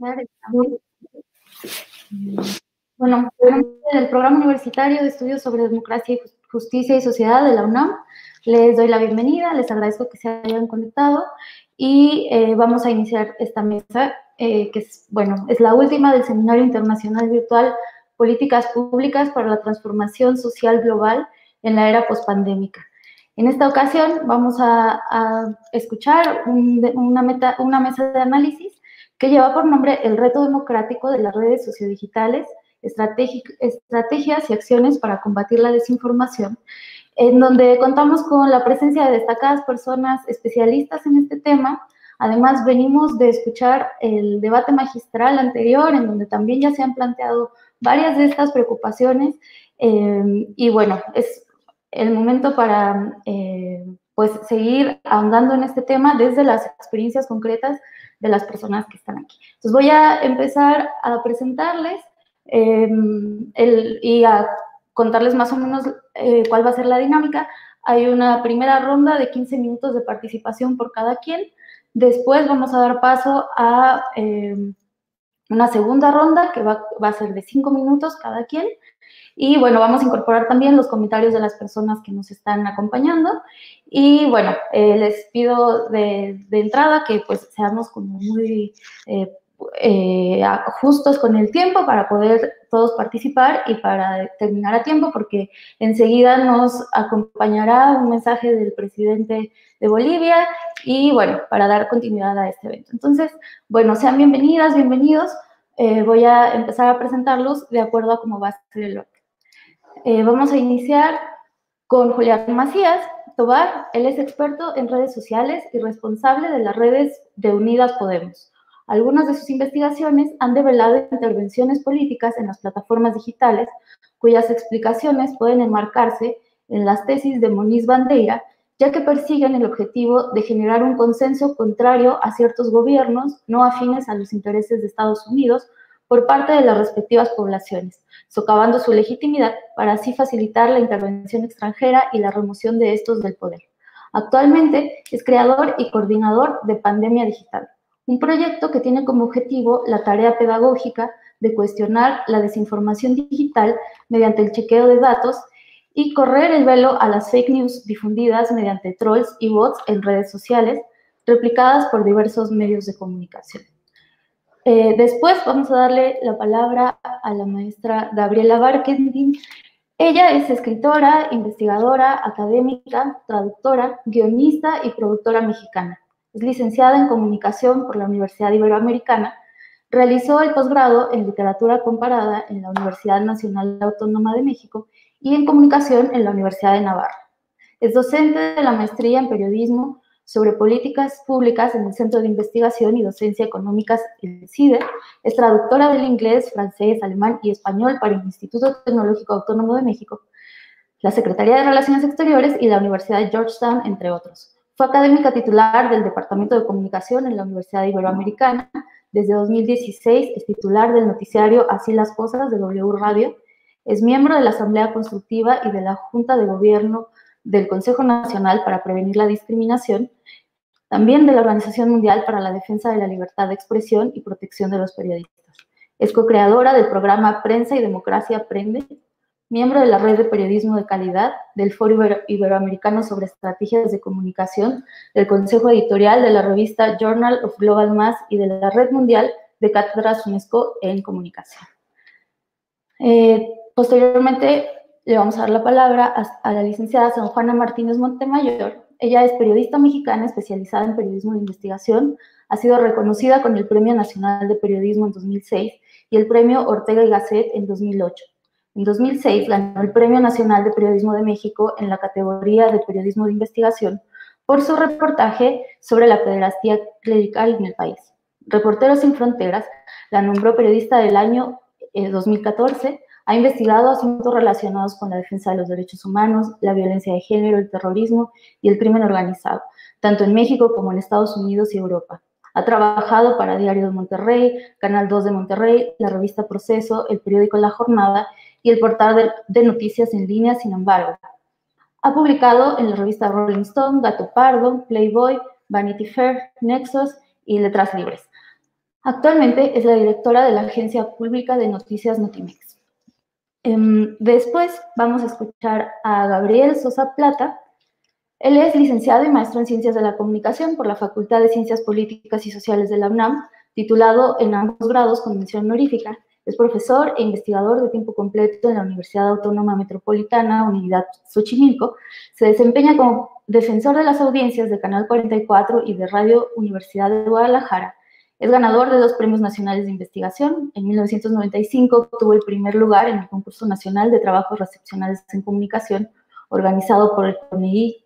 iniciar. Bueno, del Programa Universitario de Estudios sobre Democracia, Justicia y Sociedad de la UNAM, les doy la bienvenida, les agradezco que se hayan conectado y vamos a iniciar esta mesa, que es, bueno, es la última del Seminario Internacional Virtual Políticas Públicas para la Transformación Social Global en la Era Postpandémica. En esta ocasión vamos a escuchar una mesa de análisis que lleva por nombre El reto democrático de las redes sociodigitales, estrategias y acciones para combatir la desinformación, en donde contamos con la presencia de destacadas personas especialistas en este tema. Además, venimos de escuchar el debate magistral anterior, en donde también ya se han planteado varias de estas preocupaciones, y bueno, es el momento para pues seguir ahondando en este tema desde las experiencias concretas de las personas que están aquí. Entonces voy a empezar a presentarles y a contarles más o menos cuál va a ser la dinámica. Hay una primera ronda de 15 minutos de participación por cada quien. Después vamos a dar paso a una segunda ronda que va a ser de 5 minutos cada quien. Y bueno, vamos a incorporar también los comentarios de las personas que nos están acompañando. Y bueno, les pido de entrada que pues seamos como muy justos con el tiempo para poder todos participar y para terminar a tiempo, porque enseguida nos acompañará un mensaje del presidente de Bolivia y bueno, para dar continuidad a este evento. Entonces, bueno, sean bienvenidas, bienvenidos. Voy a empezar a presentarlos de acuerdo a cómo va a ser el orden. Vamos a iniciar con Julián Macías Tobar. Él es experto en redes sociales y responsable de las redes de Unidas Podemos. Algunas de sus investigaciones han develado intervenciones políticas en las plataformas digitales, cuyas explicaciones pueden enmarcarse en las tesis de Moniz Bandeira, ya que persiguen el objetivo de generar un consenso contrario a ciertos gobiernos no afines a los intereses de Estados Unidos por parte de las respectivas poblaciones, socavando su legitimidad para así facilitar la intervención extranjera y la remoción de estos del poder. Actualmente es creador y coordinador de Pandemia Digital, un proyecto que tiene como objetivo la tarea pedagógica de cuestionar la desinformación digital mediante el chequeo de datos y correr el velo a las fake news difundidas mediante trolls y bots en redes sociales, replicadas por diversos medios de comunicación. Después vamos a darle la palabra a la maestra Gabriela Barkendin. Ella es escritora, investigadora, académica, traductora, guionista y productora mexicana. Es licenciada en Comunicación por la Universidad Iberoamericana. Realizó el posgrado en Literatura Comparada en la Universidad Nacional Autónoma de México y en Comunicación en la Universidad de Navarra. Es docente de la maestría en Periodismo sobre Políticas Públicas en el Centro de Investigación y Docencia Económicas, el CIDE. Es traductora del inglés, francés, alemán y español para el Instituto Tecnológico Autónomo de México, la Secretaría de Relaciones Exteriores y la Universidad de Georgetown, entre otros. Fue académica titular del Departamento de Comunicación en la Universidad Iberoamericana. Desde 2016 es titular del noticiario Así las Cosas de W Radio. Es miembro de la Asamblea Consultiva y de la Junta de Gobierno del Consejo Nacional para Prevenir la Discriminación, también de la Organización Mundial para la Defensa de la Libertad de Expresión y Protección de los Periodistas. Es co-creadora del programa Prensa y Democracia Aprende, miembro de la Red de Periodismo de Calidad, del Foro Iberoamericano sobre Estrategias de Comunicación, del Consejo Editorial de la revista Journal of Global Mass y de la Red Mundial de Cátedras UNESCO en Comunicación. Posteriormente, le vamos a dar la palabra a la licenciada San Juana Martínez Montemayor. Ella es periodista mexicana especializada en periodismo de investigación. Ha sido reconocida con el Premio Nacional de Periodismo en 2006 y el Premio Ortega y Gasset en 2008. En 2006 ganó el Premio Nacional de Periodismo de México en la categoría de Periodismo de Investigación por su reportaje sobre la pederastía clerical en el país. Reporteros Sin Fronteras la nombró periodista del año 2014. Ha investigado asuntos relacionados con la defensa de los derechos humanos, la violencia de género, el terrorismo y el crimen organizado, tanto en México como en Estados Unidos y Europa. Ha trabajado para Diario de Monterrey, Canal 2 de Monterrey, la revista Proceso, el periódico La Jornada y el portal de noticias en línea, Sin embargo. Ha publicado en la revista Rolling Stone, Gato Pardo, Playboy, Vanity Fair, Nexos y Letras Libres. Actualmente es la directora de la Agencia Pública de Noticias Notimex. Después vamos a escuchar a Gabriel Sosa Plata. Él es licenciado y maestro en Ciencias de la Comunicación por la Facultad de Ciencias Políticas y Sociales de la UNAM, titulado en ambos grados con mención honorífica. Es profesor e investigador de tiempo completo en la Universidad Autónoma Metropolitana, Unidad Xochimilco. Se desempeña como defensor de las audiencias de Canal 44 y de Radio Universidad de Guadalajara. Es ganador de 2 premios nacionales de investigación. En 1995 obtuvo el primer lugar en el Concurso Nacional de Trabajos Recepcionales en Comunicación, organizado por el CONEI.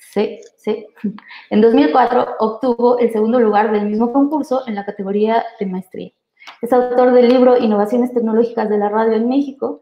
En 2004 obtuvo el segundo lugar del mismo concurso en la categoría de maestría. Es autor del libro Innovaciones Tecnológicas de la Radio en México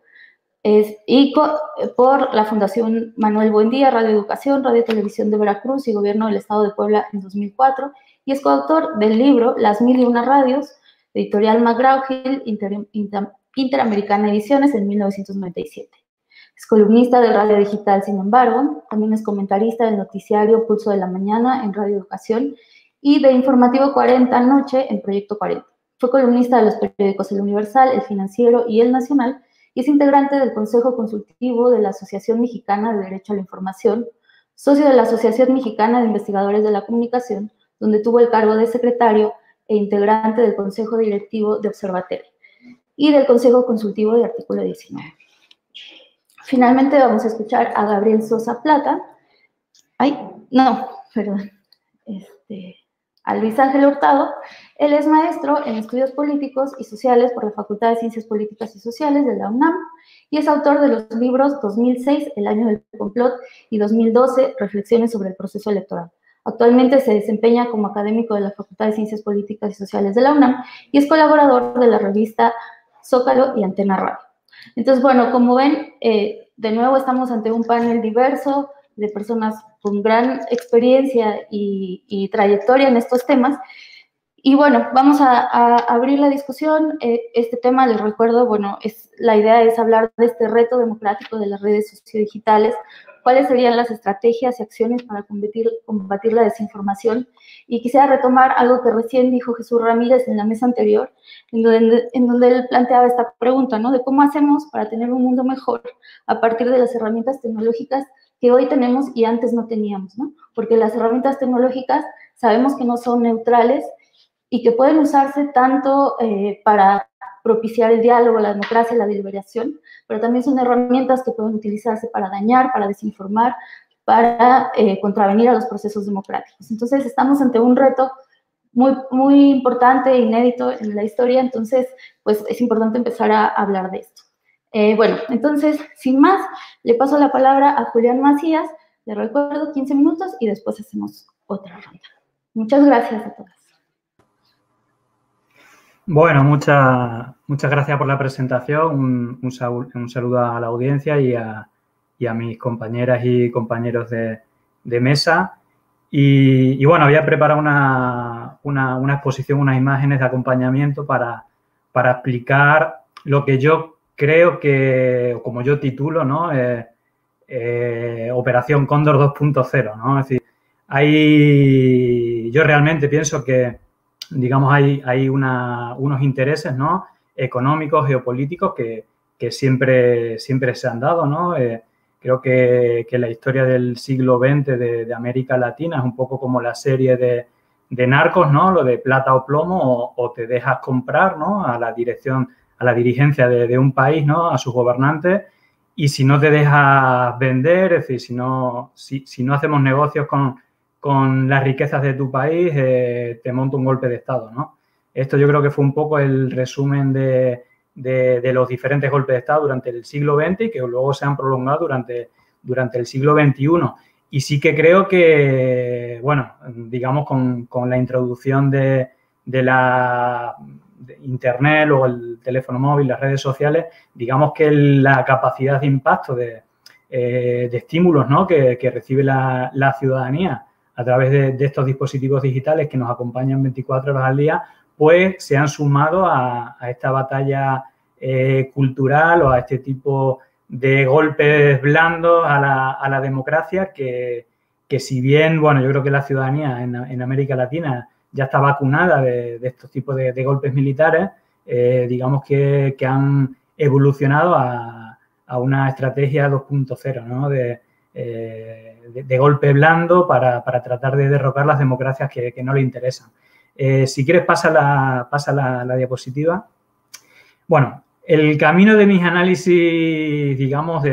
por la Fundación Manuel Buendía, Radio Educación, Radio Televisión de Veracruz y Gobierno del Estado de Puebla en 2004, y es coautor del libro Las 1001 Radios, de Editorial McGraw-Hill, Interamericana Ediciones, en 1997. Es columnista de Radio Digital, sin embargo, también es comentarista del noticiario Pulso de la Mañana en Radio Educación y de Informativo 40 Noche en Proyecto 40. Fue columnista de los periódicos El Universal, El Financiero y El Nacional, y es integrante del Consejo Consultivo de la Asociación Mexicana de Derecho a la Información, socio de la Asociación Mexicana de Investigadores de la Comunicación, donde tuvo el cargo de secretario e integrante del Consejo Directivo de Observatorio y del Consejo Consultivo de Artículo 19. Finalmente vamos a escuchar a Gabriel Sosa Plata. A Luis Ángel Hurtado. Él es maestro en Estudios Políticos y Sociales por la Facultad de Ciencias Políticas y Sociales de la UNAM y es autor de los libros 2006, El Año del Complot, y 2012, Reflexiones sobre el Proceso Electoral. Actualmente se desempeña como académico de la Facultad de Ciencias Políticas y Sociales de la UNAM y es colaborador de la revista Zócalo y Antena Radio. Entonces, bueno, como ven, de nuevo estamos ante un panel diverso de personas con gran experiencia y trayectoria en estos temas. Y bueno, vamos a abrir la discusión. Este tema, les recuerdo, bueno, la idea es hablar de este reto democrático de las redes sociodigitales, cuáles serían las estrategias y acciones para combatir la desinformación. Y quisiera retomar algo que recién dijo Jesús Ramírez en la mesa anterior, en donde él planteaba esta pregunta, ¿no? De cómo hacemos para tener un mundo mejor a partir de las herramientas tecnológicas que hoy tenemos y antes no teníamos, ¿no? Porque las herramientas tecnológicas sabemos que no son neutrales y que pueden usarse tanto para propiciar el diálogo, la democracia, la deliberación, pero también son herramientas que pueden utilizarse para dañar, para desinformar, para contravenir a los procesos democráticos. Entonces, estamos ante un reto muy importante e inédito en la historia, entonces, pues, es importante empezar a hablar de esto. Bueno, entonces, sin más, le paso la palabra a Julián Macías. Le recuerdo 15 minutos y después hacemos otra ronda. Muchas gracias a todas. Bueno, muchas gracias por la presentación. Un saludo a la audiencia y a mis compañeras y compañeros de mesa. Y bueno, había preparado una exposición, unas imágenes de acompañamiento para explicar lo que yo creo que, como yo titulo, ¿no? Operación Cóndor 2.0, ¿no? Es decir, yo realmente pienso que, digamos, hay unos intereses, ¿no? Económicos, geopolíticos que siempre se han dado, ¿no? Creo que la historia del siglo XX de América Latina es un poco como la serie de Narcos, ¿no? Lo de plata o plomo, o te dejas comprar, ¿no? A la dirigencia de un país, ¿no? A sus gobernantes, y si no te dejas vender, es decir, si no hacemos negocios con las riquezas de tu país, te monta un golpe de Estado, ¿no? Esto yo creo que fue un poco el resumen de los diferentes golpes de Estado durante el siglo XX y que luego se han prolongado durante el siglo XXI. Y sí que creo que, bueno, digamos, con la introducción de Internet o el teléfono móvil, las redes sociales, digamos que la capacidad de impacto de estímulos, ¿no? que recibe la ciudadanía a través de estos dispositivos digitales que nos acompañan 24 horas al día, pues se han sumado a esta batalla cultural o a este tipo de golpes blandos a la democracia que si bien, bueno, yo creo que la ciudadanía en América Latina ya está vacunada de estos tipos de golpes militares, digamos que han evolucionado a una estrategia 2.0, ¿no? De golpe blando para tratar de derrocar las democracias que no le interesan. Si quieres, pasa la diapositiva. Bueno, el camino de mis análisis, digamos,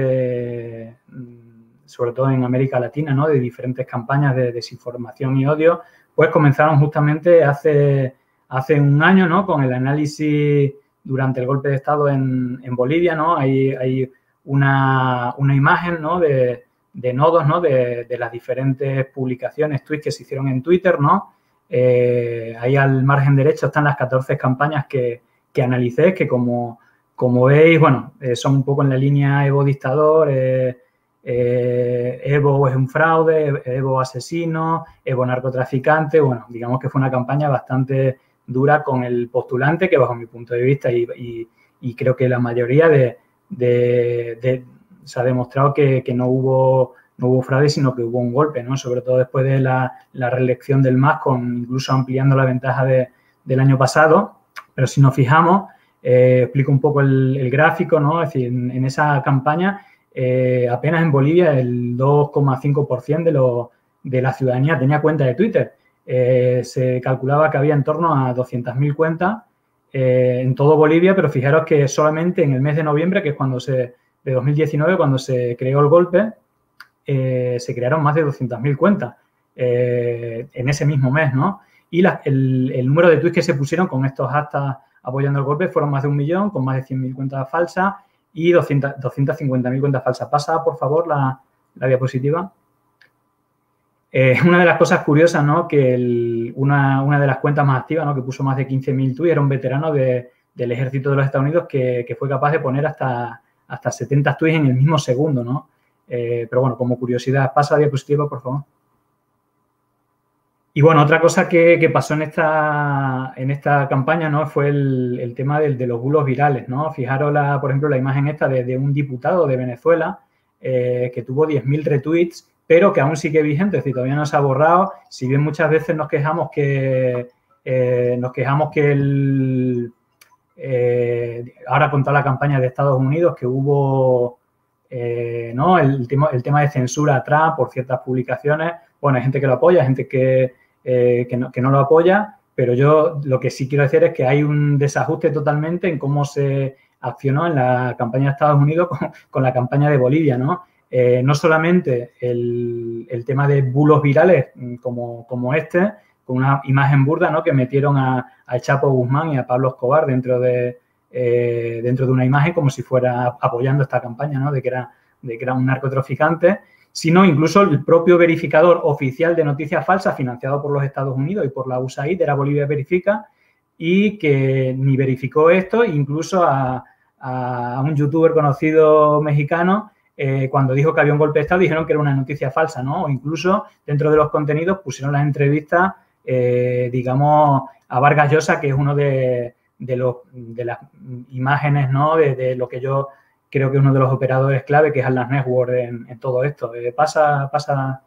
sobre todo en América Latina, ¿no? De diferentes campañas de desinformación y odio, pues comenzaron justamente hace un año, ¿no? Con el análisis durante el golpe de Estado en Bolivia, ¿no? Hay una imagen, ¿no? De nodos, ¿no? De las diferentes publicaciones, tweets que se hicieron en Twitter, ¿no? Ahí al margen derecho están las 14 campañas que analicé, que como veis, bueno, son un poco en la línea Evo dictador, Evo es un fraude, Evo asesino, Evo narcotraficante. Bueno, digamos que fue una campaña bastante dura con el postulante, que bajo mi punto de vista y creo que la mayoría se ha demostrado que no hubo fraude, sino que hubo un golpe, ¿no? Sobre todo después de la reelección del MAS, incluso ampliando la ventaja del año pasado. Pero si nos fijamos, explico un poco el gráfico, ¿no? Es decir, en esa campaña, apenas en Bolivia el 2,5% de la ciudadanía tenía cuenta de Twitter. Se calculaba que había en torno a 200.000 cuentas en todo Bolivia, pero fijaros que solamente en el mes de noviembre, que es de 2019, cuando se creó el golpe, se crearon más de 200.000 cuentas en ese mismo mes, ¿no? Y el número de tweets que se pusieron con estos hashtags apoyando el golpe fueron más de 1 millón, con más de 100.000 cuentas falsas y 250.000 cuentas falsas. Pasa, por favor, la diapositiva. Una de las cosas curiosas, ¿no? Que una de las cuentas más activas, ¿no? Que puso más de 15.000 tweets, era un veterano del ejército de los Estados Unidos que fue capaz de poner hasta 70 tweets en el mismo segundo, ¿no? Pero bueno, como curiosidad, pasa la diapositiva, por favor. Y bueno, otra cosa que pasó en esta campaña, ¿no? Fue el tema de los bulos virales, ¿no? Fijaros, por ejemplo, la imagen esta de un diputado de Venezuela que tuvo 10.000 retweets, pero que aún sigue vigente, es decir, todavía no se ha borrado. Si bien muchas veces nos quejamos que ahora con toda la campaña de Estados Unidos que hubo, ¿no? el tema de censura a Trump por ciertas publicaciones, bueno, hay gente que lo apoya, hay gente que no lo apoya, pero yo lo que sí quiero decir es que hay un desajuste totalmente en cómo se accionó en la campaña de Estados Unidos con la campaña de Bolivia, ¿no? No solamente el tema de bulos virales como este, con una imagen burda, ¿no? Que metieron a Chapo Guzmán y a Pablo Escobar dentro de una imagen como si fuera apoyando esta campaña, ¿no? De que era un narcotraficante, sino incluso el propio verificador oficial de noticias falsas financiado por los Estados Unidos y por la USAID, era Bolivia Verifica, y que ni verificó esto, incluso a un youtuber conocido mexicano, cuando dijo que había un golpe de Estado, dijeron que era una noticia falsa, ¿no? O incluso dentro de los contenidos pusieron las entrevistas, digamos, a Vargas Llosa, que es uno de las imágenes, ¿no? De lo que yo creo que es uno de los operadores clave, que es Atlas Network en todo esto. Pasa.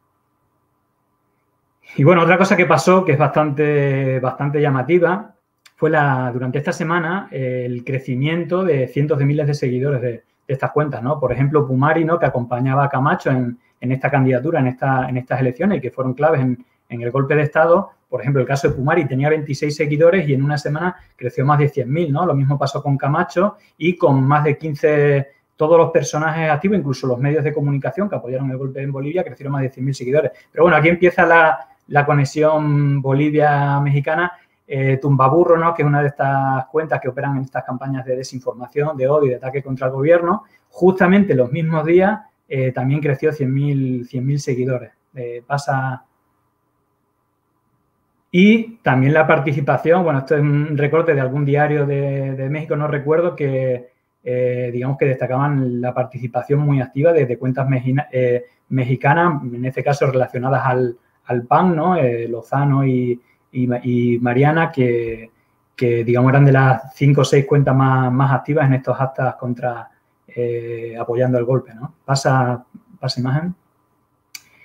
Y bueno, otra cosa que pasó, que es bastante llamativa, fue durante esta semana el crecimiento de cientos de miles de seguidores de estas cuentas, ¿no? Por ejemplo, Pumari, ¿no? Que acompañaba a Camacho en esta candidatura, en estas elecciones y que fueron claves en el golpe de Estado. Por ejemplo, el caso de Pumari tenía 26 seguidores y en una semana creció más de 100.000, ¿no? Lo mismo pasó con Camacho y con más de 15, todos los personajes activos, incluso los medios de comunicación que apoyaron el golpe en Bolivia, crecieron más de 100.000 seguidores. Pero bueno, aquí empieza la conexión Bolivia-mexicana. Tumbaburro, ¿no? Que es una de estas cuentas que operan en estas campañas de desinformación, de odio y de ataque contra el gobierno, justamente los mismos días también creció 100.000 seguidores. Y también la participación, bueno, esto es un recorte de algún diario de México, no recuerdo, que digamos que destacaban la participación muy activa de cuentas mexicanas, en este caso relacionadas al PAN, ¿no? Lozano y Mariana, que digamos eran de las 5 o 6 cuentas más activas en estos hashtags apoyando el golpe, ¿no? Pasa imagen.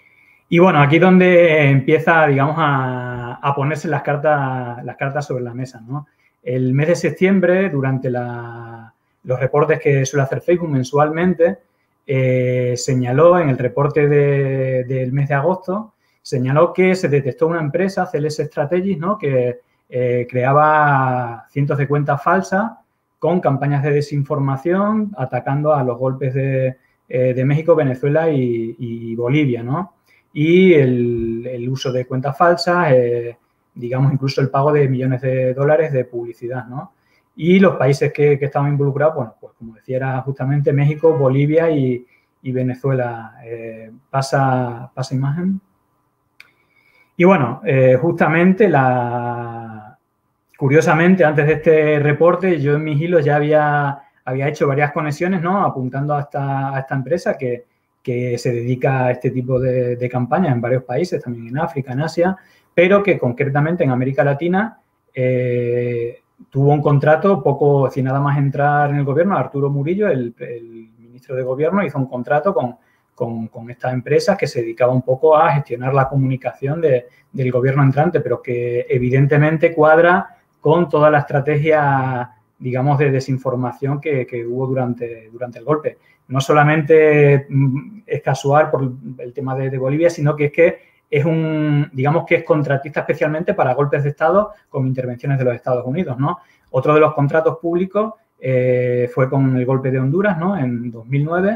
Y bueno, aquí es donde empieza, digamos, a ponerse las cartas sobre la mesa, ¿no? El mes de septiembre, durante los reportes que suele hacer Facebook mensualmente, señaló en el reporte del mes de agosto, señaló que se detectó una empresa, CLS Strategies, ¿no? Que creaba cientos de cuentas falsas con campañas de desinformación atacando a los golpes de México, Venezuela y Bolivia, ¿no? Y el uso de cuentas falsas, digamos, incluso el pago de millones de dólares de publicidad, ¿no? Y los países que estaban involucrados, bueno, pues como decía, era justamente México, Bolivia y Venezuela. Pasa imagen. Y bueno, justamente curiosamente, antes de este reporte, yo en mis hilos ya había hecho varias conexiones, ¿no? Apuntando a esta empresa que se dedica a este tipo de campañas en varios países, también en África, en Asia, pero que concretamente en América Latina tuvo un contrato sin nada más entrar en el gobierno. Arturo Murillo, el ministro de Gobierno, hizo un contrato con estas empresas que se dedicaba un poco a gestionar la comunicación del gobierno entrante, pero que evidentemente cuadra con toda la estrategia, digamos, de desinformación que hubo durante el golpe. No solamente es casual por el tema de Bolivia, sino que es digamos que es contratista especialmente para golpes de Estado con intervenciones de los Estados Unidos, ¿no? Otro de los contratos públicos fue con el golpe de Honduras, ¿no? En 2009.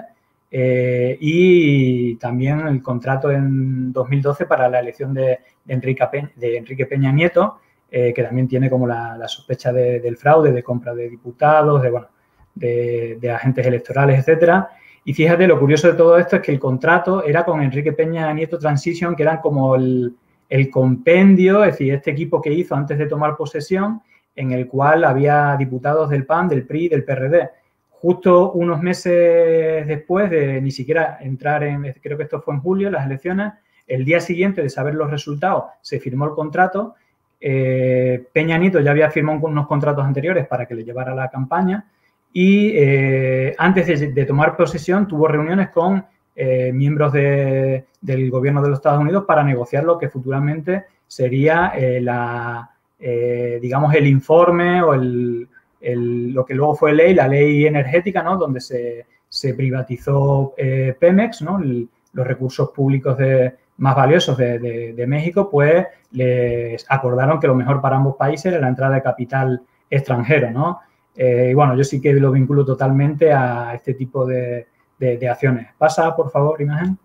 Y también el contrato en 2012 para la elección de Enrique Peña Nieto, que también tiene como la sospecha del fraude, de compra de diputados, de agentes electorales, etcétera. Y fíjate, lo curioso de todo esto es que el contrato era con Enrique Peña Nieto Transition, que eran como el compendio, es decir, este equipo que hizo antes de tomar posesión, en el cual había diputados del PAN, del PRI, del PRD. Justo unos meses después de ni siquiera entrar creo que esto fue en julio, las elecciones, el día siguiente de saber los resultados, se firmó el contrato. Peña Nieto ya había firmado unos contratos anteriores para que le llevara la campaña y antes de tomar posesión tuvo reuniones con miembros del gobierno de los Estados Unidos para negociar lo que futuramente sería digamos, el informe o lo que luego fue la ley energética, ¿no? Donde se privatizó Pemex, ¿no? Los recursos públicos más valiosos de México, pues les acordaron que lo mejor para ambos países era la entrada de capital extranjero, ¿no? Y bueno, yo sí que lo vinculo totalmente a este tipo de acciones. Pasa, por favor, imagen.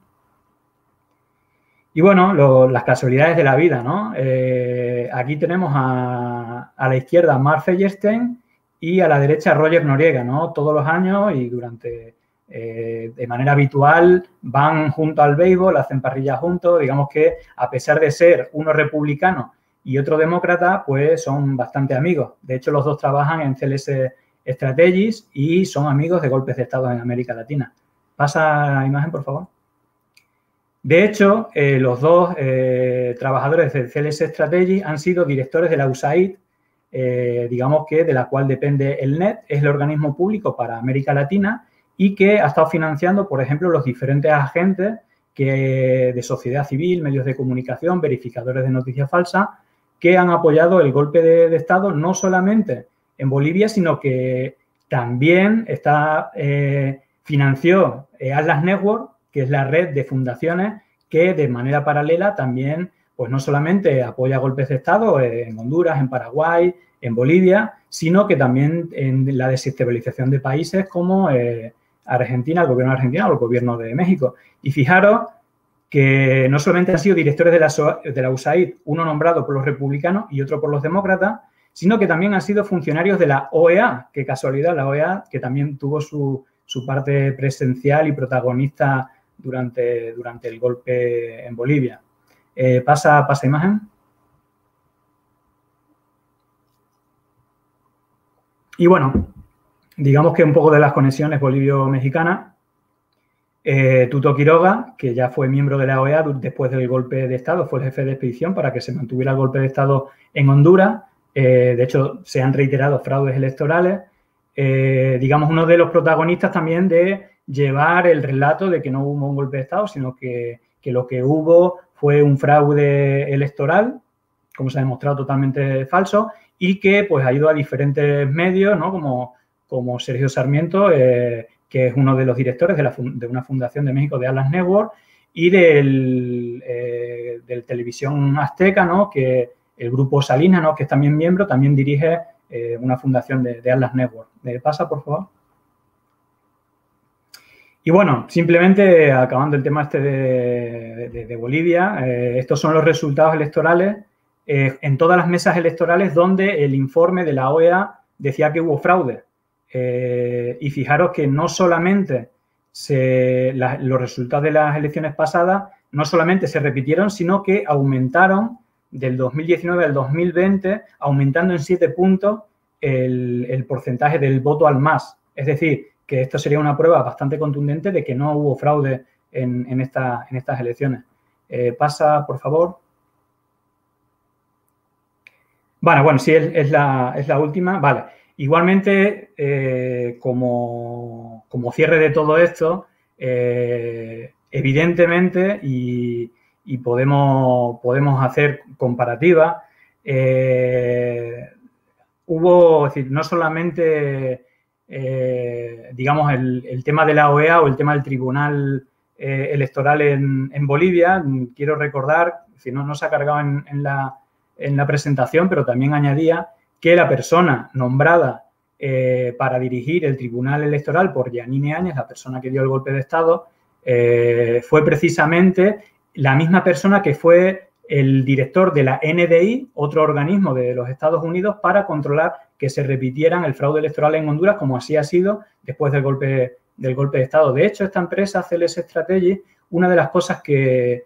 Y bueno, las casualidades de la vida, ¿no? Aquí tenemos a la izquierda Mark Feuerstein y a la derecha Roger Noriega, ¿no? Todos los años y de manera habitual van junto al béisbol, hacen parrillas juntos. Digamos que a pesar de ser uno republicano y otro demócrata, pues son bastante amigos. De hecho, los dos trabajan en CLS Strategies y son amigos de golpes de Estado en América Latina. Pasa imagen, por favor. De hecho, los dos trabajadores del CLS Strategies han sido directores de la USAID, digamos que de la cual depende el NET, es el organismo público para América Latina y que ha estado financiando, por ejemplo, los diferentes agentes de sociedad civil, medios de comunicación, verificadores de noticias falsas, que han apoyado el golpe de Estado no solamente en Bolivia, sino que también financió Atlas Network, que es la red de fundaciones que de manera paralela también, pues no solamente apoya golpes de Estado en Honduras, en Paraguay, en Bolivia, sino que también en la desestabilización de países como Argentina, el gobierno de Argentina o el gobierno de México. Y fijaros que no solamente han sido directores de la USAID, uno nombrado por los republicanos y otro por los demócratas, sino que también han sido funcionarios de la OEA, qué casualidad, la OEA, que también tuvo su parte presencial y protagonista durante el golpe en Bolivia. Pasa imagen. Y bueno, digamos que un poco de las conexiones bolivio-mexicanas. Tuto Quiroga, que ya fue miembro de la OEA después del golpe de Estado, fue el jefe de expedición para que se mantuviera el golpe de Estado en Honduras. De hecho, se han reiterado fraudes electorales. Digamos, uno de los protagonistas también de llevar el relato de que no hubo un golpe de Estado, sino que que lo que hubo fue un fraude electoral, como se ha demostrado totalmente falso, y que pues ha ido a diferentes medios, ¿no? Como Sergio Sarmiento, que es uno de los directores de una fundación de México de Atlas Network, y del Televisión Azteca, ¿no? Que el grupo Salinas, ¿no? Que es también miembro, también dirige una fundación de Atlas Network. ¿Me pasa, por favor? Y bueno, simplemente acabando el tema este de Bolivia, estos son los resultados electorales en todas las mesas electorales donde el informe de la OEA decía que hubo fraude. Y fijaros que no solamente los resultados de las elecciones pasadas no solamente se repitieron, sino que aumentaron del 2019 al 2020, aumentando en 7 puntos el porcentaje del voto al MAS. Es decir, que esto sería una prueba bastante contundente de que no hubo fraude en estas elecciones. Pasa, por favor. Bueno, sí, es la última. Vale. Igualmente, como cierre de todo esto, evidentemente, y podemos hacer comparativa, hubo, es decir, no solamente, digamos, el tema de la OEA o el tema del Tribunal Electoral en Bolivia. Quiero recordar, si no se ha cargado en la presentación, pero también añadía que la persona nombrada para dirigir el Tribunal Electoral por Yanine Áñez, la persona que dio el golpe de Estado, fue precisamente la misma persona que fue el director de la NDI, otro organismo de los Estados Unidos, para controlar que se repitieran el fraude electoral en Honduras, como así ha sido después del golpe de Estado. De hecho, esta empresa, CLS Strategy, una de las cosas que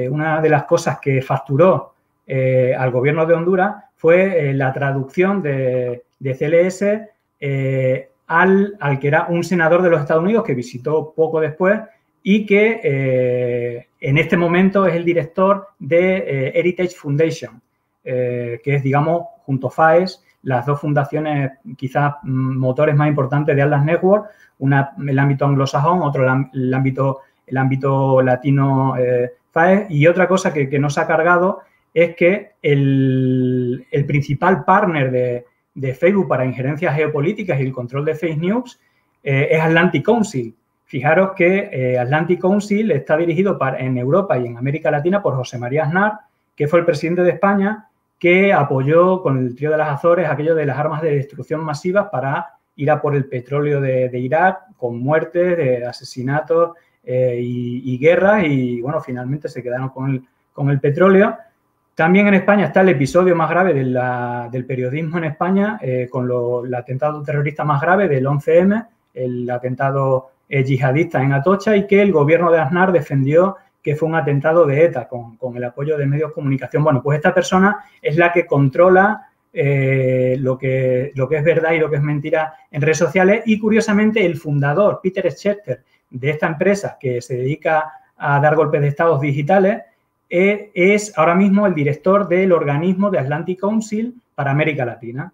facturó al gobierno de Honduras fue la traducción de CLS al que era un senador de los Estados Unidos que visitó poco después y que en este momento es el director de Heritage Foundation, que es, digamos, junto a FAES, las dos fundaciones quizás motores más importantes de Atlas Network, una el ámbito anglosajón, otro el ámbito latino FAES, y otra cosa que nos ha cargado es que el principal partner de Facebook para injerencias geopolíticas y el control de fake news es Atlantic Council. Fijaros que Atlantic Council está dirigido en Europa y en América Latina por José María Aznar, que fue el presidente de España, que apoyó con el trío de las Azores aquello de las armas de destrucción masivas para ir a por el petróleo de Irak, con muertes, de asesinatos y guerras, y bueno, finalmente se quedaron con el petróleo. También en España está el episodio más grave del periodismo en España, con el atentado terrorista más grave del 11M, el atentado yihadista en Atocha, y que el gobierno de Aznar defendió que fue un atentado de ETA con el apoyo de medios de comunicación. Bueno, pues esta persona es la que controla lo que es verdad y lo que es mentira en redes sociales, y curiosamente el fundador, Peter Schechter, de esta empresa que se dedica a dar golpes de estados digitales, es ahora mismo el director del organismo de Atlantic Council para América Latina.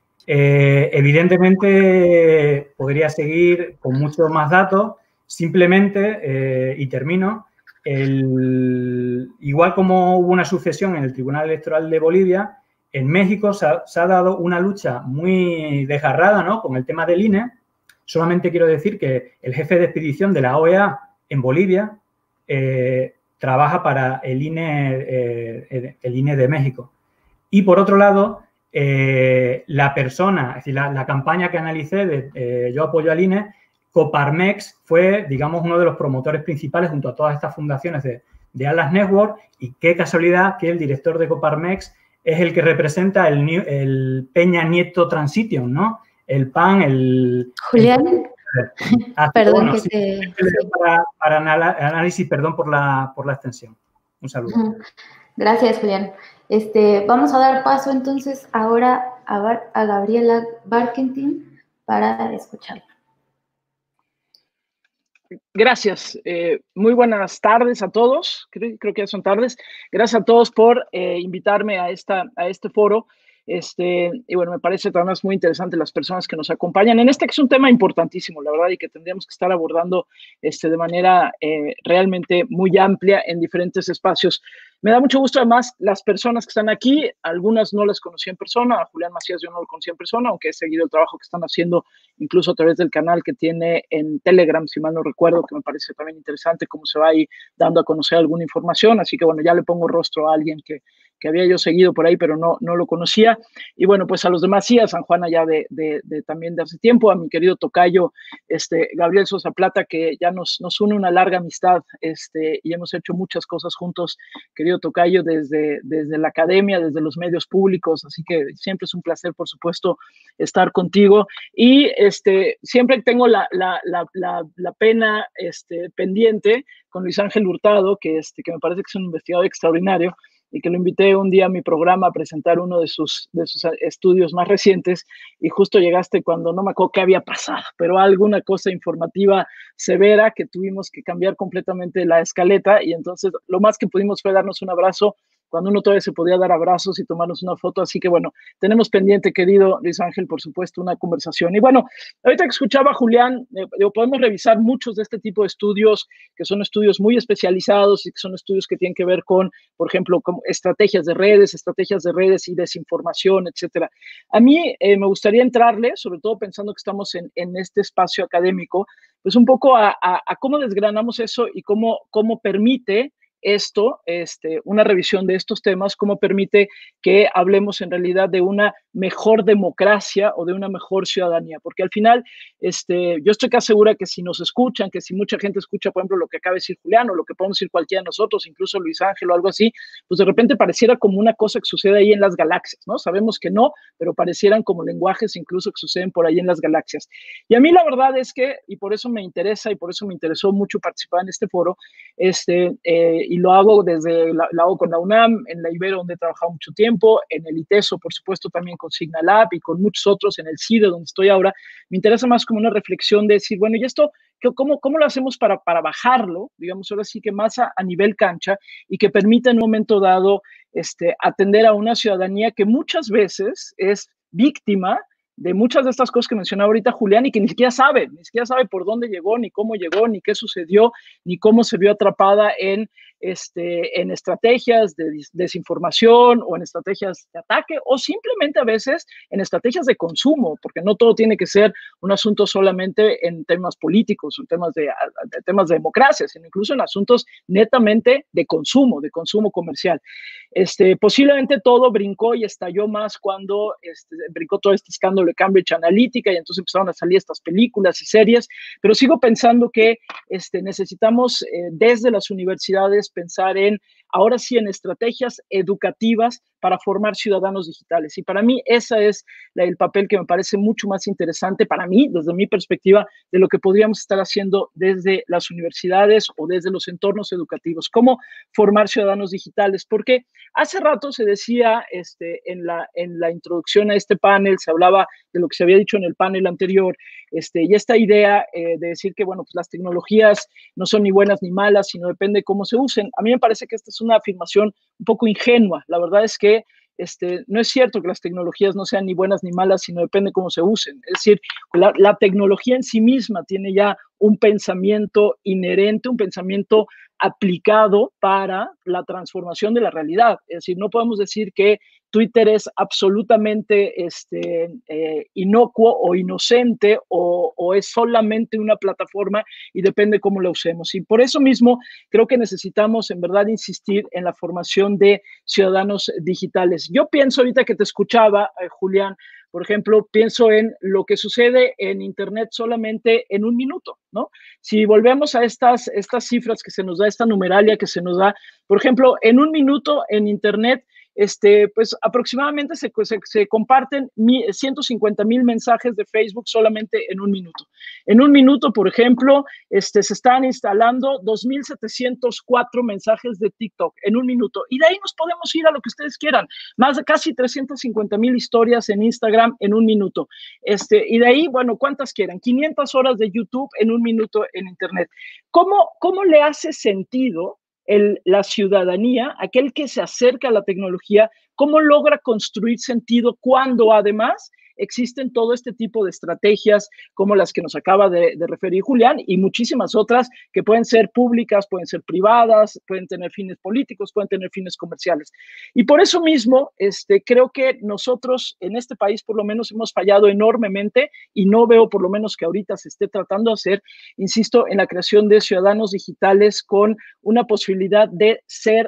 Evidentemente podría seguir con muchos más datos, simplemente, y termino, igual como hubo una sucesión en el Tribunal Electoral de Bolivia, en México se ha dado una lucha muy desgarrada, ¿no?, con el tema del INE. Solamente quiero decir que el jefe de expedición de la OEA en Bolivia trabaja para el INE de México. Y por otro lado, la persona, es decir, la campaña que analicé de Yo apoyo al INE, Coparmex fue, digamos, uno de los promotores principales junto a todas estas fundaciones de Atlas Network, y qué casualidad que el director de Coparmex es el que representa el Peña Nieto Transition, ¿no? El PAN, Julián, perdón bueno, que te... para análisis, perdón por la extensión. Un saludo. Gracias, Julián. Vamos a dar paso entonces ahora a Gabriela Barkentin para escucharla. Gracias. Muy buenas tardes a todos. Creo que ya son tardes. Gracias a todos por invitarme a este foro. Y bueno, me parece además muy interesante las personas que nos acompañan en este, que es un tema importantísimo, la verdad, y que tendríamos que estar abordando de manera realmente muy amplia en diferentes espacios. Me da mucho gusto, además, las personas que están aquí, algunas no las conocí en persona, a Julián Macías yo no lo conocí en persona, aunque he seguido el trabajo que están haciendo, incluso a través del canal que tiene en Telegram, si mal no recuerdo, que me parece también interesante cómo se va ahí dando a conocer alguna información, así que bueno, ya le pongo rostro a alguien que había yo seguido por ahí, pero no lo conocía. Y bueno, pues a los demás sí, a San Juana ya también de hace tiempo, a mi querido tocayo Gabriel Sosa Plata, que ya nos une una larga amistad y hemos hecho muchas cosas juntos, querido tocayo, desde la academia, desde los medios públicos, así que siempre es un placer, por supuesto, estar contigo. Y siempre tengo la pena pendiente con Luis Ángel Hurtado, que me parece que es un investigador extraordinario, y que lo invité un día a mi programa a presentar uno de sus estudios más recientes, y justo llegaste cuando no me acuerdo qué había pasado, pero alguna cosa informativa severa que tuvimos que cambiar completamente la escaleta, y entonces lo más que pudimos fue darnos un abrazo cuando uno todavía se podía dar abrazos y tomarnos una foto, así que bueno, tenemos pendiente, querido Luis Ángel, por supuesto, una conversación. Y bueno, ahorita que escuchaba a Julián, podemos revisar muchos de este tipo de estudios, que son estudios muy especializados y que son estudios que tienen que ver con, por ejemplo, con estrategias de redes y desinformación, etcétera. A mí me gustaría entrarle, sobre todo pensando que estamos en este espacio académico, pues un poco a cómo desgranamos eso y cómo permite esto, una revisión de estos temas, cómo permite que hablemos en realidad de una mejor democracia o de una mejor ciudadanía, porque al final yo estoy casi segura que si nos escuchan, que si mucha gente escucha, por ejemplo, lo que acaba de decir Julián o lo que podemos decir cualquiera de nosotros, incluso Luis Ángel o algo así, pues de repente pareciera como una cosa que sucede ahí en las galaxias, ¿no? Sabemos que no, pero parecieran como lenguajes incluso que suceden por ahí en las galaxias. Y a mí la verdad es que, y por eso me interesa y por eso me interesó mucho participar en este foro, y lo hago la hago con la UNAM, en la Ibero, donde he trabajado mucho tiempo, en el ITESO, por supuesto, también con Signalab y con muchos otros, en el CIDE, donde estoy ahora. Me interesa más como una reflexión de decir, bueno, ¿y esto cómo lo hacemos para bajarlo, digamos, ahora sí que más a nivel cancha, y que permita en un momento dado atender a una ciudadanía que muchas veces es víctima de muchas de estas cosas que mencionaba ahorita Julián y que ni siquiera sabe por dónde llegó, ni cómo llegó, ni qué sucedió, ni cómo se vio atrapada en estrategias de desinformación o en estrategias de ataque o simplemente a veces en estrategias de consumo, porque no todo tiene que ser un asunto solamente en temas políticos, en temas de democracia, sino incluso en asuntos netamente de consumo comercial. Posiblemente todo brincó y estalló más cuando brincó todo este escándalo de Cambridge Analytica y entonces empezaron a salir estas películas y series, pero sigo pensando que necesitamos desde las universidades pensar ahora sí en estrategias educativas para formar ciudadanos digitales. Y para mí ese es el papel que me parece mucho más interesante para mí, desde mi perspectiva, de lo que podríamos estar haciendo desde las universidades o desde los entornos educativos. ¿Cómo formar ciudadanos digitales? Porque hace rato se decía en la introducción a este panel, se hablaba de lo que se había dicho en el panel anterior, y esta idea de decir que, bueno, pues las tecnologías no son ni buenas ni malas, sino depende de cómo se usen. A mí me parece que esta es una afirmación un poco ingenua. La verdad es que no es cierto que las tecnologías no sean ni buenas ni malas, sino depende de cómo se usen. Es decir, la tecnología en sí misma tiene ya un pensamiento inherente, un pensamiento aplicado para la transformación de la realidad. Es decir, no podemos decir que Twitter es absolutamente inocuo o inocente o es solamente una plataforma y depende cómo la usemos. Y por eso mismo creo que necesitamos en verdad insistir en la formación de ciudadanos digitales. Yo pienso ahorita que te escuchaba, Julián, por ejemplo, pienso en lo que sucede en Internet solamente en un minuto, ¿no? Si volvemos a estas cifras que se nos da, esta numeralia que se nos da, por ejemplo, en un minuto en Internet, pues aproximadamente se comparten 150,000 mensajes de Facebook solamente en un minuto. En un minuto, por ejemplo, se están instalando 2,704 mensajes de TikTok en un minuto. Y de ahí nos podemos ir a lo que ustedes quieran. Más de casi 350,000 historias en Instagram en un minuto. Y de ahí, bueno, ¿cuántas quieran? 500 horas de YouTube en un minuto en Internet. ¿Cómo le hace sentido la ciudadanía, aquel que se acerca a la tecnología, cómo logra construir sentido cuando además existen todo este tipo de estrategias como las que nos acaba de referir Julián y muchísimas otras que pueden ser públicas, pueden ser privadas, pueden tener fines políticos, pueden tener fines comerciales. Y por eso mismo, creo que nosotros en este país por lo menos hemos fallado enormemente y no veo por lo menos que ahorita se esté tratando de hacer, insisto, en la creación de ciudadanos digitales con una posibilidad de ser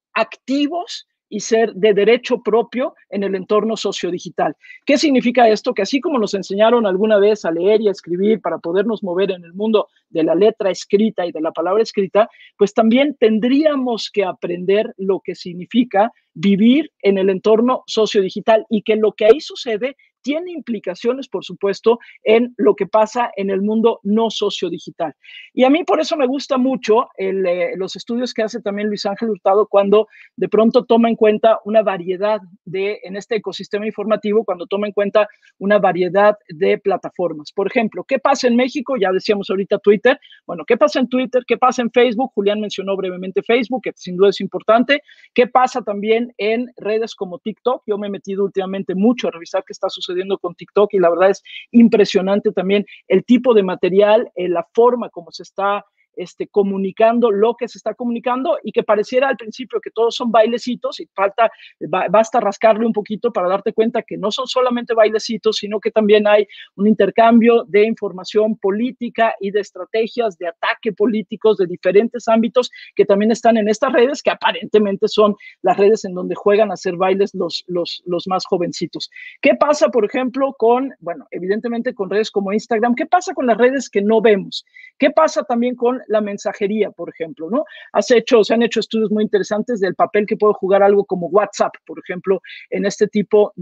activos y ser de derecho propio en el entorno sociodigital. ¿Qué significa esto? Que así como nos enseñaron alguna vez a leer y a escribir para podernos mover en el mundo de la letra escrita y de la palabra escrita, pues también tendríamos que aprender lo que significa vivir en el entorno sociodigital y que lo que ahí sucede tiene implicaciones, por supuesto, en lo que pasa en el mundo no sociodigital. Y a mí por eso me gusta mucho los estudios que hace también Luis Ángel Hurtado cuando de pronto toma en cuenta una variedad en este ecosistema informativo, cuando toma en cuenta una variedad de plataformas. Por ejemplo, ¿qué pasa en México? Ya decíamos ahorita Twitter. Bueno, ¿qué pasa en Twitter? ¿Qué pasa en Facebook? Julián mencionó brevemente Facebook, que sin duda es importante. ¿Qué pasa también en redes como TikTok? Yo me he metido últimamente mucho a revisar qué está sucediendo con TikTok y la verdad es impresionante también el tipo de material, la forma como se está comunicando lo que se está comunicando y que pareciera al principio que todos son bailecitos y basta rascarle un poquito para darte cuenta que no son solamente bailecitos, sino que también hay un intercambio de información política y de estrategias de ataque políticos de diferentes ámbitos que también están en estas redes que aparentemente son las redes en donde juegan a hacer bailes los más jovencitos. ¿Qué pasa, por ejemplo, bueno, evidentemente con redes como Instagram? ¿Qué pasa con las redes que no vemos? ¿Qué pasa también con la mensajería, por ejemplo, ¿no? Se han hecho estudios muy interesantes del papel que puede jugar algo como WhatsApp, por ejemplo, en este tipo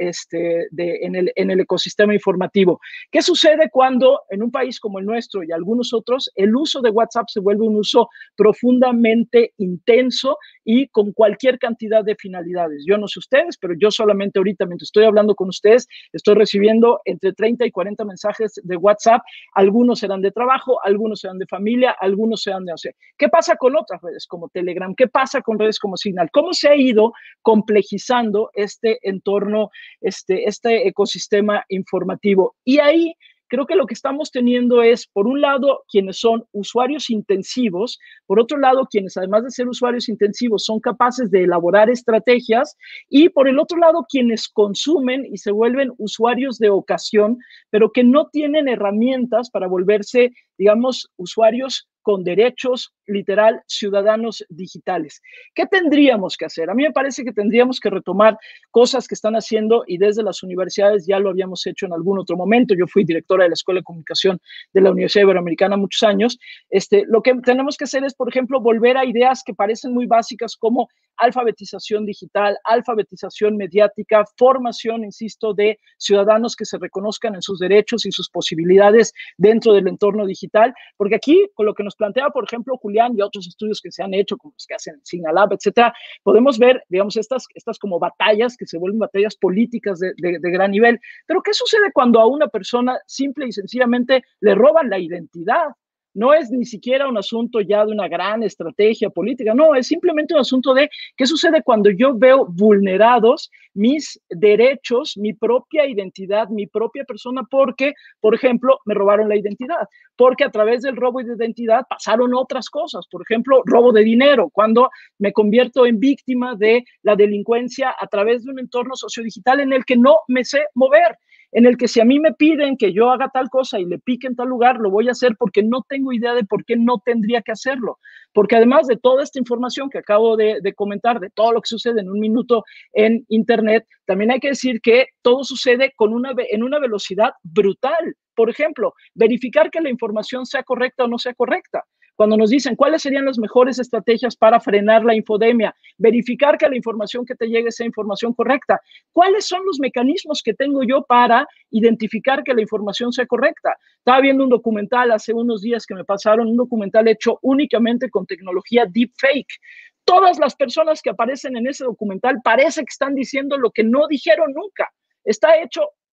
en el ecosistema informativo. ¿Qué sucede cuando en un país como el nuestro y algunos otros, el uso de WhatsApp se vuelve un uso profundamente intenso y con cualquier cantidad de finalidades? Yo no sé ustedes, pero yo solamente ahorita, mientras estoy hablando con ustedes, estoy recibiendo entre 30 y 40 mensajes de WhatsApp. Algunos serán de trabajo, algunos serán de familia, algunos sean de, ¿qué pasa con otras redes como Telegram? ¿Qué pasa con redes como Signal? ¿Cómo se ha ido complejizando este entorno, este ecosistema informativo? Y ahí creo que lo que estamos teniendo es, por un lado, quienes son usuarios intensivos, por otro lado, quienes además de ser usuarios intensivos son capaces de elaborar estrategias, y por el otro lado, quienes consumen y se vuelven usuarios de ocasión, pero que no tienen herramientas para volverse, digamos, usuarios con derechos, literal, ciudadanos digitales. ¿Qué tendríamos que hacer? A mí me parece que tendríamos que retomar cosas que están haciendo y desde las universidades ya lo habíamos hecho en algún otro momento. Yo fui directora de la Escuela de Comunicación de la Universidad Iberoamericana muchos años. Lo que tenemos que hacer es, por ejemplo, volver a ideas que parecen muy básicas como alfabetización digital, alfabetización mediática, formación, insisto, de ciudadanos que se reconozcan en sus derechos y sus posibilidades dentro del entorno digital, porque aquí, con lo que nos plantea, por ejemplo, Julián y otros estudios que se han hecho, como los que hacen Signalab, etcétera, podemos ver, digamos, estas como batallas que se vuelven batallas políticas de gran nivel. Pero ¿qué sucede cuando a una persona simple y sencillamente le roban la identidad? No es ni siquiera un asunto ya de una gran estrategia política, no, es simplemente un asunto de qué sucede cuando yo veo vulnerados mis derechos, mi propia identidad, mi propia persona, porque, por ejemplo, me robaron la identidad, porque a través del robo de identidad pasaron otras cosas, por ejemplo, robo de dinero, cuando me convierto en víctima de la delincuencia a través de un entorno sociodigital en el que no me sé mover, en el que si a mí me piden que yo haga tal cosa y le pique en tal lugar, lo voy a hacer porque no tengo idea de por qué no tendría que hacerlo. Porque además de toda esta información que acabo de comentar, de todo lo que sucede en un minuto en Internet, también hay que decir que todo sucede en una velocidad brutal. Por ejemplo, verificar que la información sea correcta o no sea correcta. Cuando nos dicen cuáles serían las mejores estrategias para frenar la infodemia, verificar que la información que te llegue sea información correcta. ¿Cuáles son los mecanismos que tengo yo para identificar que la información sea correcta? Estaba viendo un documental hace unos días que me pasaron, un documental hecho únicamente con tecnología deepfake. Todas las personas que aparecen en ese documental parece que están diciendo lo que no dijeron nunca. Está hecho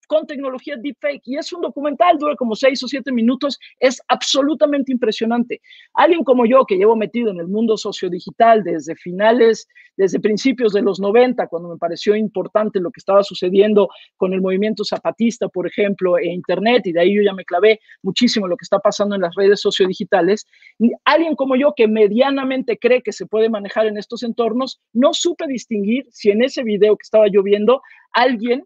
con tecnología deepfake. Y es un documental, dura como 6 o 7 minutos, es absolutamente impresionante. Alguien como yo, que llevo metido en el mundo sociodigital desde principios de los 90, cuando me pareció importante lo que estaba sucediendo con el movimiento zapatista, por ejemplo, e Internet, y de ahí yo ya me clavé muchísimo lo que está pasando en las redes sociodigitales. Alguien como yo, que medianamente cree que se puede manejar en estos entornos, no supe distinguir si en ese video que estaba yo viendo, alguien,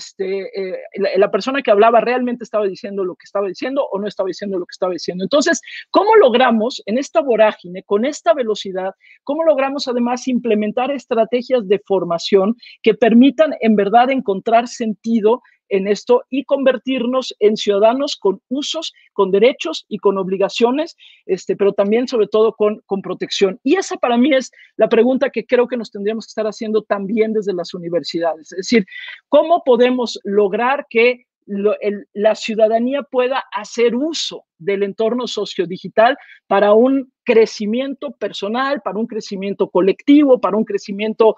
la persona que hablaba realmente estaba diciendo lo que estaba diciendo o no estaba diciendo lo que estaba diciendo. Entonces, ¿cómo logramos en esta vorágine, con esta velocidad, cómo logramos además implementar estrategias de formación que permitan en verdad encontrar sentido en esto y convertirnos en ciudadanos con usos, con derechos y con obligaciones, pero también sobre todo con protección? Y esa para mí es la pregunta que creo que nos tendríamos que estar haciendo también desde las universidades. Es decir, ¿cómo podemos lograr que la ciudadanía pueda hacer uso del entorno sociodigital para un crecimiento personal, para un crecimiento colectivo, para un crecimiento,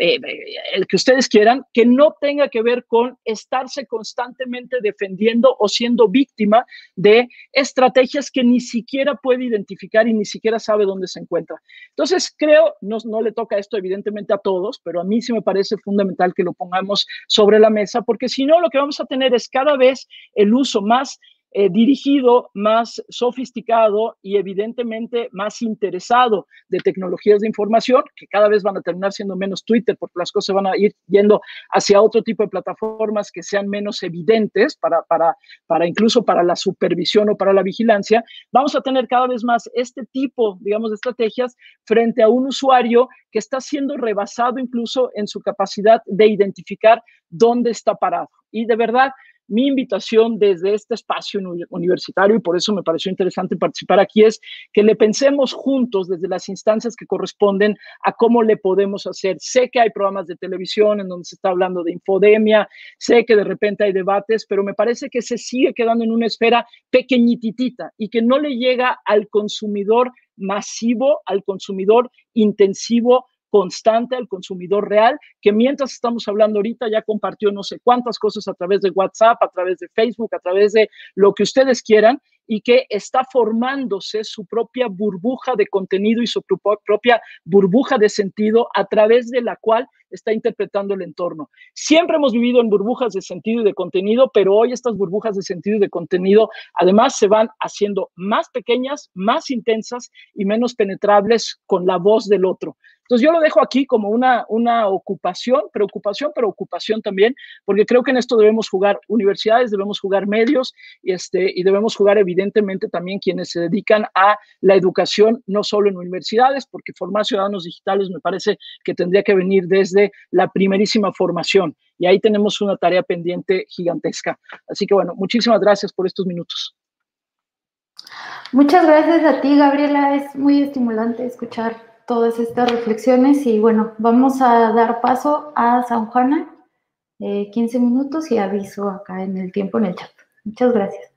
el que ustedes quieran, que no tenga que ver con estarse constantemente defendiendo o siendo víctima de estrategias que ni siquiera puede identificar y ni siquiera sabe dónde se encuentra? Entonces, creo, no le toca esto evidentemente a todos, pero a mí sí me parece fundamental que lo pongamos sobre la mesa, porque si no, lo que vamos a tener es cada vez el uso más dirigido, más sofisticado y evidentemente más interesado de tecnologías de información, que cada vez van a terminar siendo menos Twitter, porque las cosas van a ir yendo hacia otro tipo de plataformas que sean menos evidentes para incluso para la supervisión o para la vigilancia. Vamos a tener cada vez más este tipo, digamos, de estrategias frente a un usuario que está siendo rebasado incluso en su capacidad de identificar dónde está parado. Y de verdad, mi invitación desde este espacio universitario, y por eso me pareció interesante participar aquí, es que le pensemos juntos desde las instancias que corresponden a cómo le podemos hacer. Sé que hay programas de televisión en donde se está hablando de infodemia, sé que de repente hay debates, pero me parece que se sigue quedando en una esfera pequeñititita y que no le llega al consumidor masivo, al consumidor intensivo, constante, al consumidor real, que mientras estamos hablando ahorita ya compartió no sé cuántas cosas a través de WhatsApp, a través de Facebook, a través de lo que ustedes quieran, y que está formándose su propia burbuja de contenido y su propia burbuja de sentido a través de la cual está interpretando el entorno. Siempre hemos vivido en burbujas de sentido y de contenido, pero hoy estas burbujas de sentido y de contenido además se van haciendo más pequeñas, más intensas y menos penetrables con la voz del otro. Entonces yo lo dejo aquí como una ocupación, pero ocupación también, porque creo que en esto debemos jugar universidades, debemos jugar medios y debemos jugar evidentemente también quienes se dedican a la educación, no solo en universidades, porque formar ciudadanos digitales me parece que tendría que venir desde la primerísima formación, y ahí tenemos una tarea pendiente gigantesca. Así que bueno, muchísimas gracias por estos minutos. Muchas gracias a ti, Gabriela, es muy estimulante escuchar todas estas reflexiones y bueno, vamos a dar paso a San Juana, 15 minutos y aviso acá en el tiempo en el chat. Muchas gracias.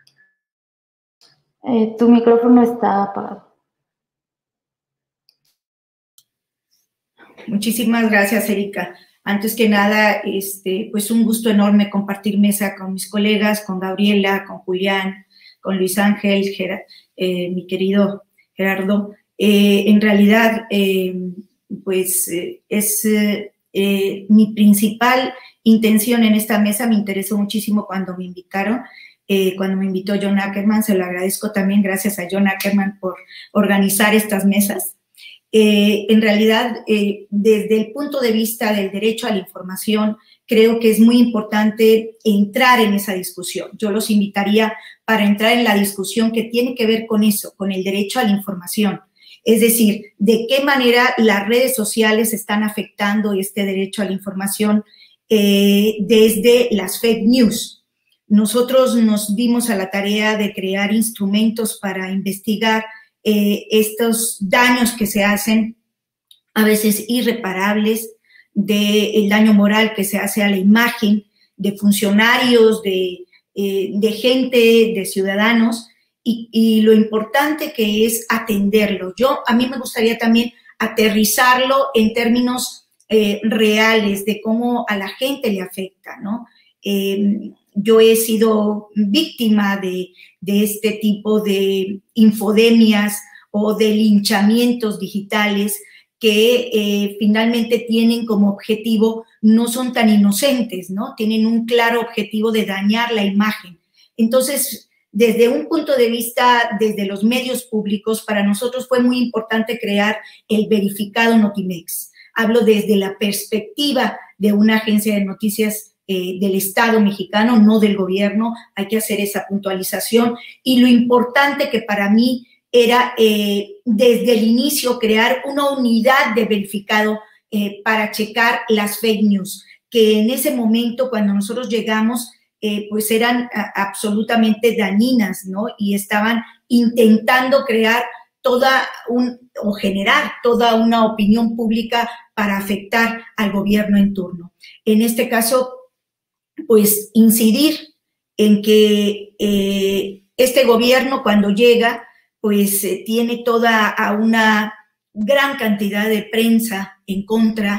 Tu micrófono está apagado. Muchísimas gracias, Erika. Antes que nada, pues un gusto enorme compartir mesa con mis colegas, con Gabriela, con Julián, con Luis Ángel, mi querido Gerardo. En realidad, pues es mi principal intención en esta mesa. Me interesó muchísimo cuando me invitaron, cuando me invitó John Ackerman. Se lo agradezco también, gracias a John Ackerman por organizar estas mesas. En realidad, desde el punto de vista del derecho a la información, creo que es muy importante entrar en esa discusión. Yo los invitaría para entrar en la discusión que tiene que ver con eso, con el derecho a la información. Es decir, de qué manera las redes sociales están afectando este derecho a la información desde las fake news. Nosotros nos dimos a la tarea de crear instrumentos para investigar estos daños que se hacen, a veces irreparables, del daño moral que se hace a la imagen de funcionarios, de gente, de ciudadanos, y lo importante que es atenderlo. A mí me gustaría también aterrizarlo en términos reales de cómo a la gente le afecta, ¿no? Yo he sido víctima de este tipo de infodemias o de linchamientos digitales que finalmente tienen como objetivo, no son tan inocentes, ¿no? Tienen un claro objetivo de dañar la imagen. Entonces, desde un punto de vista, desde los medios públicos, para nosotros fue muy importante crear el verificado Notimex. Hablo desde la perspectiva de una agencia de noticias del Estado mexicano, no del gobierno. Hay que hacer esa puntualización. Y lo importante que para mí era desde el inicio crear una unidad de verificado para checar las fake news, que en ese momento cuando nosotros llegamos pues eran absolutamente dañinas, ¿no? Y estaban intentando crear generar toda una opinión pública para afectar al gobierno en turno. En este caso, pues incidir en que este gobierno cuando llega, pues tiene toda una gran cantidad de prensa en contra,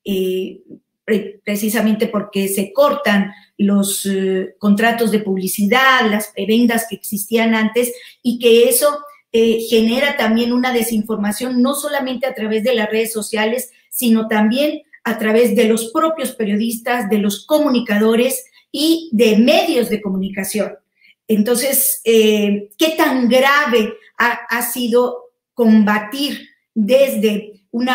precisamente porque se cortan los contratos de publicidad, las prebendas que existían antes, y que eso genera también una desinformación, no solamente a través de las redes sociales, sino también a través de los propios periodistas, de los comunicadores y de medios de comunicación. Entonces, ¿qué tan grave ha sido combatir desde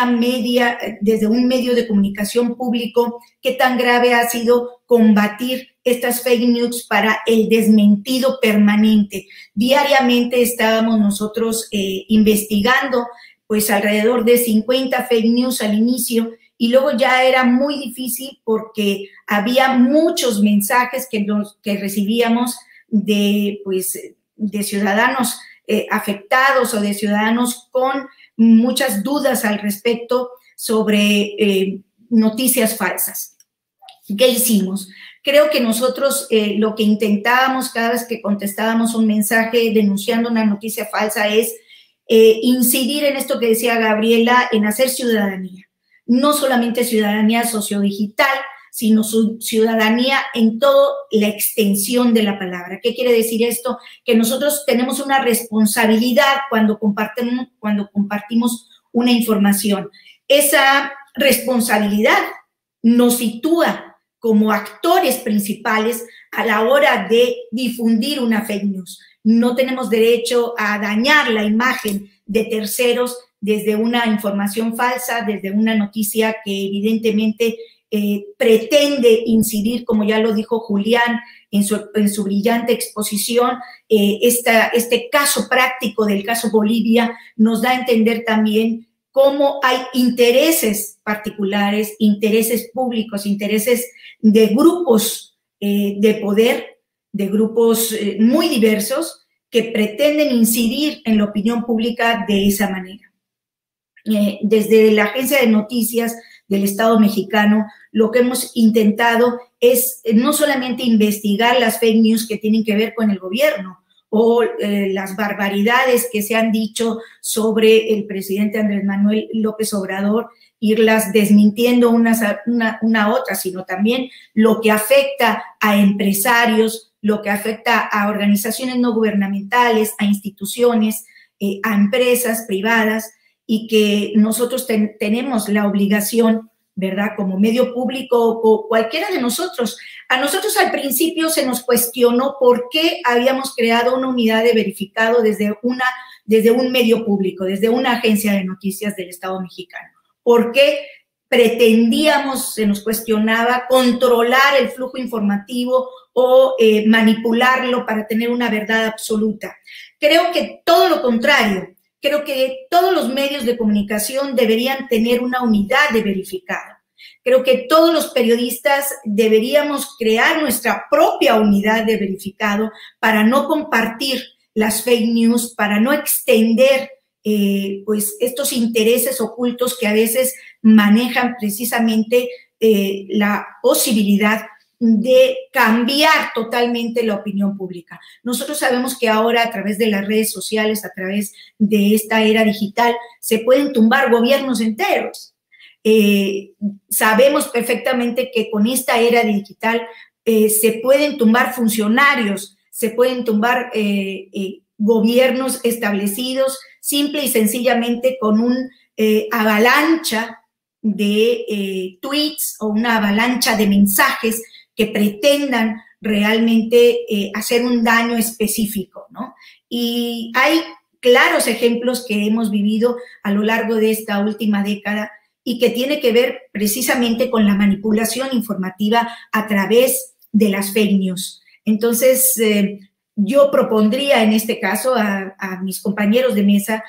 un medio de comunicación público, qué tan grave ha sido combatir estas fake news para el desmentido permanente? Diariamente estábamos nosotros investigando pues alrededor de 50 fake news al inicio, y luego ya era muy difícil porque había muchos mensajes que recibíamos de ciudadanos afectados o de ciudadanos con muchas dudas al respecto sobre noticias falsas. ¿Qué hicimos? Creo que nosotros lo que intentábamos cada vez que contestábamos un mensaje denunciando una noticia falsa es incidir en esto que decía Gabriela, en hacer ciudadanía. No solamente ciudadanía sociodigital, sino su ciudadanía en toda la extensión de la palabra. ¿Qué quiere decir esto? Que nosotros tenemos una responsabilidad cuando compartimos una información. Esa responsabilidad nos sitúa como actores principales a la hora de difundir una fake news. No tenemos derecho a dañar la imagen de terceros desde una información falsa, desde una noticia que evidentemente pretende incidir, como ya lo dijo Julián en su brillante exposición. Este caso práctico del caso Bolivia nos da a entender también cómo hay intereses particulares, intereses públicos, intereses de grupos de poder, de grupos muy diversos que pretenden incidir en la opinión pública de esa manera. Desde la Agencia de Noticias del Estado mexicano, lo que hemos intentado es no solamente investigar las fake news que tienen que ver con el gobierno o las barbaridades que se han dicho sobre el presidente Andrés Manuel López Obrador, irlas desmintiendo una a otra, sino también lo que afecta a empresarios, lo que afecta a organizaciones no gubernamentales, a instituciones, a empresas privadas, y que nosotros tenemos la obligación, ¿verdad?, como medio público o cualquiera de nosotros. A nosotros al principio se nos cuestionó por qué habíamos creado una unidad de verificado desde un medio público, desde una agencia de noticias del Estado mexicano. ¿Por qué pretendíamos, se nos cuestionaba, controlar el flujo informativo o manipularlo para tener una verdad absoluta? Creo que todo lo contrario. Creo que todos los medios de comunicación deberían tener una unidad de verificado. Creo que todos los periodistas deberíamos crear nuestra propia unidad de verificado para no compartir las fake news, para no extender pues estos intereses ocultos que a veces manejan precisamente la posibilidad de cambiar totalmente la opinión pública. Nosotros sabemos que ahora a través de las redes sociales, a través de esta era digital, se pueden tumbar gobiernos enteros. Sabemos perfectamente que con esta era digital se pueden tumbar funcionarios, se pueden tumbar gobiernos establecidos simple y sencillamente con una avalancha de tweets o una avalancha de mensajes que pretendan realmente hacer un daño específico, ¿no? Y hay claros ejemplos que hemos vivido a lo largo de esta última década y que tiene que ver precisamente con la manipulación informativa a través de las fake news. Entonces, yo propondría en este caso a mis compañeros de mesa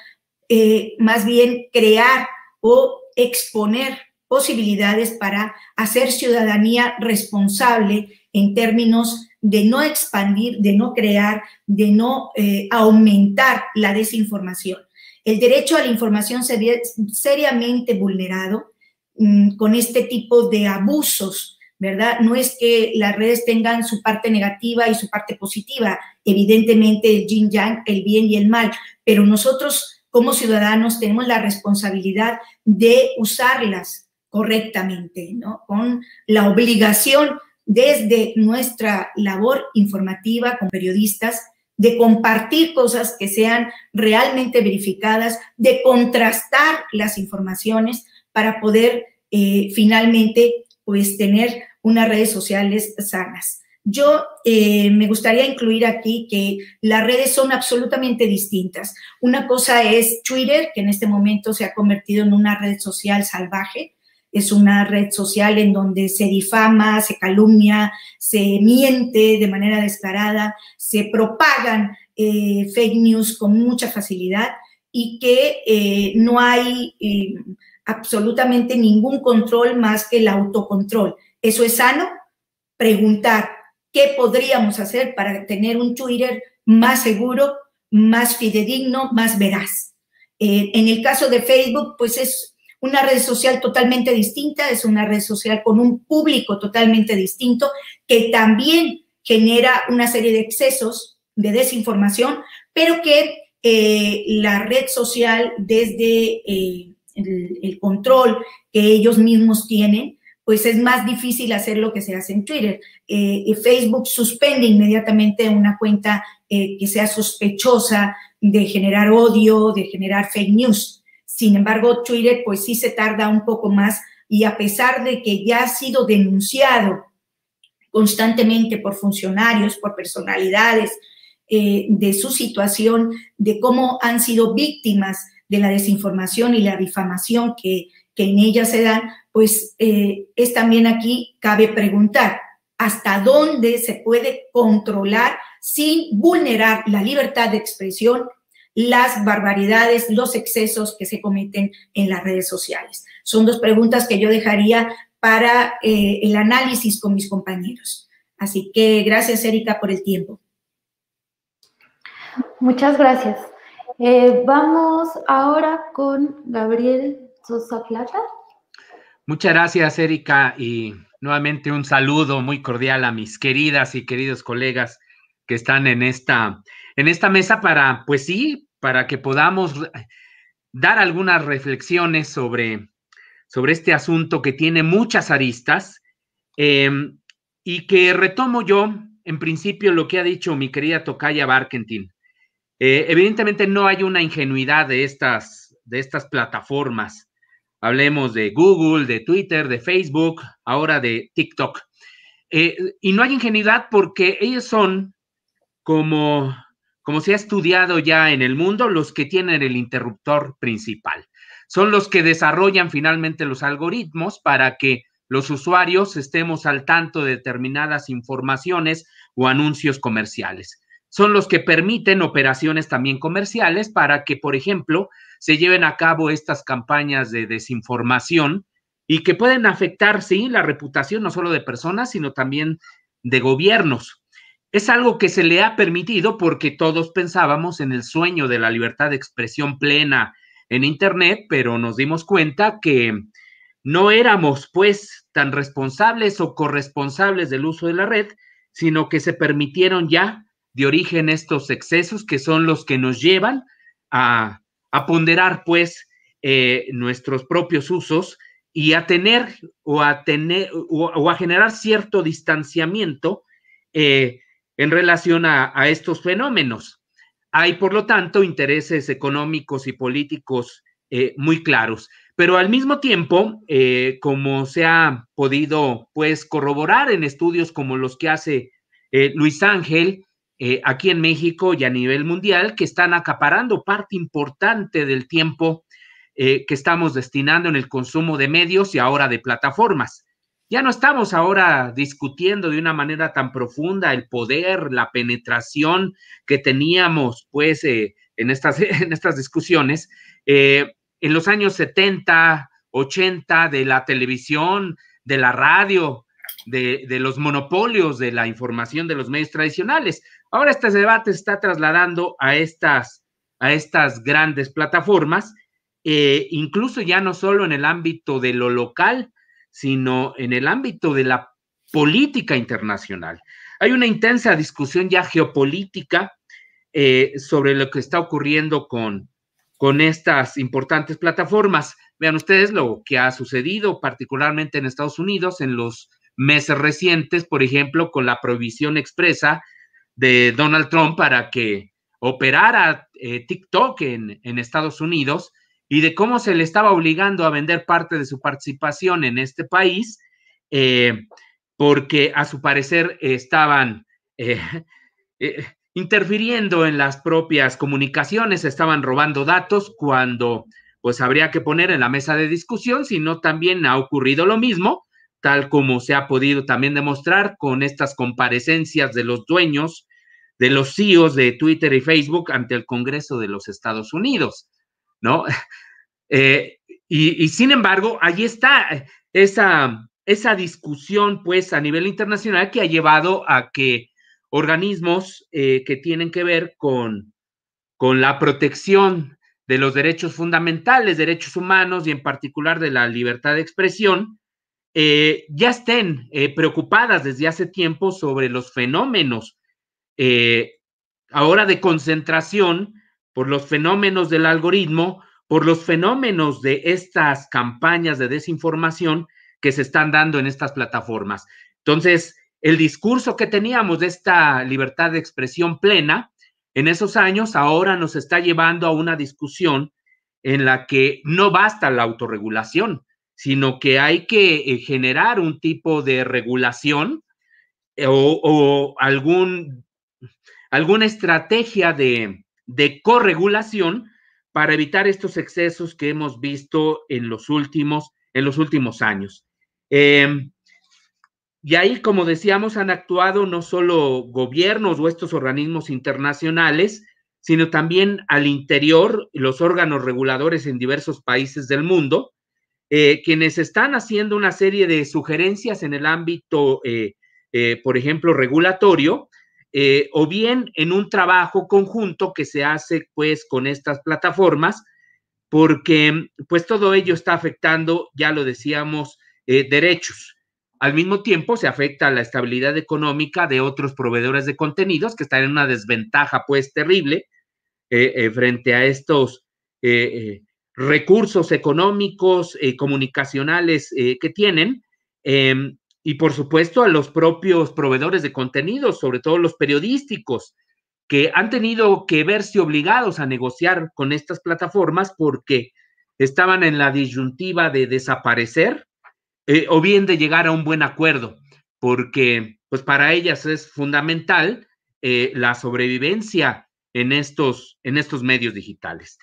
más bien crear o exponer posibilidades para hacer ciudadanía responsable en términos de no expandir, de no crear, de no aumentar la desinformación. El derecho a la información se ve seriamente vulnerado con este tipo de abusos, ¿verdad? No es que las redes tengan su parte negativa y su parte positiva, evidentemente el yin-yang, el bien y el mal, pero nosotros como ciudadanos tenemos la responsabilidad de usarlas correctamente, ¿no? Con la obligación desde nuestra labor informativa como periodistas de compartir cosas que sean realmente verificadas, de contrastar las informaciones para poder finalmente pues tener unas redes sociales sanas. Yo me gustaría incluir aquí que las redes son absolutamente distintas. Una cosa es Twitter, que en este momento se ha convertido en una red social salvaje. Es una red social en donde se difama, se calumnia, se miente de manera descarada, se propagan fake news con mucha facilidad y que no hay absolutamente ningún control más que el autocontrol. ¿Eso es sano? Preguntar qué podríamos hacer para tener un Twitter más seguro, más fidedigno, más veraz. En el caso de Facebook, pues es una red social totalmente distinta, es una red social con un público totalmente distinto que también genera una serie de excesos de desinformación, pero que la red social desde el control que ellos mismos tienen, pues es más difícil hacer lo que se hace en Twitter. Facebook suspende inmediatamente una cuenta que sea sospechosa de generar odio, de generar fake news. Sin embargo, Twitter pues sí se tarda un poco más y a pesar de que ya ha sido denunciado constantemente por funcionarios, por personalidades, de su situación, de cómo han sido víctimas de la desinformación y la difamación que en ella se dan, pues es también aquí, cabe preguntar, ¿hasta dónde se puede controlar sin vulnerar la libertad de expresión, las barbaridades, los excesos que se cometen en las redes sociales? Son dos preguntas que yo dejaría para el análisis con mis compañeros. Así que gracias, Erika, por el tiempo. Muchas gracias. Vamos ahora con Gabriel Sosa Plata. Muchas gracias, Erika, y nuevamente un saludo muy cordial a mis queridas y queridos colegas que están en esta mesa para, pues sí, para que podamos dar algunas reflexiones sobre este asunto que tiene muchas aristas y que retomo yo, en principio, lo que ha dicho mi querida tocaya Barkentin. Evidentemente no hay una ingenuidad de estas plataformas. Hablemos de Google, de Twitter, de Facebook, ahora de TikTok. Y no hay ingenuidad porque ellos son, como se ha estudiado ya en el mundo, los que tienen el interruptor principal. Son los que desarrollan finalmente los algoritmos para que los usuarios estemos al tanto de determinadas informaciones o anuncios comerciales. Son los que permiten operaciones también comerciales para que, por ejemplo, se lleven a cabo estas campañas de desinformación y que pueden afectar, sí, la reputación no solo de personas, sino también de gobiernos. Es algo que se le ha permitido porque todos pensábamos en el sueño de la libertad de expresión plena en Internet, pero nos dimos cuenta que no éramos, pues, tan responsables o corresponsables del uso de la red, sino que se permitieron ya de origen estos excesos que son los que nos llevan a ponderar, pues, nuestros propios usos y a tener o a generar cierto distanciamiento en relación a estos fenómenos. Hay, por lo tanto, intereses económicos y políticos muy claros, pero al mismo tiempo, como se ha podido pues corroborar en estudios como los que hace Luis Ángel aquí en México y a nivel mundial, que están acaparando parte importante del tiempo que estamos destinando en el consumo de medios y ahora de plataformas. Ya no estamos ahora discutiendo de una manera tan profunda el poder, la penetración que teníamos pues en estas discusiones en los años 70, 80 de la televisión, de la radio, de los monopolios de la información de los medios tradicionales. Ahora este debate se está trasladando a estas grandes plataformas, incluso ya no solo en el ámbito de lo local, sino en el ámbito de la política internacional. Hay una intensa discusión ya geopolítica sobre lo que está ocurriendo con estas importantes plataformas. Vean ustedes lo que ha sucedido, particularmente en Estados Unidos, en los meses recientes, por ejemplo, con la prohibición expresa de Donald Trump para que operara TikTok en Estados Unidos, y de cómo se le estaba obligando a vender parte de su participación en este país, porque a su parecer estaban interfiriendo en las propias comunicaciones, estaban robando datos cuando pues habría que poner en la mesa de discusión, sino también ha ocurrido lo mismo, tal como se ha podido también demostrar con estas comparecencias de los dueños, de los CEOs de Twitter y Facebook ante el Congreso de los Estados Unidos, ¿no? Y sin embargo, allí está esa discusión, pues, a nivel internacional que ha llevado a que organismos que tienen que ver con la protección de los derechos fundamentales, derechos humanos y en particular de la libertad de expresión, ya estén preocupadas desde hace tiempo sobre los fenómenos ahora de concentración, por los fenómenos del algoritmo, por los fenómenos de estas campañas de desinformación que se están dando en estas plataformas. Entonces, el discurso que teníamos de esta libertad de expresión plena en esos años ahora nos está llevando a una discusión en la que no basta la autorregulación, sino que hay que generar un tipo de regulación o alguna estrategia de corregulación para evitar estos excesos que hemos visto en los últimos años. Y ahí, como decíamos, han actuado no solo gobiernos o estos organismos internacionales, sino también al interior, los órganos reguladores en diversos países del mundo, quienes están haciendo una serie de sugerencias en el ámbito, por ejemplo, regulatorio, o bien en un trabajo conjunto que se hace pues con estas plataformas, porque pues todo ello está afectando, ya lo decíamos, derechos. Al mismo tiempo se afecta la estabilidad económica de otros proveedores de contenidos que están en una desventaja pues terrible frente a estos recursos económicos, comunicacionales que tienen, y por supuesto a los propios proveedores de contenidos, sobre todo los periodísticos, que han tenido que verse obligados a negociar con estas plataformas porque estaban en la disyuntiva de desaparecer o bien de llegar a un buen acuerdo, porque pues para ellas es fundamental la sobrevivencia en estos medios digitales.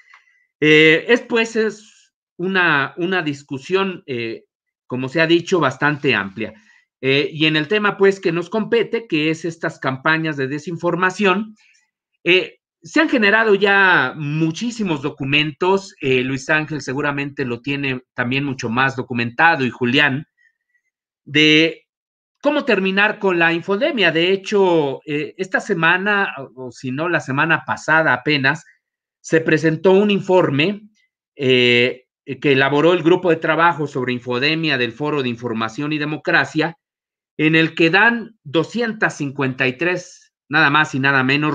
Es una discusión, como se ha dicho, bastante amplia. Y en el tema, pues, que nos compete, que es estas campañas de desinformación, se han generado ya muchísimos documentos. Luis Ángel seguramente lo tiene también mucho más documentado, y Julián, de cómo terminar con la infodemia. De hecho, esta semana, o si no, la semana pasada apenas, se presentó un informe que elaboró el Grupo de Trabajo sobre Infodemia del Foro de Información y Democracia, en el que dan 253, nada más y nada menos,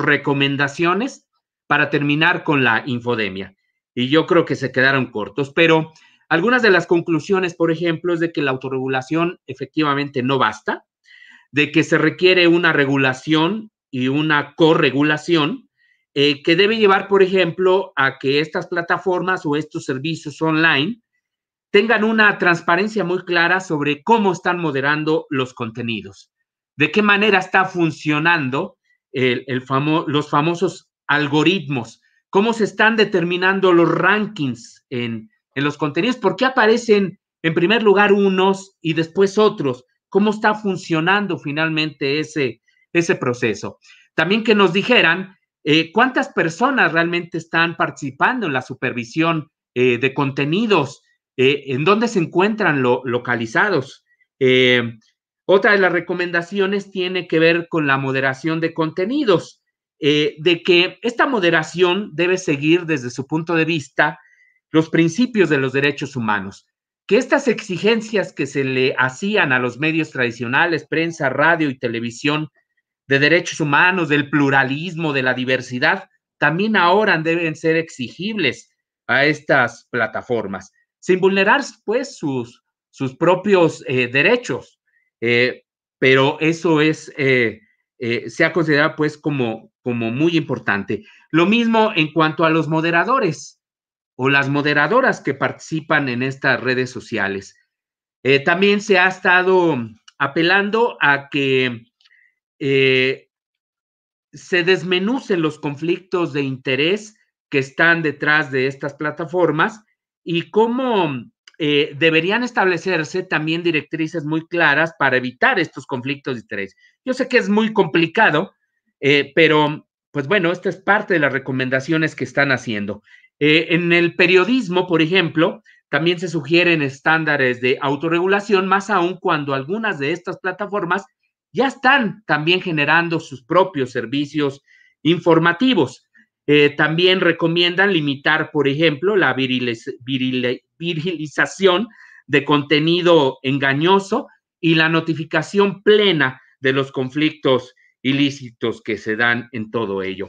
recomendaciones para terminar con la infodemia. Y yo creo que se quedaron cortos, pero algunas de las conclusiones, por ejemplo, es de que la autorregulación efectivamente no basta, de que se requiere una regulación y una corregulación que debe llevar, por ejemplo, a que estas plataformas o estos servicios online tengan una transparencia muy clara sobre cómo están moderando los contenidos, de qué manera está funcionando los famosos algoritmos, cómo se están determinando los rankings en los contenidos, por qué aparecen en primer lugar unos y después otros, cómo está funcionando finalmente ese proceso. También que nos dijeran cuántas personas realmente están participando en la supervisión de contenidos, en dónde se encuentran localizados. Otra de las recomendaciones tiene que ver con la moderación de contenidos, de que esta moderación debe seguir desde su punto de vista los principios de los derechos humanos, que estas exigencias que se le hacían a los medios tradicionales, prensa, radio y televisión, de derechos humanos, del pluralismo, de la diversidad, también ahora deben ser exigibles a estas plataformas, sin vulnerar, pues, sus propios derechos. Pero eso se ha considerado, pues, como muy importante. Lo mismo en cuanto a los moderadores o las moderadoras que participan en estas redes sociales. También se ha estado apelando a que se desmenucen los conflictos de interés que están detrás de estas plataformas y cómo deberían establecerse también directrices muy claras para evitar estos conflictos de interés. Yo sé que es muy complicado, pero pues bueno, esta es parte de las recomendaciones que están haciendo. En el periodismo, por ejemplo, también se sugieren estándares de autorregulación, más aún cuando algunas de estas plataformas ya están también generando sus propios servicios informativos. También recomiendan limitar, por ejemplo, la virilización de contenido engañoso y la notificación plena de los conflictos ilícitos que se dan en todo ello.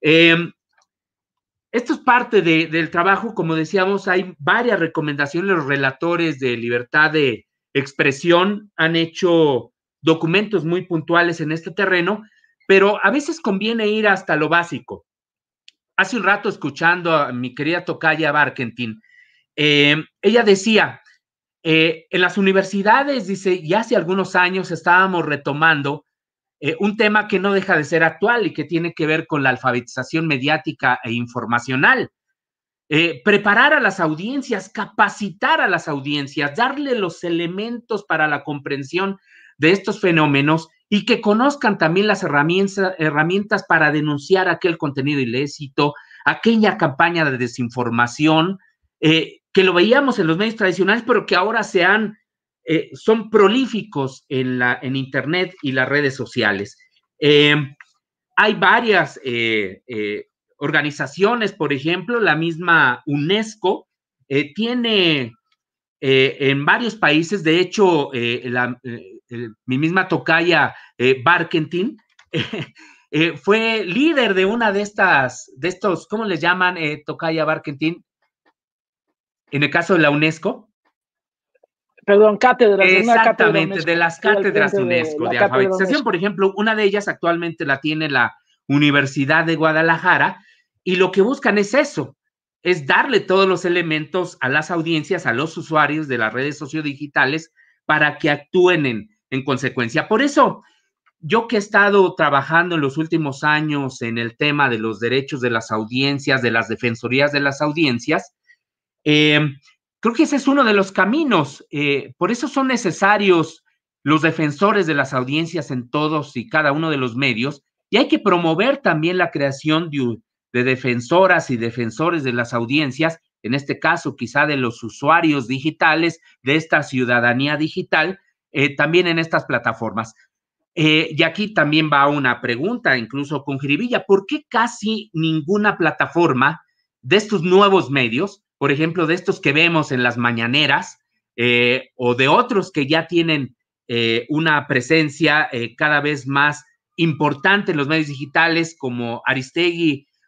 Esto es parte del trabajo, como decíamos, hay varias recomendaciones. Los relatores de libertad de expresión han hecho documentos muy puntuales en este terreno, pero a veces conviene ir hasta lo básico. Hace un rato, escuchando a mi querida tocaya Barkentin, ella decía, en las universidades, dice, y hace algunos años estábamos retomando un tema que no deja de ser actual y que tiene que ver con la alfabetización mediática e informacional. Preparar a las audiencias, capacitar a las audiencias, darle los elementos para la comprensión de estos fenómenos y que conozcan también las herramientas para denunciar aquel contenido ilícito, aquella campaña de desinformación, que lo veíamos en los medios tradicionales, pero que ahora son prolíficos en Internet y las redes sociales. Hay varias organizaciones, por ejemplo, la misma UNESCO tiene en varios países, de hecho, mi misma tocaya Barkentin fue líder de una de estos, ¿cómo les llaman, tocaya Barkentin? En el caso de la UNESCO. Perdón, cátedras. Exactamente, de las cátedras UNESCO de alfabetización, por ejemplo, una de ellas actualmente la tiene la Universidad de Guadalajara, y lo que buscan es eso, es darle todos los elementos a las audiencias, a los usuarios de las redes sociodigitales para que actúen en consecuencia. Por eso, yo que he estado trabajando en los últimos años en el tema de los derechos de las audiencias, de las defensorías de las audiencias, creo que ese es uno de los caminos. Por eso son necesarios los defensores de las audiencias en todos y cada uno de los medios, y hay que promover también la creación de defensoras y defensores de las audiencias, en este caso quizá de los usuarios digitales, de esta ciudadanía digital, también en estas plataformas. Y aquí también va una pregunta, incluso con jiribilla, ¿por qué casi ninguna plataforma de estos nuevos medios, por ejemplo, de estos que vemos en las mañaneras, o de otros que ya tienen una presencia cada vez más importante en los medios digitales, como Aristegui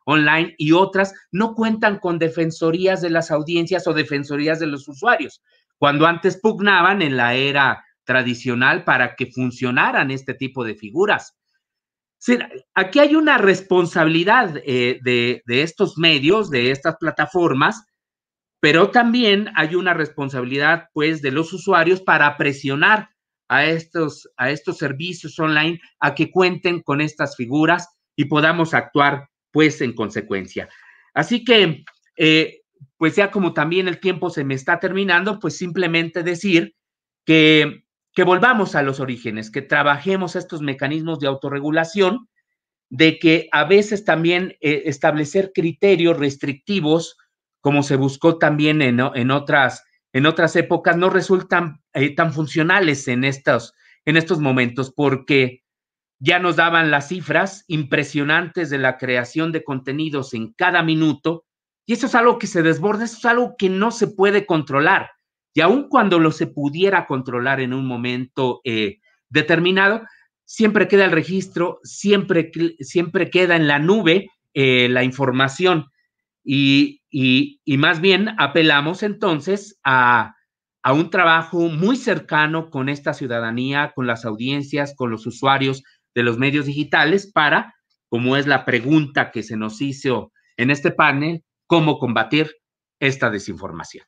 online y otras no cuentan con defensorías de las audiencias o defensorías de los usuarios, cuando antes pugnaban en la era tradicional para que funcionaran este tipo de figuras. Sí, aquí hay una responsabilidad de estos medios, de estas plataformas, pero también hay una responsabilidad, pues, de los usuarios para presionar a estos servicios online a que cuenten con estas figuras y podamos actuar, pues, en consecuencia. Así que, pues ya como también el tiempo se me está terminando, pues simplemente decir que volvamos a los orígenes, que trabajemos estos mecanismos de autorregulación, de que a veces también establecer criterios restrictivos, como se buscó también en otras épocas, no resultan tan funcionales en estos momentos, porque ya nos daban las cifras impresionantes de la creación de contenidos en cada minuto, y eso es algo que se desborda, eso es algo que no se puede controlar, y aun cuando lo se pudiera controlar en un momento determinado, siempre queda el registro, siempre queda en la nube la información, y más bien apelamos entonces a un trabajo muy cercano con esta ciudadanía, con las audiencias, con los usuarios de los medios digitales para, como es la pregunta que se nos hizo en este panel, cómo combatir esta desinformación.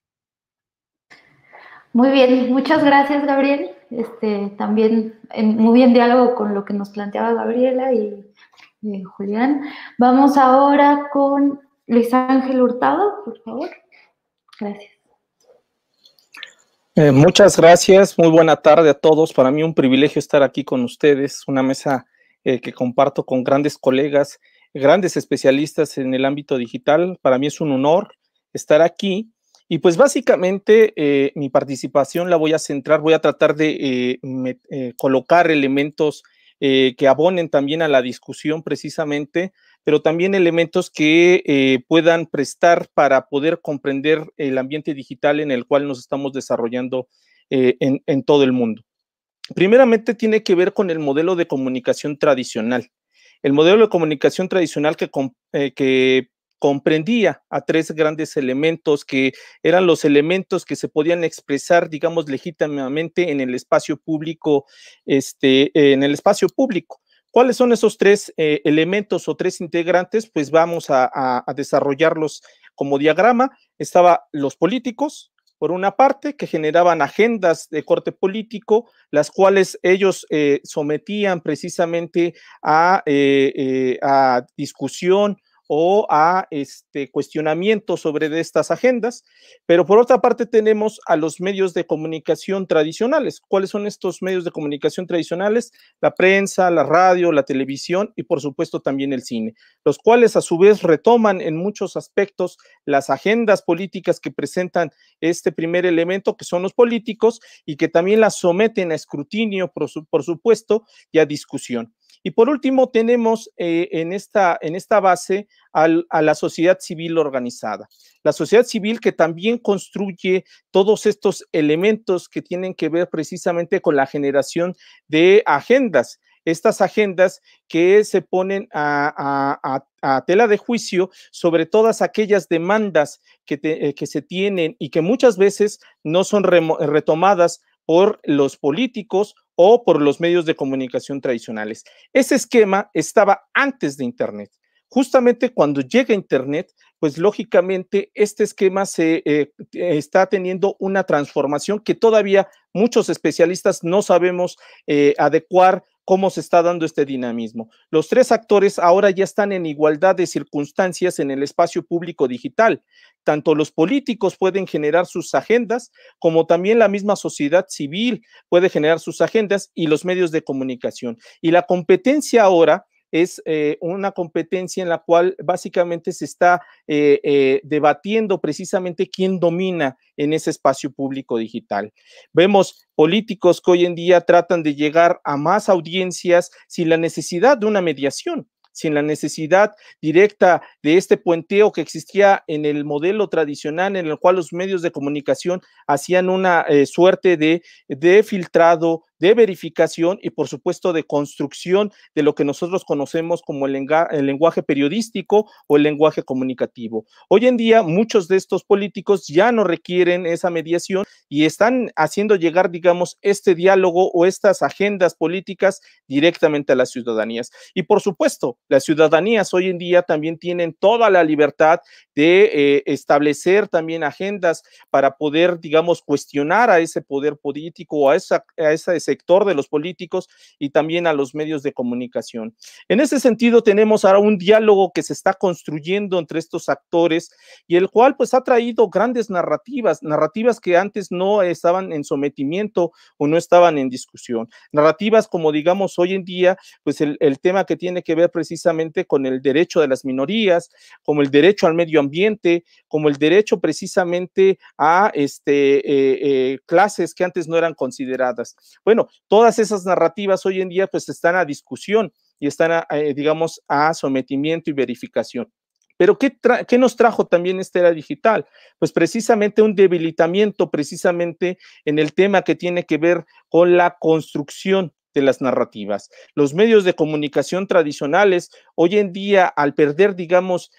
Muy bien, muchas gracias, Gabriel. También muy en diálogo con lo que nos planteaba Gabriela y Julián. Vamos ahora con Luis Ángel Hurtado, por favor. Gracias. Muchas gracias, muy buena tarde a todos. Para mí un privilegio estar aquí con ustedes, una mesa que comparto con grandes colegas, grandes especialistas en el ámbito digital. Para mí es un honor estar aquí y pues básicamente mi participación la voy a centrar, voy a tratar de colocar elementos que abonen también a la discusión precisamente, pero también elementos que puedan prestar para poder comprender el ambiente digital en el cual nos estamos desarrollando en todo el mundo. Primeramente tiene que ver con el modelo de comunicación tradicional. El modelo de comunicación tradicional que comprendía a tres grandes elementos que eran los elementos que se podían expresar, digamos, legítimamente en el espacio público, ¿Cuáles son esos tres elementos o tres integrantes? Pues vamos a desarrollarlos como diagrama. Estaban los políticos, por una parte, que generaban agendas de corte político, las cuales ellos sometían precisamente a discusión o a cuestionamiento sobre de estas agendas, pero por otra parte tenemos a los medios de comunicación tradicionales. ¿Cuáles son estos medios de comunicación tradicionales? La prensa, la radio, la televisión y por supuesto también el cine, los cuales a su vez retoman en muchos aspectos las agendas políticas que presentan este primer elemento, que son los políticos, y que también las someten a escrutinio, por supuesto, y a discusión. Y por último tenemos en esta base a la sociedad civil organizada. La sociedad civil que también construye todos estos elementos que tienen que ver precisamente con la generación de agendas. Estas agendas que se ponen a tela de juicio sobre todas aquellas demandas que se tienen y que muchas veces no son retomadas por los políticos o por los medios de comunicación tradicionales. Ese esquema estaba antes de Internet. Justamente cuando llega Internet, pues lógicamente este esquema está teniendo una transformación que todavía muchos especialistas no sabemos adecuar cómo se está dando este dinamismo. Los tres actores ahora ya están en igualdad de circunstancias en el espacio público digital. Tanto los políticos pueden generar sus agendas, como también la misma sociedad civil puede generar sus agendas y los medios de comunicación. Y la competencia ahora es una competencia en la cual básicamente se está debatiendo precisamente quién domina en ese espacio público digital. Vemos políticos que hoy en día tratan de llegar a más audiencias sin la necesidad de una mediación, sin la necesidad directa de este puenteo que existía en el modelo tradicional en el cual los medios de comunicación hacían una suerte de filtrado, de verificación y, por supuesto, de construcción de lo que nosotros conocemos como el lenguaje periodístico o el lenguaje comunicativo. Hoy en día, muchos de estos políticos ya no requieren esa mediación y están haciendo llegar, digamos, este diálogo o estas agendas políticas directamente a las ciudadanías. Y, por supuesto, las ciudadanías hoy en día también tienen toda la libertad de establecer también agendas para poder, digamos, cuestionar a ese poder político o a ese sector de los políticos y también a los medios de comunicación. En ese sentido, tenemos ahora un diálogo que se está construyendo entre estos actores y el cual pues ha traído grandes narrativas que antes no estaban en sometimiento o no estaban en discusión. Narrativas como, digamos, hoy en día, pues el tema que tiene que ver precisamente con el derecho de las minorías, como el derecho al medio ambiente, como el derecho precisamente a clases que antes no eran consideradas. Bueno, todas esas narrativas hoy en día pues están a discusión y están, digamos, a sometimiento y verificación. Pero ¿qué nos trajo también esta era digital? Pues precisamente un debilitamiento precisamente en el tema que tiene que ver con la construcción de las narrativas. Los medios de comunicación tradicionales, hoy en día, al perder, digamos,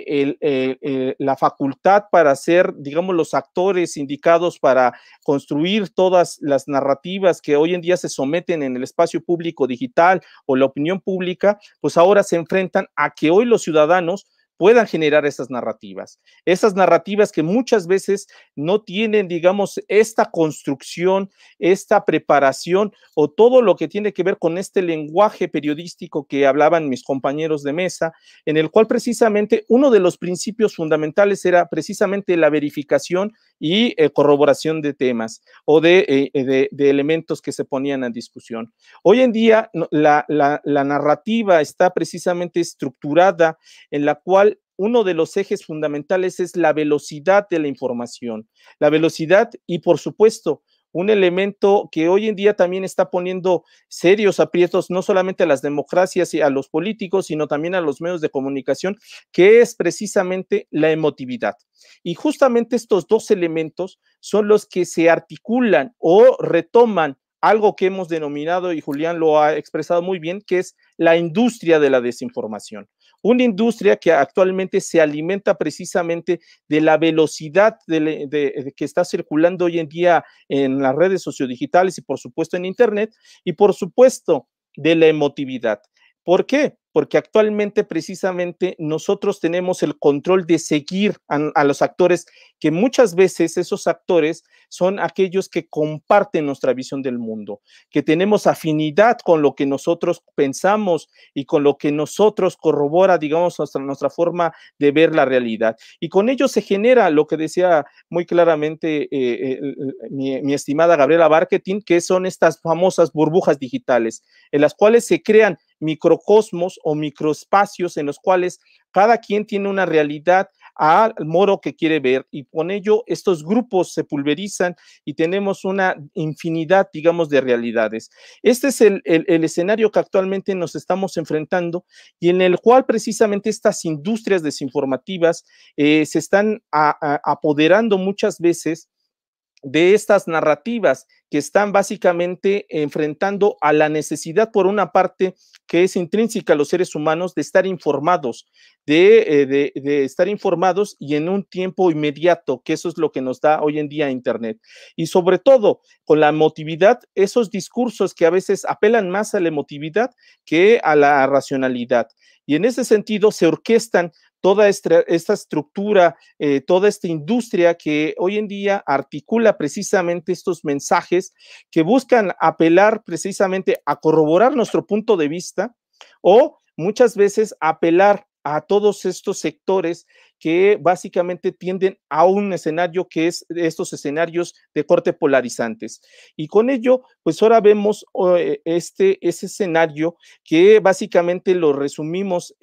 la facultad para ser, digamos, los actores indicados para construir todas las narrativas que hoy en día se someten en el espacio público digital o la opinión pública, pues ahora se enfrentan a que hoy los ciudadanos puedan generar esas narrativas que muchas veces no tienen, digamos, esta construcción, esta preparación o todo lo que tiene que ver con este lenguaje periodístico que hablaban mis compañeros de mesa, en el cual precisamente uno de los principios fundamentales era precisamente la verificación y corroboración de temas o de elementos que se ponían en discusión. Hoy en día la narrativa está precisamente estructurada en la cual uno de los ejes fundamentales es la velocidad de la información, la velocidad y, por supuesto, un elemento que hoy en día también está poniendo serios aprietos no solamente a las democracias y a los políticos, sino también a los medios de comunicación, que es precisamente la emotividad. Y justamente estos dos elementos son los que se articulan o retoman algo que hemos denominado, y Julián lo ha expresado muy bien, que es la industria de la desinformación. Una industria que actualmente se alimenta precisamente de la velocidad que está circulando hoy en día en las redes sociodigitales y por supuesto en Internet y por supuesto de la emotividad. ¿Por qué? Porque actualmente precisamente nosotros tenemos el control de seguir a los actores, que muchas veces esos actores son aquellos que comparten nuestra visión del mundo, que tenemos afinidad con lo que nosotros pensamos y con lo que nosotros corrobora, digamos, nuestra forma de ver la realidad. Y con ello se genera lo que decía muy claramente mi estimada Gabriela Barquetín, que son estas famosas burbujas digitales, en las cuales se crean microcosmos o microespacios en los cuales cada quien tiene una realidad al modo que quiere ver y con ello estos grupos se pulverizan y tenemos una infinidad, digamos, de realidades. Este es el escenario que actualmente nos estamos enfrentando y en el cual precisamente estas industrias desinformativas se están apoderando muchas veces de estas narrativas que están básicamente enfrentando a la necesidad, por una parte, que es intrínseca a los seres humanos, de estar informados, de estar informados y en un tiempo inmediato, que eso es lo que nos da hoy en día Internet. Y sobre todo, con la emotividad, esos discursos que a veces apelan más a la emotividad que a la racionalidad. Y en ese sentido se orquestan toda esta estructura, toda esta industria que hoy en día articula precisamente estos mensajes que buscan apelar precisamente a corroborar nuestro punto de vista o muchas veces apelar a todos estos sectores que básicamente tienden a un escenario que es estos escenarios de corte polarizantes. Y con ello, pues ahora vemos ese escenario que básicamente lo resumimos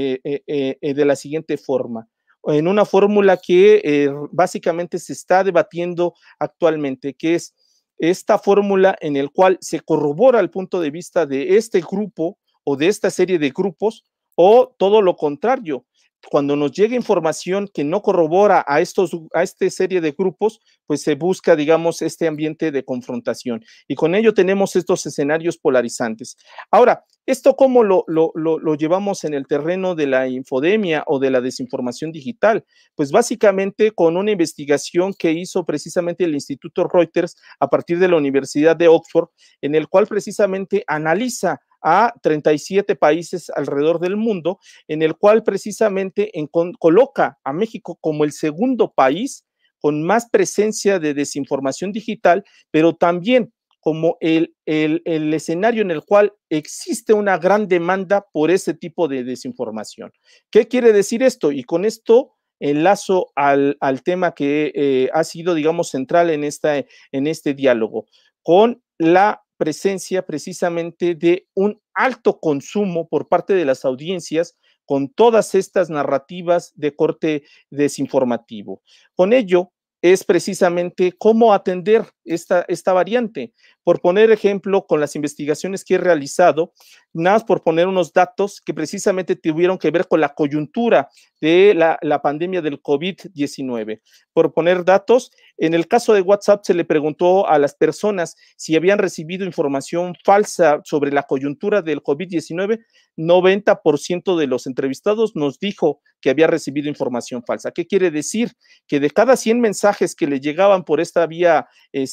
de la siguiente forma, en una fórmula que básicamente se está debatiendo actualmente, que es esta fórmula en el cual se corrobora el punto de vista de este grupo o de esta serie de grupos, o todo lo contrario, cuando nos llega información que no corrobora a esta serie de grupos, pues se busca, digamos, este ambiente de confrontación. Y con ello tenemos estos escenarios polarizantes. Ahora, ¿esto cómo lo llevamos en el terreno de la infodemia o de la desinformación digital? Pues básicamente con una investigación que hizo precisamente el Instituto Reuters a partir de la Universidad de Oxford, en el cual precisamente analiza a 37 países alrededor del mundo, en el cual precisamente coloca a México como el segundo país con más presencia de desinformación digital, pero también como el escenario en el cual existe una gran demanda por ese tipo de desinformación. ¿Qué quiere decir esto? Y con esto enlazo al tema que ha sido, digamos, central en este diálogo, con la presencia precisamente de un alto consumo por parte de las audiencias con todas estas narrativas de corte desinformativo. Con ello es precisamente cómo atender esta variante. Por poner ejemplo, con las investigaciones que he realizado, nada más por poner unos datos que precisamente tuvieron que ver con la coyuntura de la pandemia del COVID-19. Por poner datos, en el caso de WhatsApp se le preguntó a las personas si habían recibido información falsa sobre la coyuntura del COVID-19, 90% de los entrevistados nos dijo que había recibido información falsa. ¿Qué quiere decir? Que de cada 100 mensajes que le llegaban por esta vía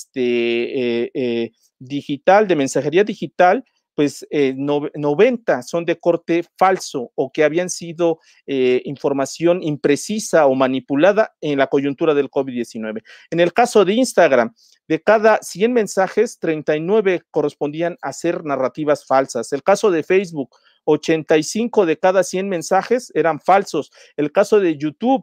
digital, de mensajería digital, pues 90 son de corte falso o que habían sido información imprecisa o manipulada en la coyuntura del COVID-19. En el caso de Instagram, de cada 100 mensajes, 39 correspondían a ser narrativas falsas. El caso de Facebook, 85 de cada 100 mensajes eran falsos. El caso de YouTube,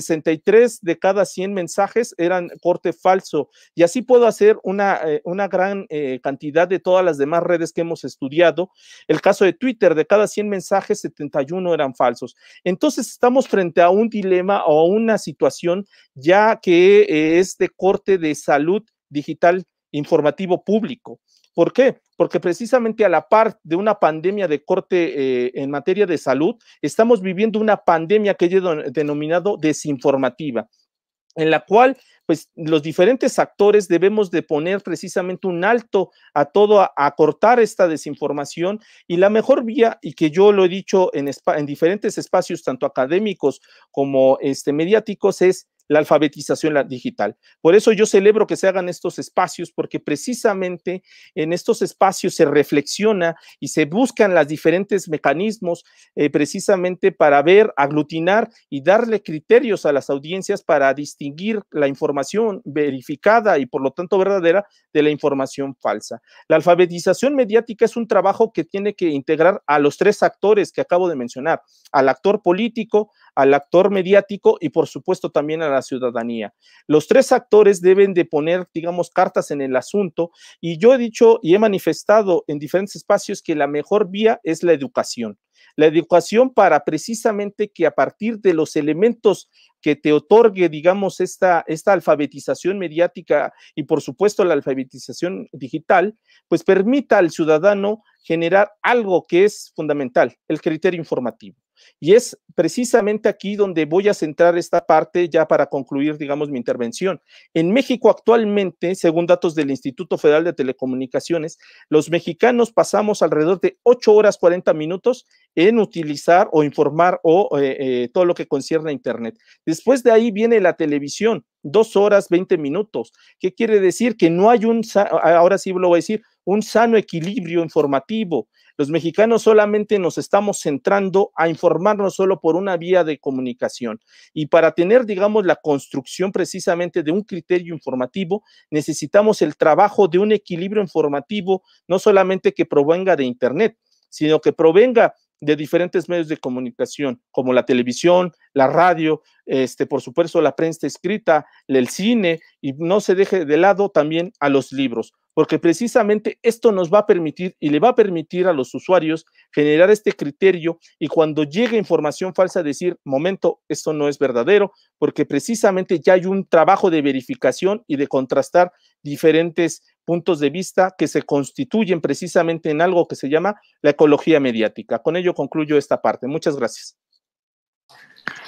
63 de cada 100 mensajes eran corte falso. Y así puedo hacer una gran cantidad de todas las demás redes que hemos estudiado. El caso de Twitter, de cada 100 mensajes, 71 eran falsos. Entonces estamos frente a un dilema o a una situación ya que es de corte de salud digital informativo público. ¿Por qué? Porque precisamente a la par de una pandemia de corte en materia de salud, estamos viviendo una pandemia que he denominado desinformativa, en la cual pues los diferentes actores debemos de poner precisamente un alto a todo, a cortar esta desinformación, y la mejor vía, y que yo lo he dicho en diferentes espacios, tanto académicos como mediáticos, es la alfabetización digital. Por eso yo celebro que se hagan estos espacios, porque precisamente en estos espacios se reflexiona y se buscan los diferentes mecanismos precisamente para ver, aglutinar y darle criterios a las audiencias para distinguir la información verificada y por lo tanto verdadera de la información falsa. La alfabetización mediática es un trabajo que tiene que integrar a los tres actores que acabo de mencionar, al actor político, al actor mediático y por supuesto también a la ciudadanía. Los tres actores deben de poner, digamos, cartas en el asunto, y yo he dicho y he manifestado en diferentes espacios que la mejor vía es la educación. La educación para precisamente que a partir de los elementos que te otorgue, digamos, esta alfabetización mediática y por supuesto la alfabetización digital, pues permita al ciudadano generar algo que es fundamental, el criterio informativo. Y es precisamente aquí donde voy a centrar esta parte ya para concluir, digamos, mi intervención. En México actualmente, según datos del Instituto Federal de Telecomunicaciones, los mexicanos pasamos alrededor de 8 horas 40 minutos en utilizar o informar o todo lo que concierne a Internet. Después de ahí viene la televisión, 2 horas 20 minutos. ¿Qué quiere decir? Que no hay ahora sí lo voy a decir, un sano equilibrio informativo. Los mexicanos solamente nos estamos centrando a informarnos solo por una vía de comunicación, y para tener, digamos, la construcción precisamente de un criterio informativo, necesitamos el trabajo de un equilibrio informativo, no solamente que provenga de Internet, sino que provenga de diferentes medios de comunicación, como la televisión, la radio, por supuesto la prensa escrita, el cine, y no se deje de lado también a los libros, porque precisamente esto nos va a permitir y le va a permitir a los usuarios generar este criterio, y cuando llegue información falsa decir, momento, esto no es verdadero, porque precisamente ya hay un trabajo de verificación y de contrastar diferentes puntos de vista que se constituyen precisamente en algo que se llama la ecología mediática. Con ello concluyo esta parte. Muchas gracias.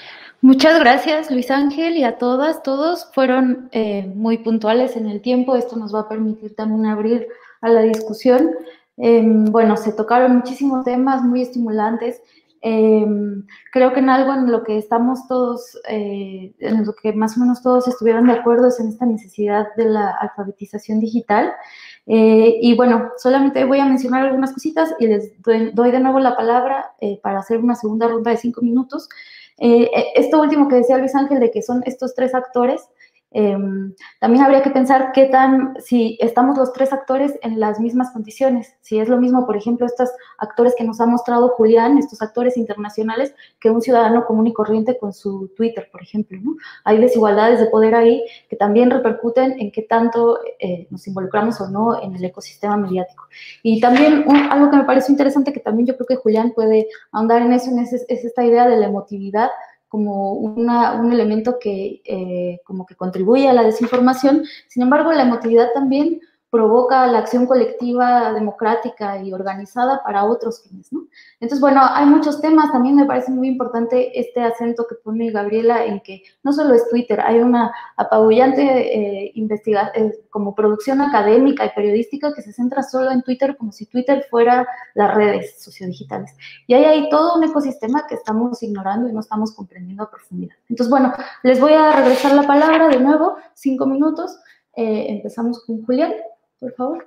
Muchas gracias, Luis Ángel, y a todas, todos fueron muy puntuales en el tiempo. Esto nos va a permitir también abrir a la discusión. Bueno, se tocaron muchísimos temas muy estimulantes. Creo que en algo en lo que estamos todos, en lo que más o menos todos estuvieron de acuerdo es en esta necesidad de la alfabetización digital. Y bueno, solamente voy a mencionar algunas cositas y les doy de nuevo la palabra para hacer una segunda ronda de 5 minutos. Esto último que decía Luis Ángel, de que son estos 3 actores, también habría que pensar si estamos los 3 actores en las mismas condiciones, si es lo mismo, por ejemplo, estos actores que nos ha mostrado Julián, estos actores internacionales, que un ciudadano común y corriente con su Twitter, por ejemplo, ¿no? Hay desigualdades de poder ahí que también repercuten en qué tanto nos involucramos o no en el ecosistema mediático. Y también algo que me parece interesante, que también yo creo que Julián puede ahondar en eso, es esta idea de la emotividad como un elemento que como que contribuye a la desinformación. Sin embargo, la emotividad también provoca la acción colectiva, democrática y organizada para otros fines, ¿no? Entonces, bueno, hay muchos temas. También me parece muy importante este acento que pone Gabriela en que no solo es Twitter, hay una apabullante como producción académica y periodística que se centra solo en Twitter, como si Twitter fuera las redes sociodigitales. Y hay ahí todo un ecosistema que estamos ignorando y no estamos comprendiendo a profundidad. Entonces, bueno, les voy a regresar la palabra de nuevo, 5 minutos. Empezamos con Julián, por favor.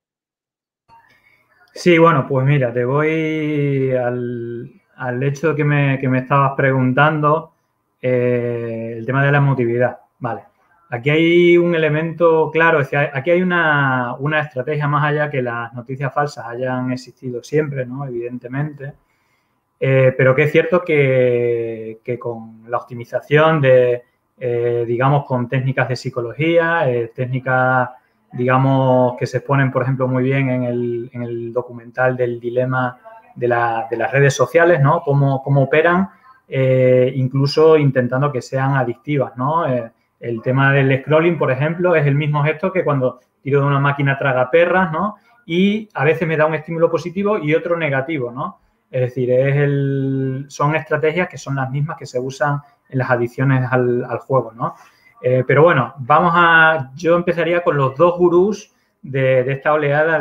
Sí, bueno, pues mira, te voy al hecho que me estabas preguntando, el tema de la emotividad. Vale, aquí hay un elemento claro, es decir, aquí hay una estrategia más allá que las noticias falsas hayan existido siempre, ¿no? Evidentemente, pero que es cierto que con la optimización digamos, con técnicas de psicología, técnicas, digamos, que se exponen, por ejemplo, muy bien en el documental del dilema de las redes sociales, ¿no? Cómo operan, incluso intentando que sean adictivas, ¿no? El tema del scrolling, por ejemplo, es el mismo gesto que cuando tiro de una máquina tragaperras, ¿no? Y a veces me da un estímulo positivo y otro negativo, ¿no? Es decir, son estrategias que son las mismas que se usan en las adicciones al juego, ¿no? Pero bueno, yo empezaría con los 2 gurús de esta oleada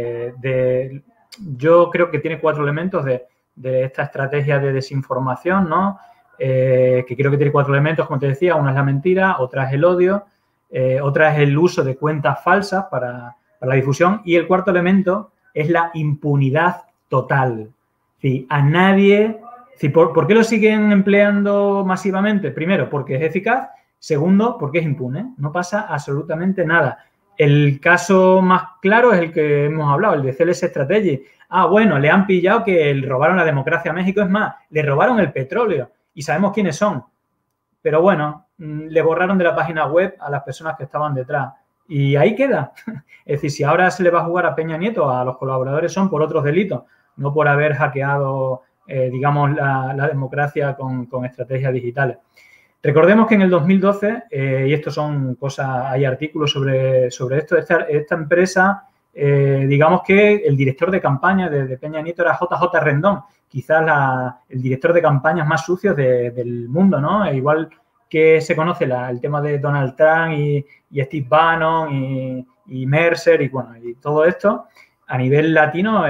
yo creo que tiene 4 elementos de esta estrategia de desinformación, ¿no? Que creo que tiene 4 elementos, como te decía. Una es la mentira, otra es el odio, otra es el uso de cuentas falsas para la difusión, y el 4º elemento es la impunidad total. Sí, a nadie... Sí, ¿por qué lo siguen empleando masivamente? Primero, porque es eficaz. Segundo, porque es impune. No pasa absolutamente nada. El caso más claro es el que hemos hablado, el de CLS Strategy. Ah, bueno, le han pillado que le robaron la democracia a México. Es más, le robaron el petróleo y sabemos quiénes son. Pero bueno, le borraron de la página web a las personas que estaban detrás. Y ahí queda. Es decir, si ahora se le va a jugar a Peña Nieto, a los colaboradores son por otros delitos, no por haber hackeado, digamos, la democracia con estrategias digitales. Recordemos que en el 2012, y estos son cosas, hay artículos sobre esto, esta empresa, digamos que el director de campaña de Peña Nieto era JJ Rendón, quizás el director de campañas más sucios del mundo, ¿no? Igual que se conoce el tema de Donald Trump y Steve Bannon y Mercer y, bueno, y todo esto. A nivel latino,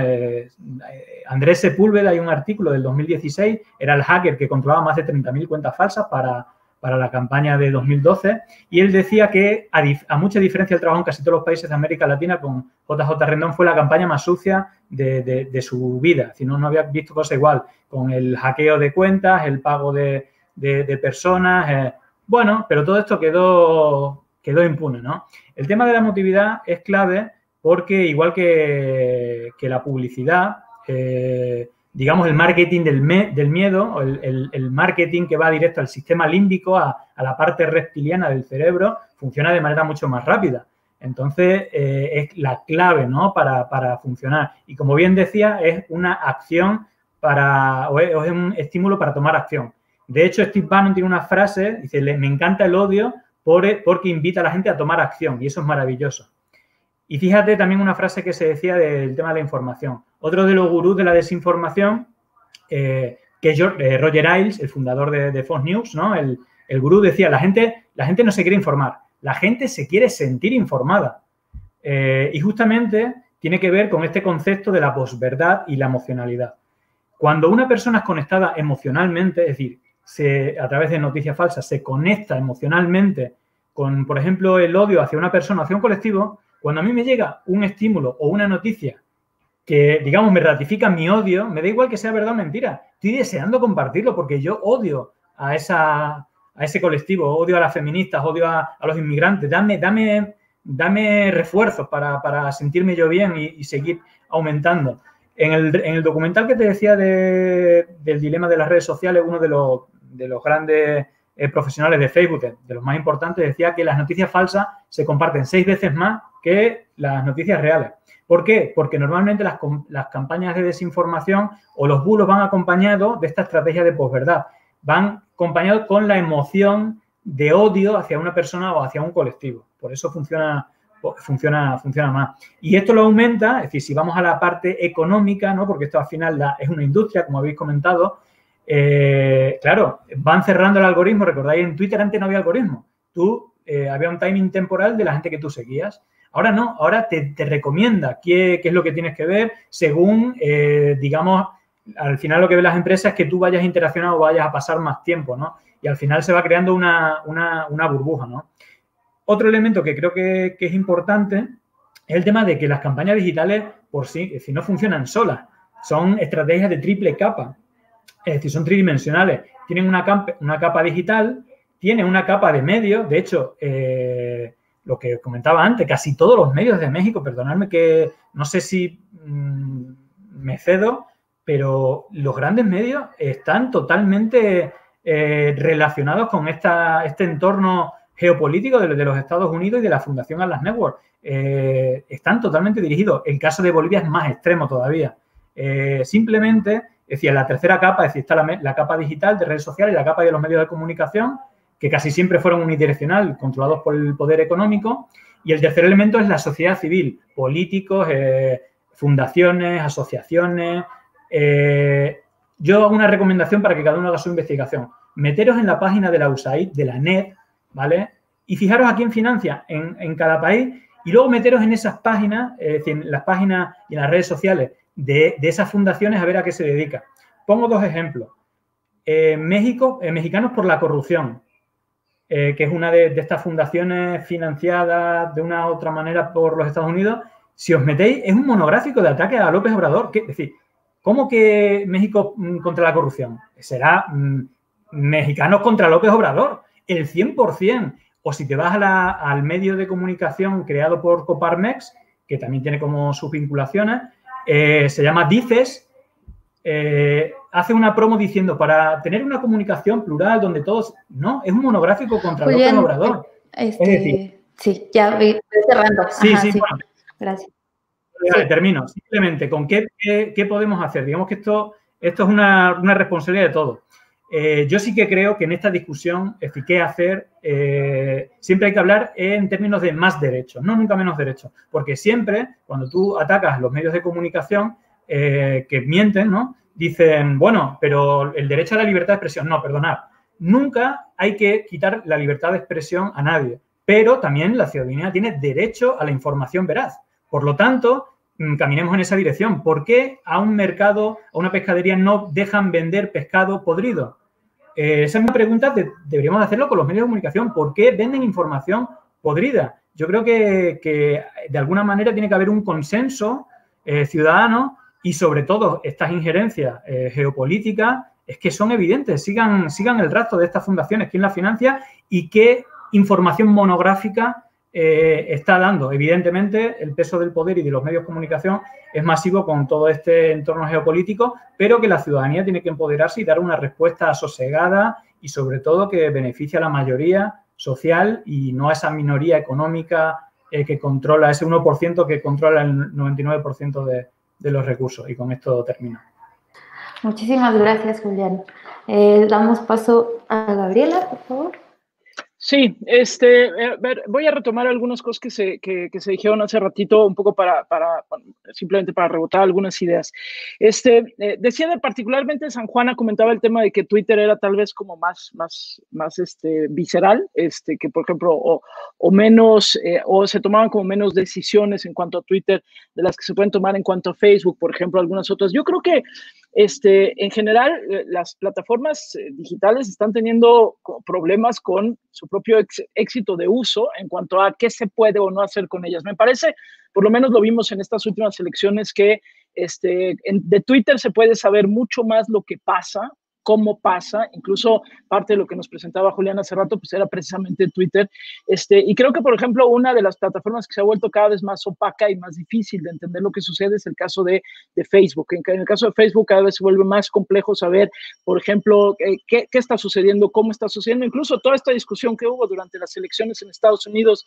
Andrés Sepúlveda, hay un artículo del 2016, era el hacker que controlaba más de 30.000 cuentas falsas para la campaña de 2012, y él decía que, a mucha diferencia del trabajo en casi todos los países de América Latina, con JJ Rendón fue la campaña más sucia de su vida. Si no había visto cosa igual, con el hackeo de cuentas, el pago de personas, bueno, pero todo esto quedó impune, ¿no? El tema de la emotividad es clave porque, igual que la publicidad, digamos, el marketing del miedo, el marketing que va directo al sistema límbico, a la parte reptiliana del cerebro, funciona de manera mucho más rápida. Entonces, es la clave, ¿no? Para funcionar. Y como bien decía, es una acción o es un estímulo para tomar acción. De hecho, Steve Bannon tiene una frase, dice, me encanta el odio porque invita a la gente a tomar acción, y eso es maravilloso. Y fíjate también una frase que se decía del tema de la información. Otro de los gurús de la desinformación que Roger Ailes, el fundador de Fox News, ¿no? El gurú decía, la gente no se quiere informar, la gente se quiere sentir informada. Y justamente tiene que ver con este concepto de la posverdad y la emocionalidad. Cuando una persona es conectada emocionalmente, es decir, a través de noticias falsas, se conecta emocionalmente con, por ejemplo, el odio hacia una persona, hacia un colectivo, cuando a mí me llega un estímulo o una noticia que, digamos, me ratifica mi odio, me da igual que sea verdad o mentira. Estoy deseando compartirlo porque yo odio a ese colectivo, odio a las feministas, odio a los inmigrantes. Dame refuerzos para sentirme yo bien y seguir aumentando. En el documental que te decía del dilema de las redes sociales, uno de los grandes profesionales de Facebook, de los más importantes, decía que las noticias falsas se comparten 6 veces más que las noticias reales. ¿Por qué? Porque normalmente las campañas de desinformación o los bulos van acompañados de esta estrategia de posverdad. Van acompañados con la emoción de odio hacia una persona o hacia un colectivo. Por eso funciona más. Y esto lo aumenta, es decir, si vamos a la parte económica, ¿no? Porque esto al final es una industria, como habéis comentado, claro, van cerrando el algoritmo. Recordáis, en Twitter antes no había algoritmo. Había un timing temporal de la gente que tú seguías. Ahora no, ahora te recomienda qué es lo que tienes que ver según, digamos, al final lo que ven las empresas es que tú vayas a interaccionar o vayas a pasar más tiempo, ¿no? Y al final se va creando una burbuja, ¿no? Otro elemento que creo que es importante es el tema de que las campañas digitales por sí, es decir, no funcionan solas. Son estrategias de triple capa. Es decir, son tridimensionales. Tienen una capa digital, tienen una capa de medios. De hecho, lo que comentaba antes, casi todos los medios de México, perdonadme que no sé si me cedo, pero los grandes medios están totalmente relacionados con este entorno geopolítico de los Estados Unidos y de la Fundación Atlas Network. Están totalmente dirigidos. El caso de Bolivia es más extremo todavía. Simplemente, es decir, la tercera capa, es decir, está la capa digital de redes sociales y la capa de los medios de comunicación, que casi siempre fueron unidireccional, controlados por el poder económico. Y el tercer elemento es la sociedad civil, políticos, fundaciones, asociaciones. Yo hago una recomendación para que cada uno haga su investigación. Meteros en la página de la USAID, de la NED, ¿vale? Y fijaros a quién financia en cada país y luego meteros en esas páginas, es decir, en las páginas y en las redes sociales de esas fundaciones a ver a qué se dedica. Pongo 2 ejemplos. México, Mexicanos por la Corrupción, que es una de estas fundaciones financiadas de una u otra manera por los Estados Unidos. Si os metéis, es un monográfico de ataque a López Obrador. Es decir, ¿cómo que México contra la corrupción? Será Mexicanos contra López Obrador, el 100%. O si te vas al medio de comunicación creado por Coparmex, que también tiene como sus vinculaciones, se llama Dices, hace una promo diciendo para tener una comunicación plural donde todos... No, es un monográfico contra López Obrador. Es decir, sí, ya voy cerrando. Sí, Ajá, sí, sí. bueno. Gracias. Termino. Simplemente, ¿con qué podemos hacer? Digamos que esto es una responsabilidad de todos. Yo sí que creo que en esta discusión, ¿qué hacer? Siempre hay que hablar en términos de más derechos, no nunca menos derechos. Porque siempre, cuando tú atacas los medios de comunicación que mienten, ¿no? Dicen, bueno, pero el derecho a la libertad de expresión. No, perdonad. Nunca hay que quitar la libertad de expresión a nadie. Pero también la ciudadanía tiene derecho a la información veraz. Por lo tanto, caminemos en esa dirección. ¿Por qué a un mercado, a una pescadería no dejan vender pescado podrido? Esa misma pregunta deberíamos hacerlo con los medios de comunicación. ¿Por qué venden información podrida? Yo creo que de alguna manera tiene que haber un consenso ciudadano y sobre todo estas injerencias geopolíticas es que son evidentes. Sigan el rastro de estas fundaciones, quién las financia y qué información monográfica está dando. Evidentemente, el peso del poder y de los medios de comunicación es masivo con todo este entorno geopolítico, pero que la ciudadanía tiene que empoderarse y dar una respuesta sosegada y, sobre todo, que beneficie a la mayoría social y no a esa minoría económica que controla, ese 1% que controla el 99% de los recursos. Y con esto termino. Muchísimas gracias, Julián. Damos paso a Gabriela, por favor. Sí, voy a retomar algunas cosas que se dijeron hace ratito, un poco simplemente para rebotar algunas ideas. Decía particularmente San Juana, comentaba el tema de que Twitter era tal vez como más visceral, que por ejemplo, o menos, o se tomaban como menos decisiones en cuanto a Twitter de las que se pueden tomar en cuanto a Facebook, por ejemplo, algunas otras. Yo creo que en general, las plataformas digitales están teniendo problemas con su propio éxito de uso en cuanto a qué se puede o no hacer con ellas. Me parece, por lo menos lo vimos en estas últimas elecciones, que de Twitter se puede saber mucho más lo que pasa, cómo pasa, incluso parte de lo que nos presentaba Julián hace rato, pues era precisamente Twitter, y creo que, por ejemplo, una de las plataformas que se ha vuelto cada vez más opaca y más difícil de entender lo que sucede es el caso de Facebook. En el caso de Facebook cada vez se vuelve más complejo saber, por ejemplo, qué está sucediendo, cómo está sucediendo, incluso toda esta discusión que hubo durante las elecciones en Estados Unidos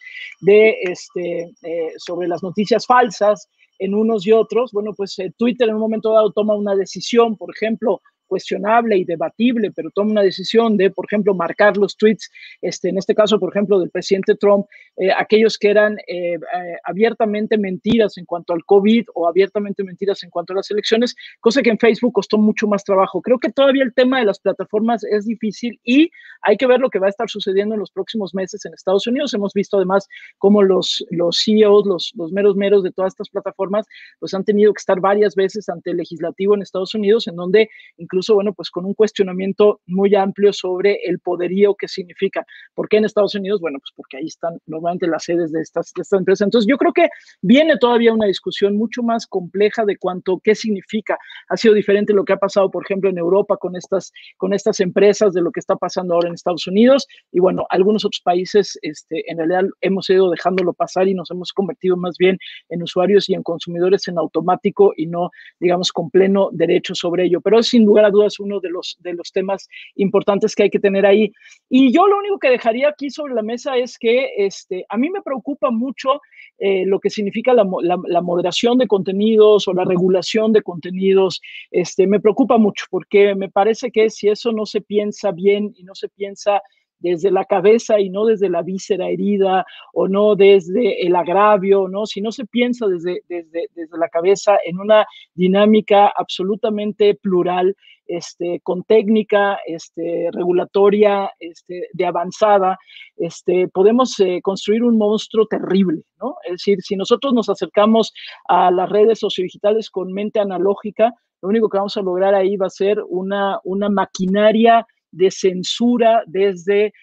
sobre las noticias falsas en unos y otros. Bueno, pues Twitter en un momento dado toma una decisión, por ejemplo, cuestionable y debatible, pero toma una decisión de, por ejemplo, marcar los tweets, en este caso, por ejemplo, del presidente Trump, aquellos que eran abiertamente mentiras en cuanto al COVID o abiertamente mentiras en cuanto a las elecciones, cosa que en Facebook costó mucho más trabajo. Creo que todavía el tema de las plataformas es difícil y hay que ver lo que va a estar sucediendo en los próximos meses en Estados Unidos. Hemos visto además cómo los CEOs, los meros de todas estas plataformas, pues han tenido que estar varias veces ante el legislativo en Estados Unidos, en donde incluso, bueno, pues con un cuestionamiento muy amplio sobre el poderío que significa. ¿Por qué en Estados Unidos? Bueno, pues porque ahí están normalmente las sedes de estas empresas. Entonces, yo creo que viene todavía una discusión mucho más compleja de qué significa. Ha sido diferente lo que ha pasado, por ejemplo, en Europa con estas empresas, de lo que está pasando ahora en Estados Unidos. Y bueno, algunos otros países, en realidad hemos ido dejándolo pasar y nos hemos convertido más bien en usuarios y en consumidores en automático y no, digamos, con pleno derecho sobre ello. Pero es sin lugar a dudas uno de los temas importantes que hay que tener ahí. Y yo lo único que dejaría aquí sobre la mesa es que a mí me preocupa mucho lo que significa la moderación de contenidos o la regulación de contenidos. Me preocupa mucho porque me parece que si eso no se piensa bien y no se piensa desde la cabeza y no desde la víscera herida o no desde el agravio, ¿no? Si no se piensa desde la cabeza en una dinámica absolutamente plural, con técnica regulatoria de avanzada, podemos construir un monstruo terrible, ¿no? Es decir, si nosotros nos acercamos a las redes sociodigitales con mente analógica, lo único que vamos a lograr ahí va a ser una maquinaria de censura desde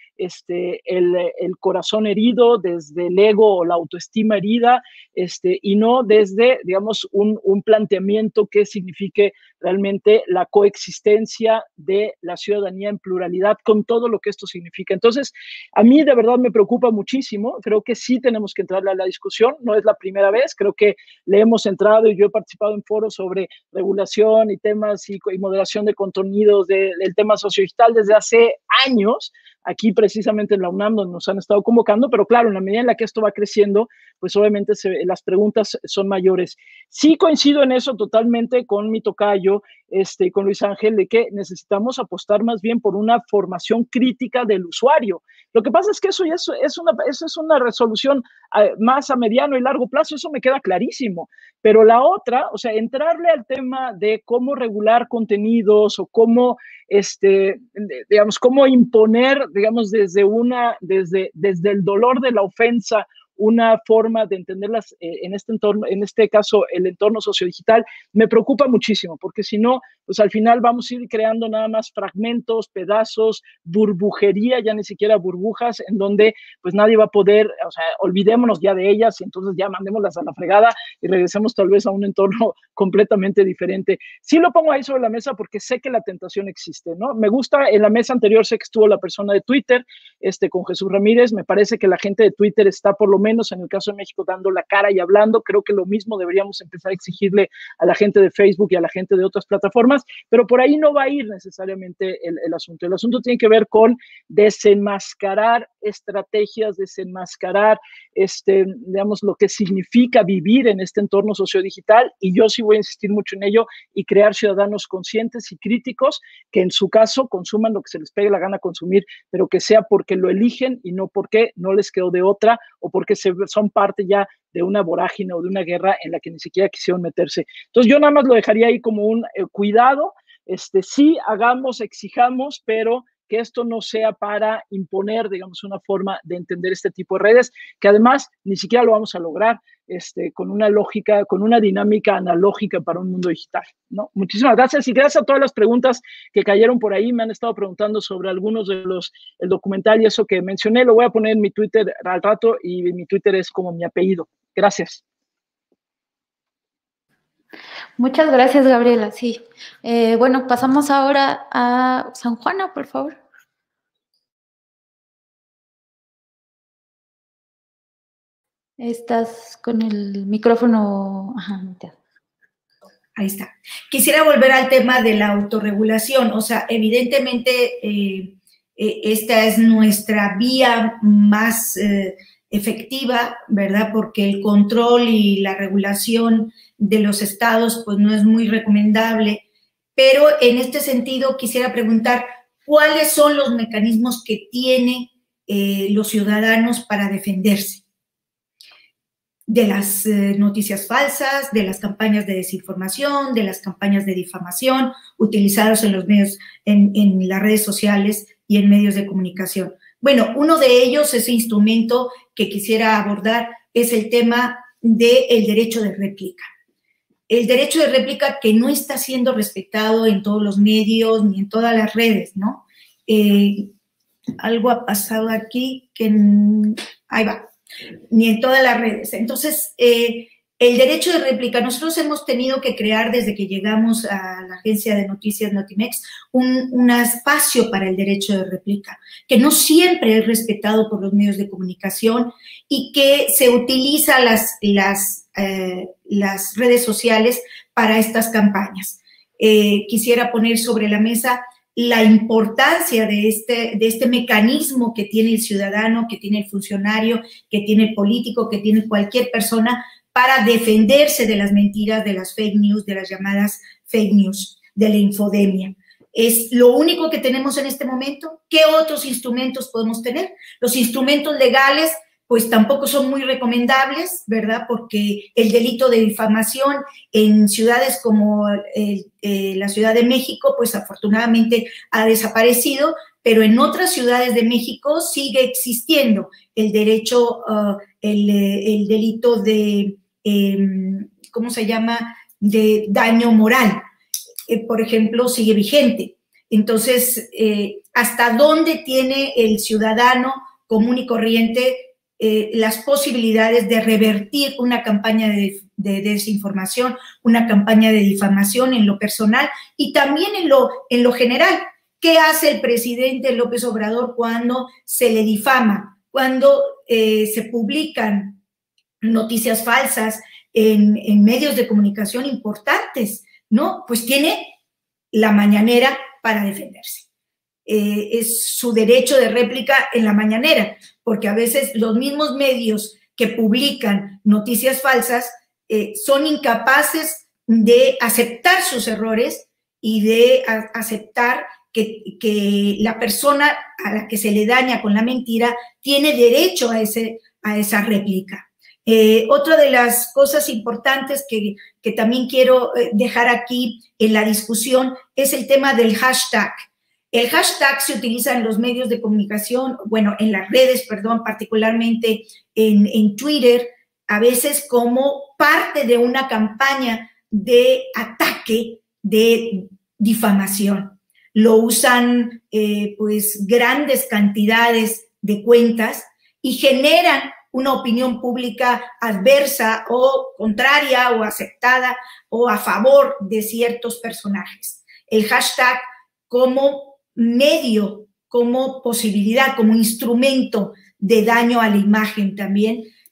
el corazón herido, desde el ego o la autoestima herida, y no desde, digamos, un planteamiento que signifique realmente la coexistencia de la ciudadanía en pluralidad con todo lo que esto significa. Entonces, a mí de verdad me preocupa muchísimo. Creo que sí tenemos que entrarle a la discusión. No es la primera vez. Creo que le hemos entrado y yo he participado en foros sobre regulación y temas y moderación de contenidos del tema sociodigital desde hace años, aquí precisamente en la UNAM, donde nos han estado convocando, pero claro, en la medida en la que esto va creciendo, pues obviamente las preguntas son mayores. Sí coincido en eso totalmente con mi tocayo, con Luis Ángel, de que necesitamos apostar más bien por una formación crítica del usuario. Lo que pasa es que eso es una resolución más a mediano y largo plazo, eso me queda clarísimo, pero la otra, o sea, entrarle al tema de cómo regular contenidos o cómo, digamos, cómo imponer, digamos, desde el dolor de la ofensa, una forma de entenderlas en este entorno, en este caso el entorno sociodigital, me preocupa muchísimo, porque si no, pues al final vamos a ir creando nada más fragmentos, pedazos, burbujería, ya ni siquiera burbujas, en donde pues nadie va a poder, o sea, olvidémonos ya de ellas y entonces ya mandémoslas a la fregada y regresemos tal vez a un entorno completamente diferente. Sí lo pongo ahí sobre la mesa porque sé que la tentación existe, ¿no? Me gusta, en la mesa anterior sé que estuvo la persona de Twitter, con Jesús Ramírez, me parece que la gente de Twitter está por lo menos en el caso de México dando la cara y hablando. Creo que lo mismo deberíamos empezar a exigirle a la gente de Facebook y a la gente de otras plataformas. demás, pero por ahí no va a ir necesariamente el asunto. El asunto tiene que ver con desenmascarar estrategias, desenmascarar, digamos, lo que significa vivir en este entorno sociodigital, y yo sí voy a insistir mucho en ello, y crear ciudadanos conscientes y críticos que en su caso consuman lo que se les pegue la gana consumir, pero que sea porque lo eligen y no porque no les quedó de otra o porque son parte ya de una vorágine o de una guerra en la que ni siquiera quisieron meterse. Entonces yo nada más lo dejaría ahí como un cuidado, sí hagamos, exijamos, pero que esto no sea para imponer, digamos, una forma de entender este tipo de redes, que además ni siquiera lo vamos a lograr con una lógica, con una dinámica analógica para un mundo digital, ¿no? Muchísimas gracias, y gracias a todas las preguntas que cayeron por ahí. Me han estado preguntando sobre algunos de el documental y eso que mencioné. Lo voy a poner en mi Twitter al rato, y mi Twitter es como mi apellido. Gracias. Muchas gracias, Gabriela. Sí. Bueno, pasamos ahora a San Juana, por favor. Estás con el micrófono. Ajá, ahí está. Quisiera volver al tema de la autorregulación. O sea, evidentemente esta es nuestra vía más efectiva, ¿verdad? Porque el control y la regulación de los estados pues no es muy recomendable, pero en este sentido quisiera preguntar cuáles son los mecanismos que tienen los ciudadanos para defenderse de las noticias falsas, de las campañas de desinformación, de las campañas de difamación utilizadas en los medios, en las redes sociales y en medios de comunicación. Bueno, uno de ellos, ese instrumento que quisiera abordar, es el tema del derecho de réplica. El derecho de réplica que no está siendo respetado en todos los medios ni en todas las redes, ¿no? Algo ha pasado aquí que... ahí va. Ni en todas las redes. Entonces, el derecho de réplica, nosotros hemos tenido que crear desde que llegamos a la agencia de noticias Notimex un espacio para el derecho de réplica, que no siempre es respetado por los medios de comunicación y que se utiliza las redes sociales para estas campañas. Quisiera poner sobre la mesa la importancia de este mecanismo que tiene el ciudadano, que tiene el funcionario, que tiene el político, que tiene cualquier persona para defenderse de las mentiras, de las fake news, de las llamadas fake news, de la infodemia. Es lo único que tenemos en este momento. ¿Qué otros instrumentos podemos tener? Los instrumentos legales pues tampoco son muy recomendables, ¿verdad? Porque el delito de difamación en ciudades como la Ciudad de México, pues afortunadamente ha desaparecido, pero en otras ciudades de México sigue existiendo el derecho, el delito de, ¿cómo se llama?, de daño moral. Por ejemplo, sigue vigente. Entonces, ¿hasta dónde tiene el ciudadano común y corriente las posibilidades de revertir una campaña de desinformación, una campaña de difamación en lo personal y también en lo general? ¿Qué hace el presidente López Obrador cuando se le difama, cuando se publican noticias falsas en medios de comunicación importantes? ¿No? Pues tiene la mañanera para defenderse. Es su derecho de réplica en la mañanera, porque a veces los mismos medios que publican noticias falsas son incapaces de aceptar sus errores y de aceptar que la persona a la que se le daña con la mentira tiene derecho a esa réplica. Otra de las cosas importantes que también quiero dejar aquí en la discusión es el tema del hashtag. El hashtag se utiliza en los medios de comunicación, bueno, en las redes, perdón, particularmente en Twitter, a veces como parte de una campaña de ataque, de difamación. Lo usan pues grandes cantidades de cuentas y generan una opinión pública adversa o contraria o aceptada o a favor de ciertos personajes. El hashtag como medio, como posibilidad, como instrumento de daño a la imagen también,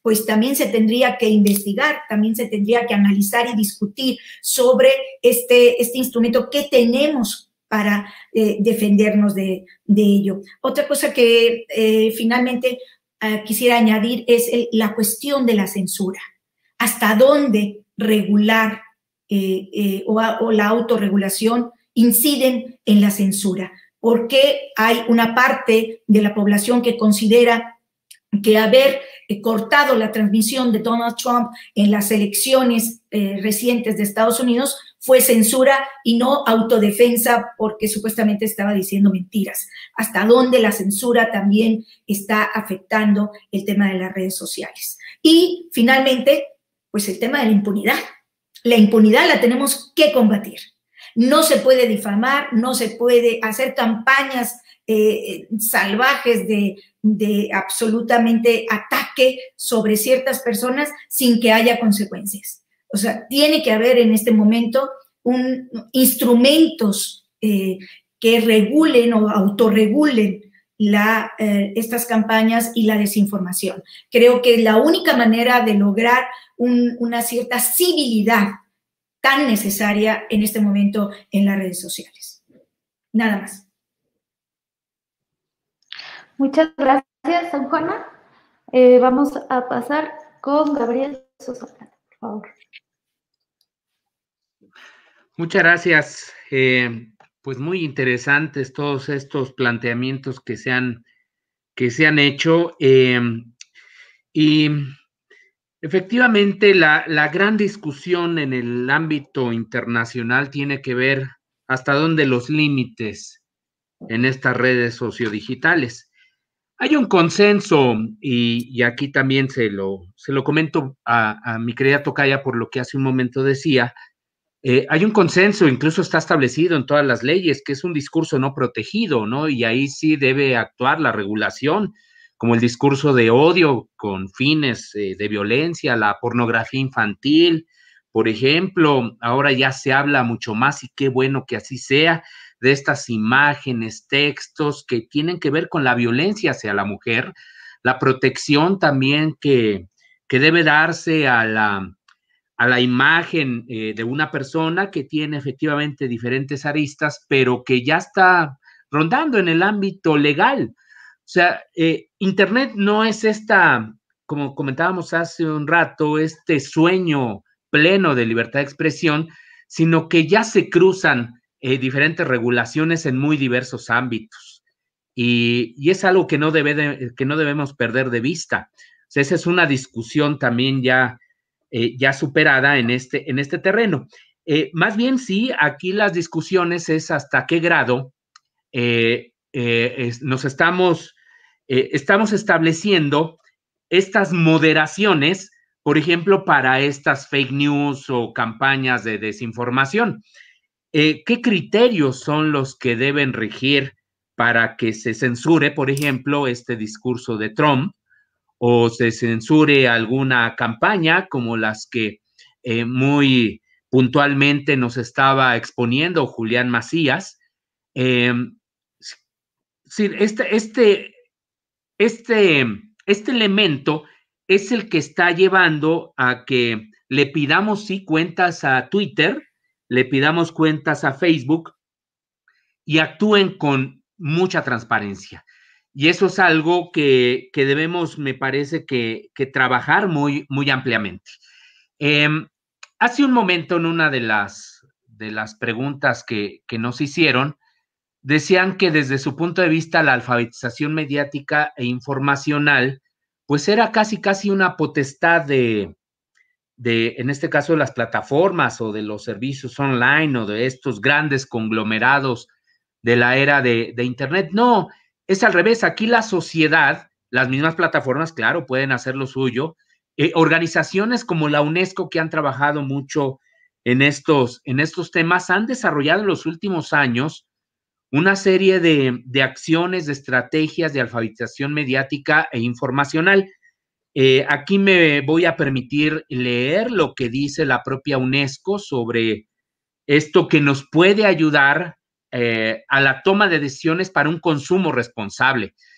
pues también se tendría que investigar, también se tendría que analizar y discutir sobre este instrumento que tenemos para defendernos de ello. Otra cosa que finalmente quisiera añadir es la cuestión de la censura. ¿Hasta dónde regular o la autorregulación inciden en la censura? Porque hay una parte de la población que considera que haber cortado la transmisión de Donald Trump en las elecciones recientes de Estados Unidos fue censura y no autodefensa porque supuestamente estaba diciendo mentiras. ¿Hasta dónde la censura también está afectando el tema de las redes sociales? Y finalmente, pues el tema de la impunidad. La impunidad la tenemos que combatir. No se puede difamar, no se puede hacer campañas salvajes de absolutamente ataque sobre ciertas personas sin que haya consecuencias. O sea, tiene que haber en este momento instrumentos que regulen o autorregulen estas campañas y la desinformación. Creo que la única manera de lograr una cierta civilidad tan necesaria en este momento en las redes sociales. Nada más. Muchas gracias, San Juana. Vamos a pasar con Gabriel Sosa, por favor. Muchas gracias. Pues muy interesantes todos estos planteamientos que se han hecho. Y efectivamente la gran discusión en el ámbito internacional tiene que ver hasta dónde los límites en estas redes sociodigitales. Hay un consenso, y aquí también se lo comento a mi querida tocaya por lo que hace un momento decía. Hay un consenso, incluso está establecido en todas las leyes, que es un discurso no protegido, ¿no? Y ahí sí debe actuar la regulación, como el discurso de odio con fines de violencia, la pornografía infantil, por ejemplo. Ahora ya se habla mucho más, y qué bueno que así sea, de estas imágenes, textos que tienen que ver con la violencia hacia la mujer, la protección también que debe darse a la imagen de una persona que tiene efectivamente diferentes aristas, pero que ya está rondando en el ámbito legal. O sea, Internet no es como comentábamos hace un rato, este sueño pleno de libertad de expresión, sino que ya se cruzan diferentes regulaciones en muy diversos ámbitos. Y es algo que no debemos perder de vista. O sea, esa es una discusión también ya superada en este terreno. Más bien, sí, aquí las discusiones es hasta qué grado nos estamos estableciendo estas moderaciones, por ejemplo, para estas fake news o campañas de desinformación. ¿Qué criterios son los que deben regir para que se censure, por ejemplo, este discurso de Trump, o se censure alguna campaña como las que muy puntualmente nos estaba exponiendo Julián Macías? Este elemento es el que está llevando a que le pidamos sí cuentas a Twitter, le pidamos cuentas a Facebook y actúen con mucha transparencia. Y eso es algo que debemos, me parece, que trabajar muy, muy ampliamente. Hace un momento, en una de las preguntas que nos hicieron, decían que desde su punto de vista la alfabetización mediática e informacional, pues era casi una potestad en este caso, de las plataformas o de los servicios online o de estos grandes conglomerados de la era de Internet. No, es al revés. Aquí la sociedad, las mismas plataformas, claro, pueden hacer lo suyo. Organizaciones como la UNESCO, que han trabajado mucho en estos temas, han desarrollado en los últimos años una serie de acciones, de estrategias de alfabetización mediática e informacional. Aquí me voy a permitir leer lo que dice la propia UNESCO sobre esto que nos puede ayudar a la toma de decisiones para un consumo responsable.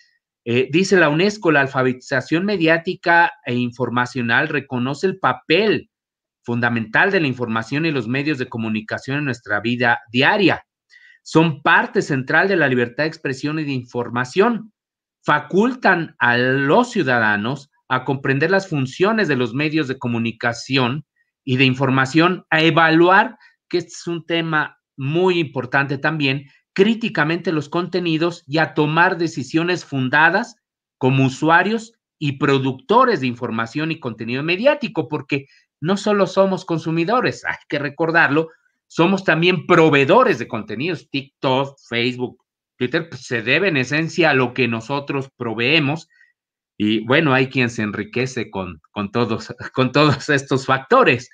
Dice la UNESCO, la alfabetización mediática e informacional reconoce el papel fundamental de la información y los medios de comunicación en nuestra vida diaria. Son parte central de la libertad de expresión y de información. Facultan a los ciudadanos a comprender las funciones de los medios de comunicación y de información, a evaluar, que este es un tema muy importante también, críticamente los contenidos y a tomar decisiones fundadas como usuarios y productores de información y contenido mediático, porque no solo somos consumidores, hay que recordarlo, somos también proveedores de contenidos. TikTok, Facebook, Twitter, pues, se debe en esencia a lo que nosotros proveemos. Y bueno, hay quien se enriquece con todos estos factores.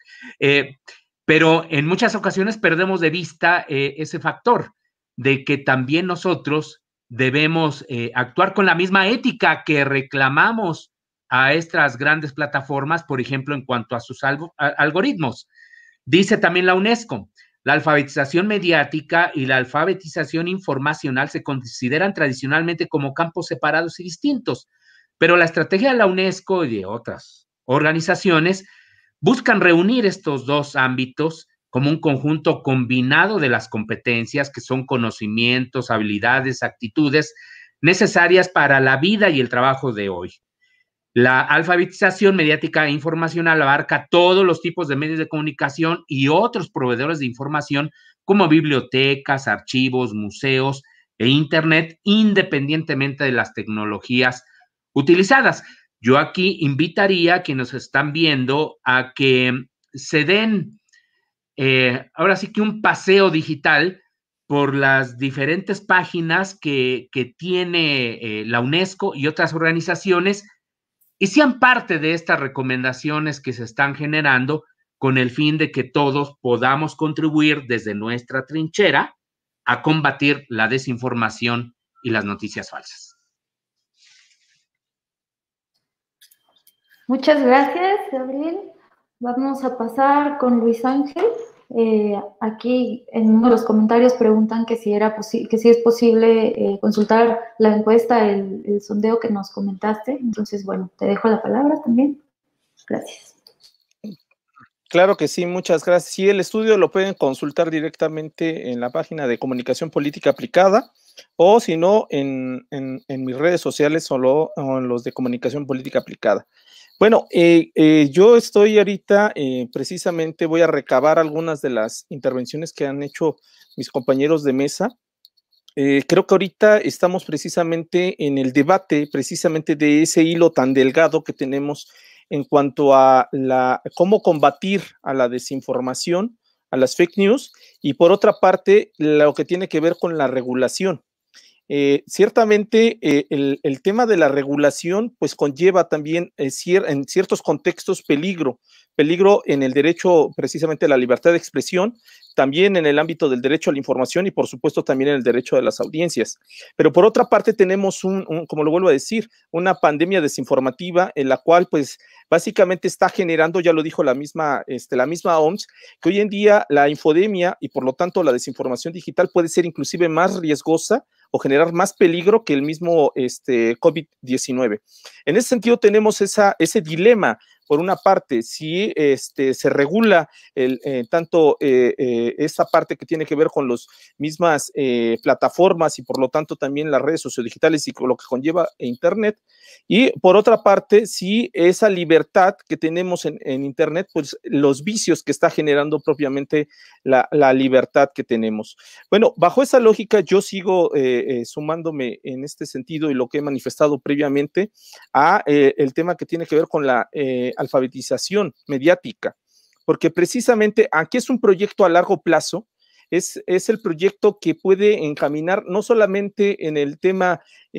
Pero en muchas ocasiones perdemos de vista ese factor de que también nosotros debemos actuar con la misma ética que reclamamos a estas grandes plataformas, por ejemplo, en cuanto a sus algoritmos. Dice también la UNESCO, la alfabetización mediática y la alfabetización informacional se consideran tradicionalmente como campos separados y distintos, pero la estrategia de la UNESCO y de otras organizaciones buscan reunir estos dos ámbitos como un conjunto combinado de las competencias que son conocimientos, habilidades, actitudes necesarias para la vida y el trabajo de hoy. La alfabetización mediática e informacional abarca todos los tipos de medios de comunicación y otros proveedores de información como bibliotecas, archivos, museos e Internet, independientemente de las tecnologías utilizadas. Yo aquí invitaría a quienes nos están viendo a que se den, ahora sí que un paseo digital por las diferentes páginas que tiene la UNESCO y otras organizaciones y sean parte de estas recomendaciones que se están generando con el fin de que todos podamos contribuir desde nuestra trinchera a combatir la desinformación y las noticias falsas. Muchas gracias, Gabriel. Vamos a pasar con Luis Ángel. Aquí en uno de los comentarios preguntan que si es posible consultar la encuesta, el sondeo que nos comentaste. Entonces, bueno, te dejo la palabra también. Gracias. Claro que sí, muchas gracias. Sí, el estudio lo pueden consultar directamente en la página de Comunicación Política Aplicada o si no, en mis redes sociales o en los de Comunicación Política Aplicada. Bueno, yo estoy ahorita, precisamente voy a recabar algunas de las intervenciones que han hecho mis compañeros de mesa. Creo que ahorita estamos precisamente en el debate, precisamente de ese hilo tan delgado que tenemos en cuanto a cómo combatir a la desinformación, a las fake news, y por otra parte, lo que tiene que ver con la regulación. Ciertamente el tema de la regulación pues conlleva también en ciertos contextos peligro en el derecho precisamente a la libertad de expresión, también en el ámbito del derecho a la información y por supuesto también en el derecho de las audiencias. Pero por otra parte tenemos como lo vuelvo a decir, una pandemia desinformativa en la cual pues básicamente está generando, ya lo dijo la misma OMS, que hoy en día la infodemia y por lo tanto la desinformación digital puede ser inclusive más riesgosa o generar más peligro que el mismo COVID-19. En ese sentido tenemos ese dilema. Por una parte, si se regula tanto esa parte que tiene que ver con las mismas plataformas y por lo tanto también las redes sociodigitales y con lo que conlleva Internet, y por otra parte, si esa libertad que tenemos en Internet, pues los vicios que está generando propiamente la libertad que tenemos. Bueno, bajo esa lógica yo sigo sumándome en este sentido y lo que he manifestado previamente a el tema que tiene que ver con la alfabetización mediática, porque precisamente aquí es un proyecto a largo plazo, es el proyecto que puede encaminar no solamente en el tema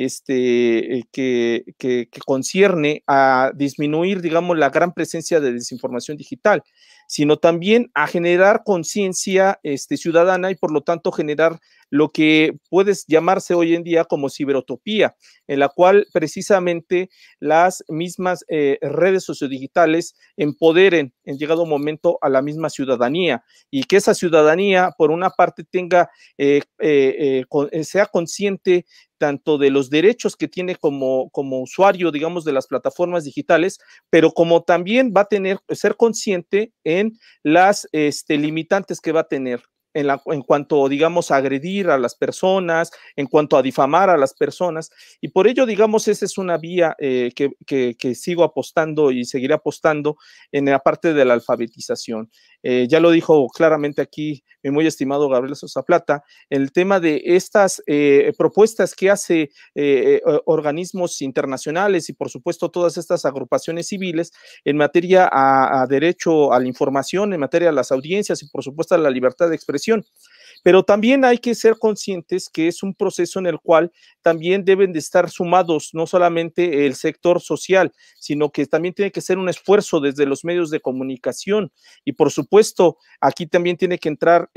que concierne a disminuir, digamos, la gran presencia de desinformación digital, sino también a generar conciencia ciudadana y por lo tanto generar lo que puede llamarse hoy en día como ciberutopía, en la cual precisamente las mismas redes sociodigitales empoderen en llegado momento a la misma ciudadanía y que esa ciudadanía por una parte sea consciente tanto de los derechos que tiene como usuario, digamos, de las plataformas digitales, pero como también va a ser consciente en las limitantes que va a tener. En cuanto, digamos, a agredir a las personas, en cuanto a difamar a las personas, y por ello, digamos, esa es una vía que sigo apostando y seguiré apostando en la parte de la alfabetización. Ya lo dijo claramente aquí mi muy estimado Gabriel Sosa Plata, el tema de estas propuestas que hace organismos internacionales y por supuesto todas estas agrupaciones civiles en materia a derecho a la información, en materia a las audiencias y por supuesto a la libertad de expresión. Pero también hay que ser conscientes que es un proceso en el cual también deben de estar sumados no solamente el sector social, sino que también tiene que ser un esfuerzo desde los medios de comunicación y por supuesto aquí también tiene que entrar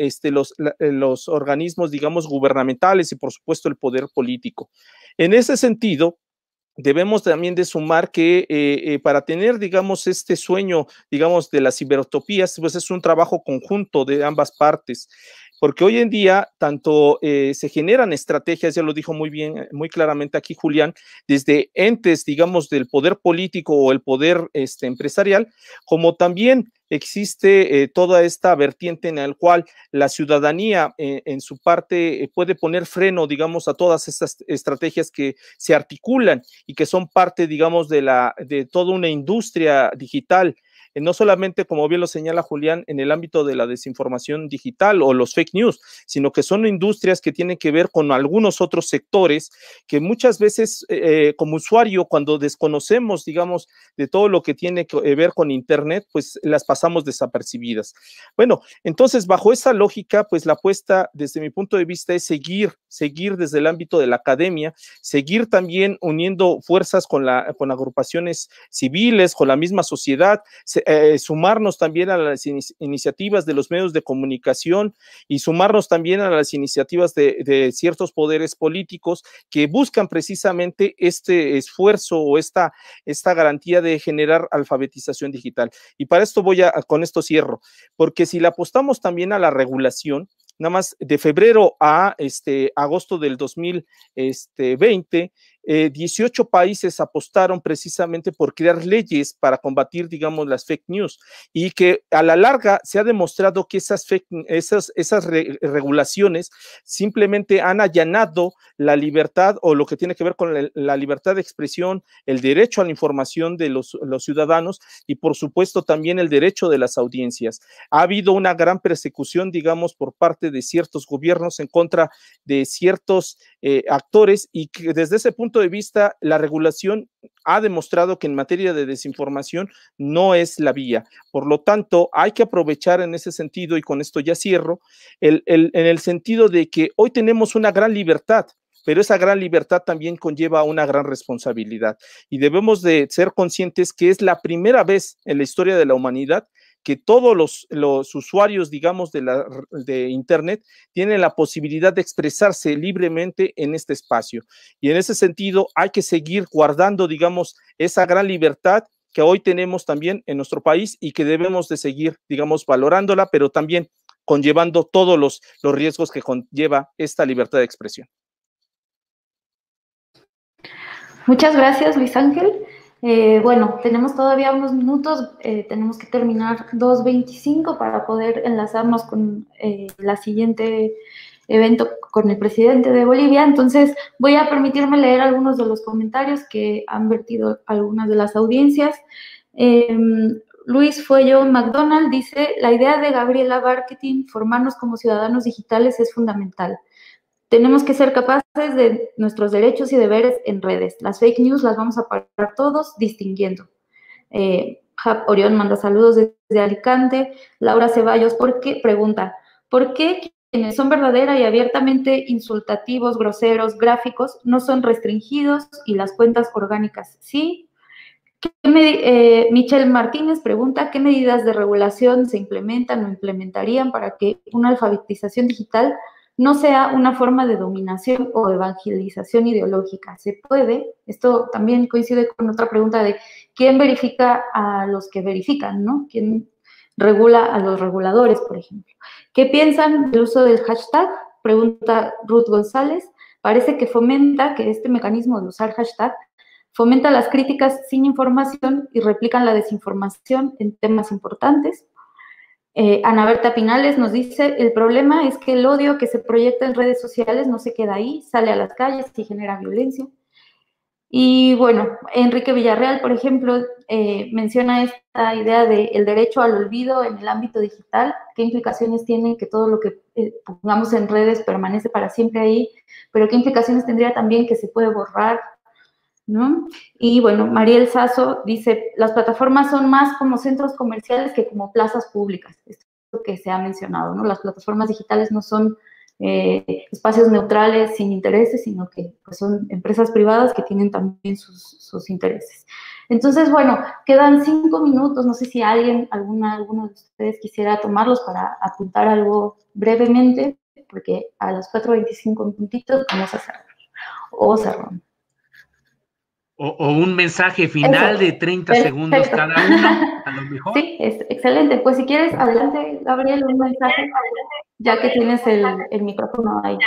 los organismos, digamos, gubernamentales y por supuesto el poder político. En ese sentido, debemos también de sumar que para tener, digamos, este sueño, digamos, de las ciberutopías, pues es un trabajo conjunto de ambas partes, porque hoy en día tanto se generan estrategias, ya lo dijo muy bien, muy claramente aquí Julián, desde entes, digamos, del poder político o el poder empresarial, como también existe toda esta vertiente en la cual la ciudadanía en su parte puede poner freno, digamos, a todas estas estrategias que se articulan y que son parte, digamos, de toda una industria digital. No solamente, como bien lo señala Julián, en el ámbito de la desinformación digital o los fake news, sino que son industrias que tienen que ver con algunos otros sectores que muchas veces como usuario, cuando desconocemos, digamos, de todo lo que tiene que ver con Internet, pues las pasamos desapercibidas. Bueno, entonces, bajo esa lógica, pues la apuesta, desde mi punto de vista, es seguir desde el ámbito de la academia, seguir también uniendo fuerzas con agrupaciones civiles, con la misma sociedad, sumarnos también a las iniciativas de los medios de comunicación y sumarnos también a las iniciativas de ciertos poderes políticos que buscan precisamente este esfuerzo o esta garantía de generar alfabetización digital. Y para esto con esto cierro, porque si le apostamos también a la regulación, nada más de febrero a agosto del 2020, 18 países apostaron precisamente por crear leyes para combatir, digamos, las fake news y que a la larga se ha demostrado que esas regulaciones simplemente han allanado la libertad o lo que tiene que ver con la libertad de expresión, el derecho a la información de los ciudadanos y por supuesto también el derecho de las audiencias. Ha habido una gran persecución, digamos, por parte de ciertos gobiernos en contra de ciertos actores y que desde ese punto de vista la regulación ha demostrado que en materia de desinformación no es la vía. Por lo tanto, hay que aprovechar en ese sentido, y con esto ya cierro, en el sentido de que hoy tenemos una gran libertad, pero esa gran libertad también conlleva una gran responsabilidad y debemos de ser conscientes que es la primera vez en la historia de la humanidad que todos los usuarios, digamos, de Internet tienen la posibilidad de expresarse libremente en este espacio. Y en ese sentido hay que seguir guardando, digamos, esa gran libertad que hoy tenemos también en nuestro país y que debemos de seguir, digamos, valorándola, pero también conllevando todos los riesgos que conlleva esta libertad de expresión. Muchas gracias, Luis Ángel. Bueno, tenemos todavía unos minutos, tenemos que terminar 2:25 para poder enlazarnos con la siguiente evento con el presidente de Bolivia. Entonces, voy a permitirme leer algunos de los comentarios que han vertido algunas de las audiencias. Luis Fuello McDonald dice, la idea de Gabriela Marketing, formarnos como ciudadanos digitales es fundamental. Tenemos que ser capaces de nuestros derechos y deberes en redes. Las fake news las vamos a parar todos distinguiendo. Hub Orión manda saludos desde Alicante. Laura Ceballos pregunta, ¿por qué quienes son verdadera y abiertamente insultativos, groseros, gráficos, no son restringidos y las cuentas orgánicas sí? Michelle Martínez pregunta, ¿qué medidas de regulación se implementan o implementarían para que una alfabetización digital no sea una forma de dominación o evangelización ideológica? ¿Se puede? Esto también coincide con otra pregunta de quién verifica a los que verifican, ¿no? ¿Quién regula a los reguladores, por ejemplo? ¿Qué piensan del uso del hashtag? Pregunta Ruth González. parece que fomenta que este mecanismo de usar hashtag fomenta las críticas sin información y replican la desinformación en temas importantes. Ana Berta Pinales nos dice, el problema es que el odio que se proyecta en redes sociales no se queda ahí, sale a las calles y genera violencia. Y bueno, Enrique Villarreal, por ejemplo, menciona esta idea del derecho al olvido en el ámbito digital, qué implicaciones tiene que todo lo que pongamos en redes permanece para siempre ahí, pero qué implicaciones tendría también que se puede borrar, ¿no? Y bueno, Mariel Sasso dice, las plataformas son más como centros comerciales que como plazas públicas. Esto es lo que se ha mencionado, ¿no? Las plataformas digitales no son espacios neutrales sin intereses, sino que pues, son empresas privadas que tienen también sus intereses. Entonces, bueno, quedan 5 minutos, no sé si alguno de ustedes quisiera tomarlos para apuntar algo brevemente, porque a las 4:25 puntitos vamos a cerrar, o cerramos. O un mensaje final de 30 segundos cada uno, a lo mejor. Sí, es excelente. Pues si quieres, adelante, Gabriel, un mensaje, ya que tienes el micrófono ahí.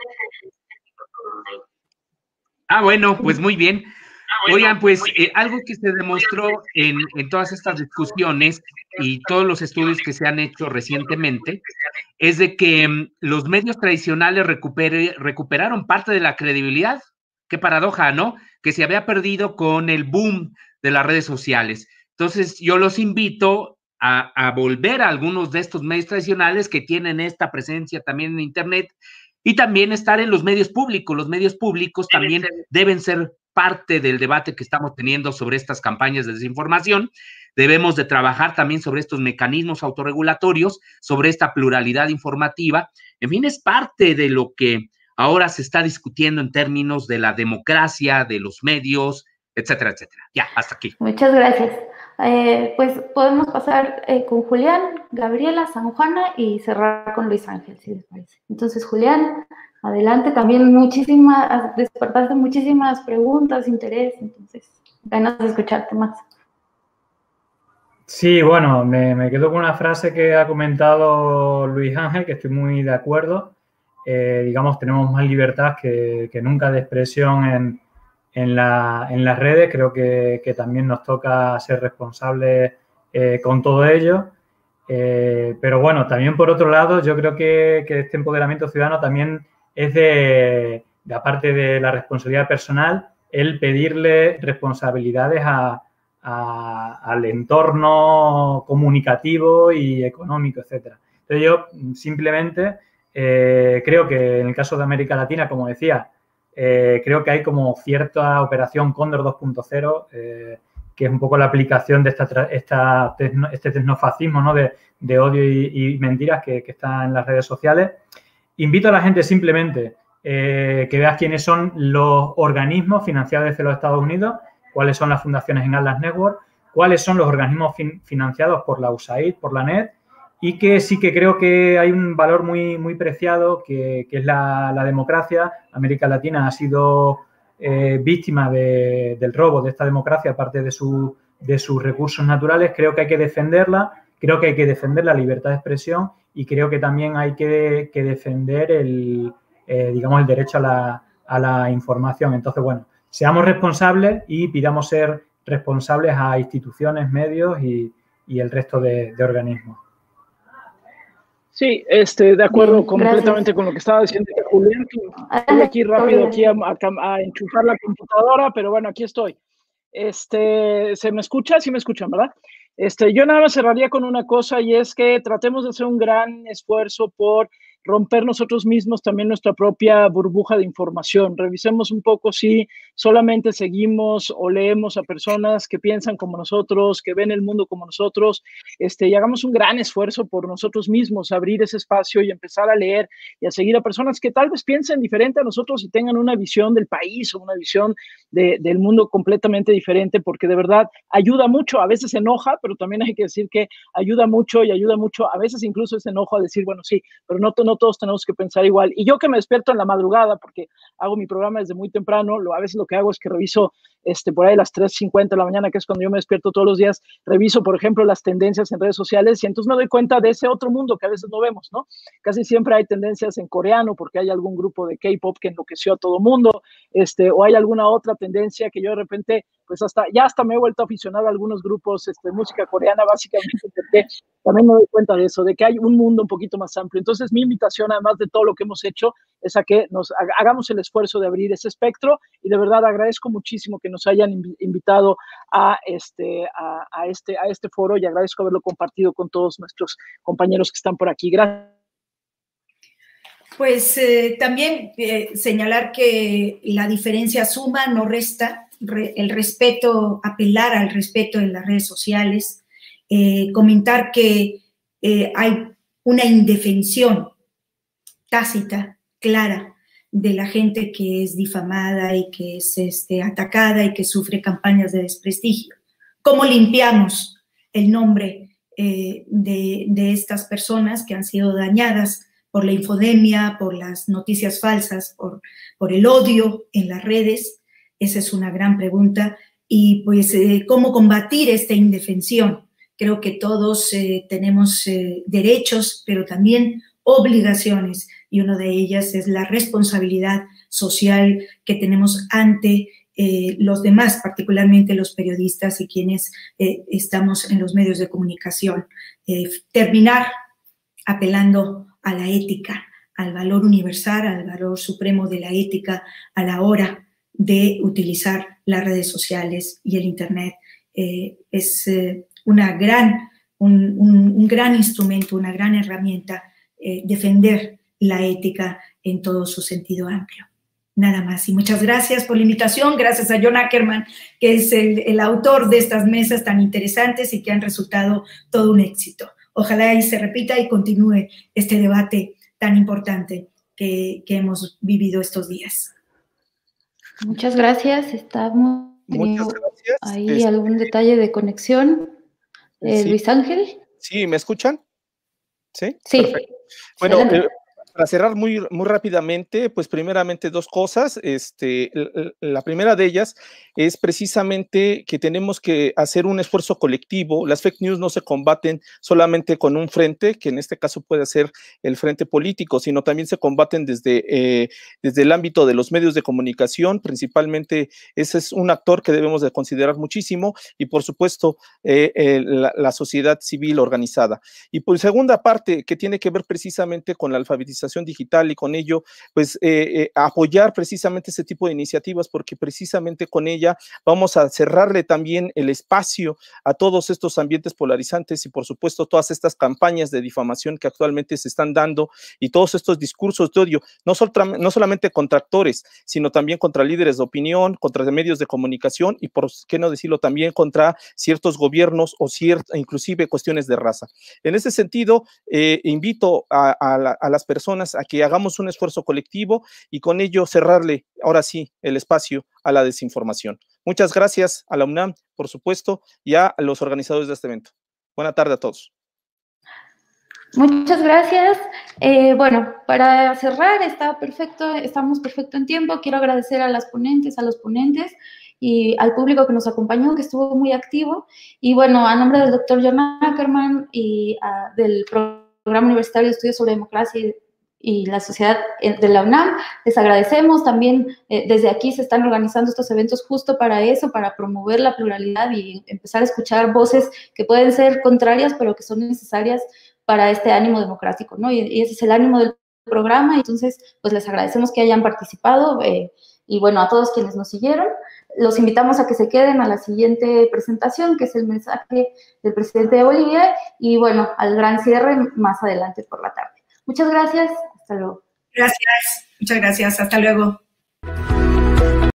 Bueno, pues muy bien. Oigan, pues algo que se demostró en todas estas discusiones y todos los estudios que se han hecho recientemente es de que los medios tradicionales recuperaron parte de la credibilidad. Qué paradoja, ¿no? Que se había perdido con el boom de las redes sociales. Entonces, yo los invito a volver a algunos de estos medios tradicionales que tienen esta presencia también en Internet y también estar en los medios públicos. Los medios públicos también deben ser parte del debate que estamos teniendo sobre estas campañas de desinformación. Debemos de trabajar también sobre estos mecanismos autorregulatorios, sobre esta pluralidad informativa. En fin, es parte de lo que ahora se está discutiendo en términos de la democracia, de los medios, etcétera, etcétera. Ya, hasta aquí. Muchas gracias. Pues podemos pasar con Julián, Gabriela, San Juana y cerrar con Luis Ángel, si les parece. Entonces, Julián, adelante. También despertaste muchísimas preguntas, interés, entonces, ganas de escucharte más. Sí, bueno, me quedo con una frase que ha comentado Luis Ángel, que estoy muy de acuerdo. Digamos, tenemos más libertad que nunca de expresión en las redes. Creo que también nos toca ser responsables con todo ello. Pero bueno, también por otro lado, yo creo que este empoderamiento ciudadano también es aparte de la responsabilidad personal, el pedirle responsabilidades al entorno comunicativo y económico, etcétera. Entonces yo simplemente creo que en el caso de América Latina, como decía, creo que hay como cierta operación Cóndor 2.0, que es un poco la aplicación de este tecnofascismo, ¿no? de odio y mentiras que está en las redes sociales. Invito a la gente simplemente que veas quiénes son los organismos financiados desde los Estados Unidos, cuáles son las fundaciones en Atlas Network, cuáles son los organismos financiados por la USAID, por la NED, y que sí que creo que hay un valor muy, muy preciado que es la democracia. América Latina ha sido víctima del robo de esta democracia, aparte de sus recursos naturales. Creo que hay que defenderla, creo que hay que defender la libertad de expresión y creo que también hay que defender el derecho a la información. Entonces, bueno, seamos responsables y pidamos ser responsables a instituciones, medios y el resto de organismos. Sí, de acuerdo completamente con lo que estaba diciendo Julián. Estoy aquí rápido a enchufar la computadora, pero bueno, aquí estoy. ¿Se me escucha? Sí me escuchan, ¿verdad? Yo nada más cerraría con una cosa y es que tratemos de hacer un gran esfuerzo por romper nosotros mismos también nuestra propia burbuja de información. Revisemos un poco si solamente seguimos o leemos a personas que piensan como nosotros, que ven el mundo como nosotros, y hagamos un gran esfuerzo por nosotros mismos, abrir ese espacio y empezar a leer y a seguir a personas que tal vez piensen diferente a nosotros y tengan una visión del país o una visión del mundo completamente diferente, porque de verdad ayuda mucho. A veces enoja, pero también hay que decir que ayuda mucho y ayuda mucho. A veces incluso ese enojo a decir, bueno, sí, pero no no todos tenemos que pensar igual. Y yo que me despierto en la madrugada, porque hago mi programa desde muy temprano, a veces lo que hago es que reviso por ahí a las 3:50 de la mañana, que es cuando yo me despierto todos los días, reviso, por ejemplo, las tendencias en redes sociales y entonces me doy cuenta de ese otro mundo que a veces no vemos, ¿no? Casi siempre hay tendencias en coreano porque hay algún grupo de K-pop que enloqueció a todo mundo, o hay alguna otra tendencia que yo de repente, pues ya hasta me he vuelto aficionado a algunos grupos de música coreana, básicamente porque también me doy cuenta de eso, de que hay un mundo un poquito más amplio. Entonces, mi invitación, además de todo lo que hemos hecho, es a que nos hagamos el esfuerzo de abrir ese espectro y de verdad agradezco muchísimo que nos hayan invitado a este foro y agradezco haberlo compartido con todos nuestros compañeros que están por aquí. Gracias. Pues también señalar que la diferencia suma, no resta, el respeto, apelar al respeto en las redes sociales, comentar que hay una indefensión tácita, clara, de la gente que es difamada y que es atacada y que sufre campañas de desprestigio. ¿Cómo limpiamos el nombre de estas personas que han sido dañadas por la infodemia, por las noticias falsas, por el odio en las redes? Esa es una gran pregunta. Y pues, ¿cómo combatir esta indefensión? Creo que todos tenemos derechos, pero también obligaciones, y una de ellas es la responsabilidad social que tenemos ante los demás, particularmente los periodistas y quienes estamos en los medios de comunicación. Terminar apelando a la ética, al valor universal, al valor supremo de la ética a la hora de utilizar las redes sociales y el Internet. Es un gran instrumento, una gran herramienta, defender la ética en todo su sentido amplio. Nada más. Y muchas gracias por la invitación. Gracias a John Ackerman, que es el autor de estas mesas tan interesantes y que han resultado todo un éxito. Ojalá y se repita y continúe este debate tan importante que hemos vivido estos días. Muchas gracias. Estamos teniendo ahí algún detalle de conexión. Sí. Luis Ángel. Sí, ¿me escuchan? Sí. Sí. Perfecto. Bueno, para cerrar muy rápidamente, pues primeramente dos cosas. La primera de ellas es precisamente que tenemos que hacer un esfuerzo colectivo. Las fake news no se combaten solamente con un frente, que en este caso puede ser el frente político, sino también se combaten desde el ámbito de los medios de comunicación. Principalmente ese es un actor que debemos de considerar muchísimo y por supuesto la sociedad civil organizada. Y por segunda parte, que tiene que ver precisamente con la alfabetización digital y con ello, pues apoyar precisamente ese tipo de iniciativas, porque precisamente con ella vamos a cerrarle también el espacio a todos estos ambientes polarizantes y por supuesto todas estas campañas de difamación que actualmente se están dando y todos estos discursos de odio, no solamente contra actores, sino también contra líderes de opinión, contra medios de comunicación y por qué no decirlo también contra ciertos gobiernos o inclusive cuestiones de raza. En ese sentido, invito a las personas a que hagamos un esfuerzo colectivo y con ello cerrarle ahora sí el espacio a la desinformación. Muchas gracias a la UNAM, por supuesto, y a los organizadores de este evento. Buena tarde a todos. Muchas gracias. Bueno, para cerrar, estamos perfecto en tiempo. Quiero agradecer a las ponentes, a los ponentes y al público que nos acompañó, que estuvo muy activo. Y bueno, a nombre del doctor John Ackerman y del Programa Universitario de Estudios sobre Democracia y la sociedad de la UNAM, les agradecemos. También desde aquí se están organizando estos eventos justo para eso, para promover la pluralidad y empezar a escuchar voces que pueden ser contrarias, pero que son necesarias para este ánimo democrático, ¿no? Y ese es el ánimo del programa, y entonces, pues les agradecemos que hayan participado, y bueno, a todos quienes nos siguieron, los invitamos a que se queden a la siguiente presentación, que es el mensaje del presidente de Bolivia, y bueno, al gran cierre más adelante por la tarde. Muchas gracias, hasta luego. Gracias, muchas gracias, hasta luego.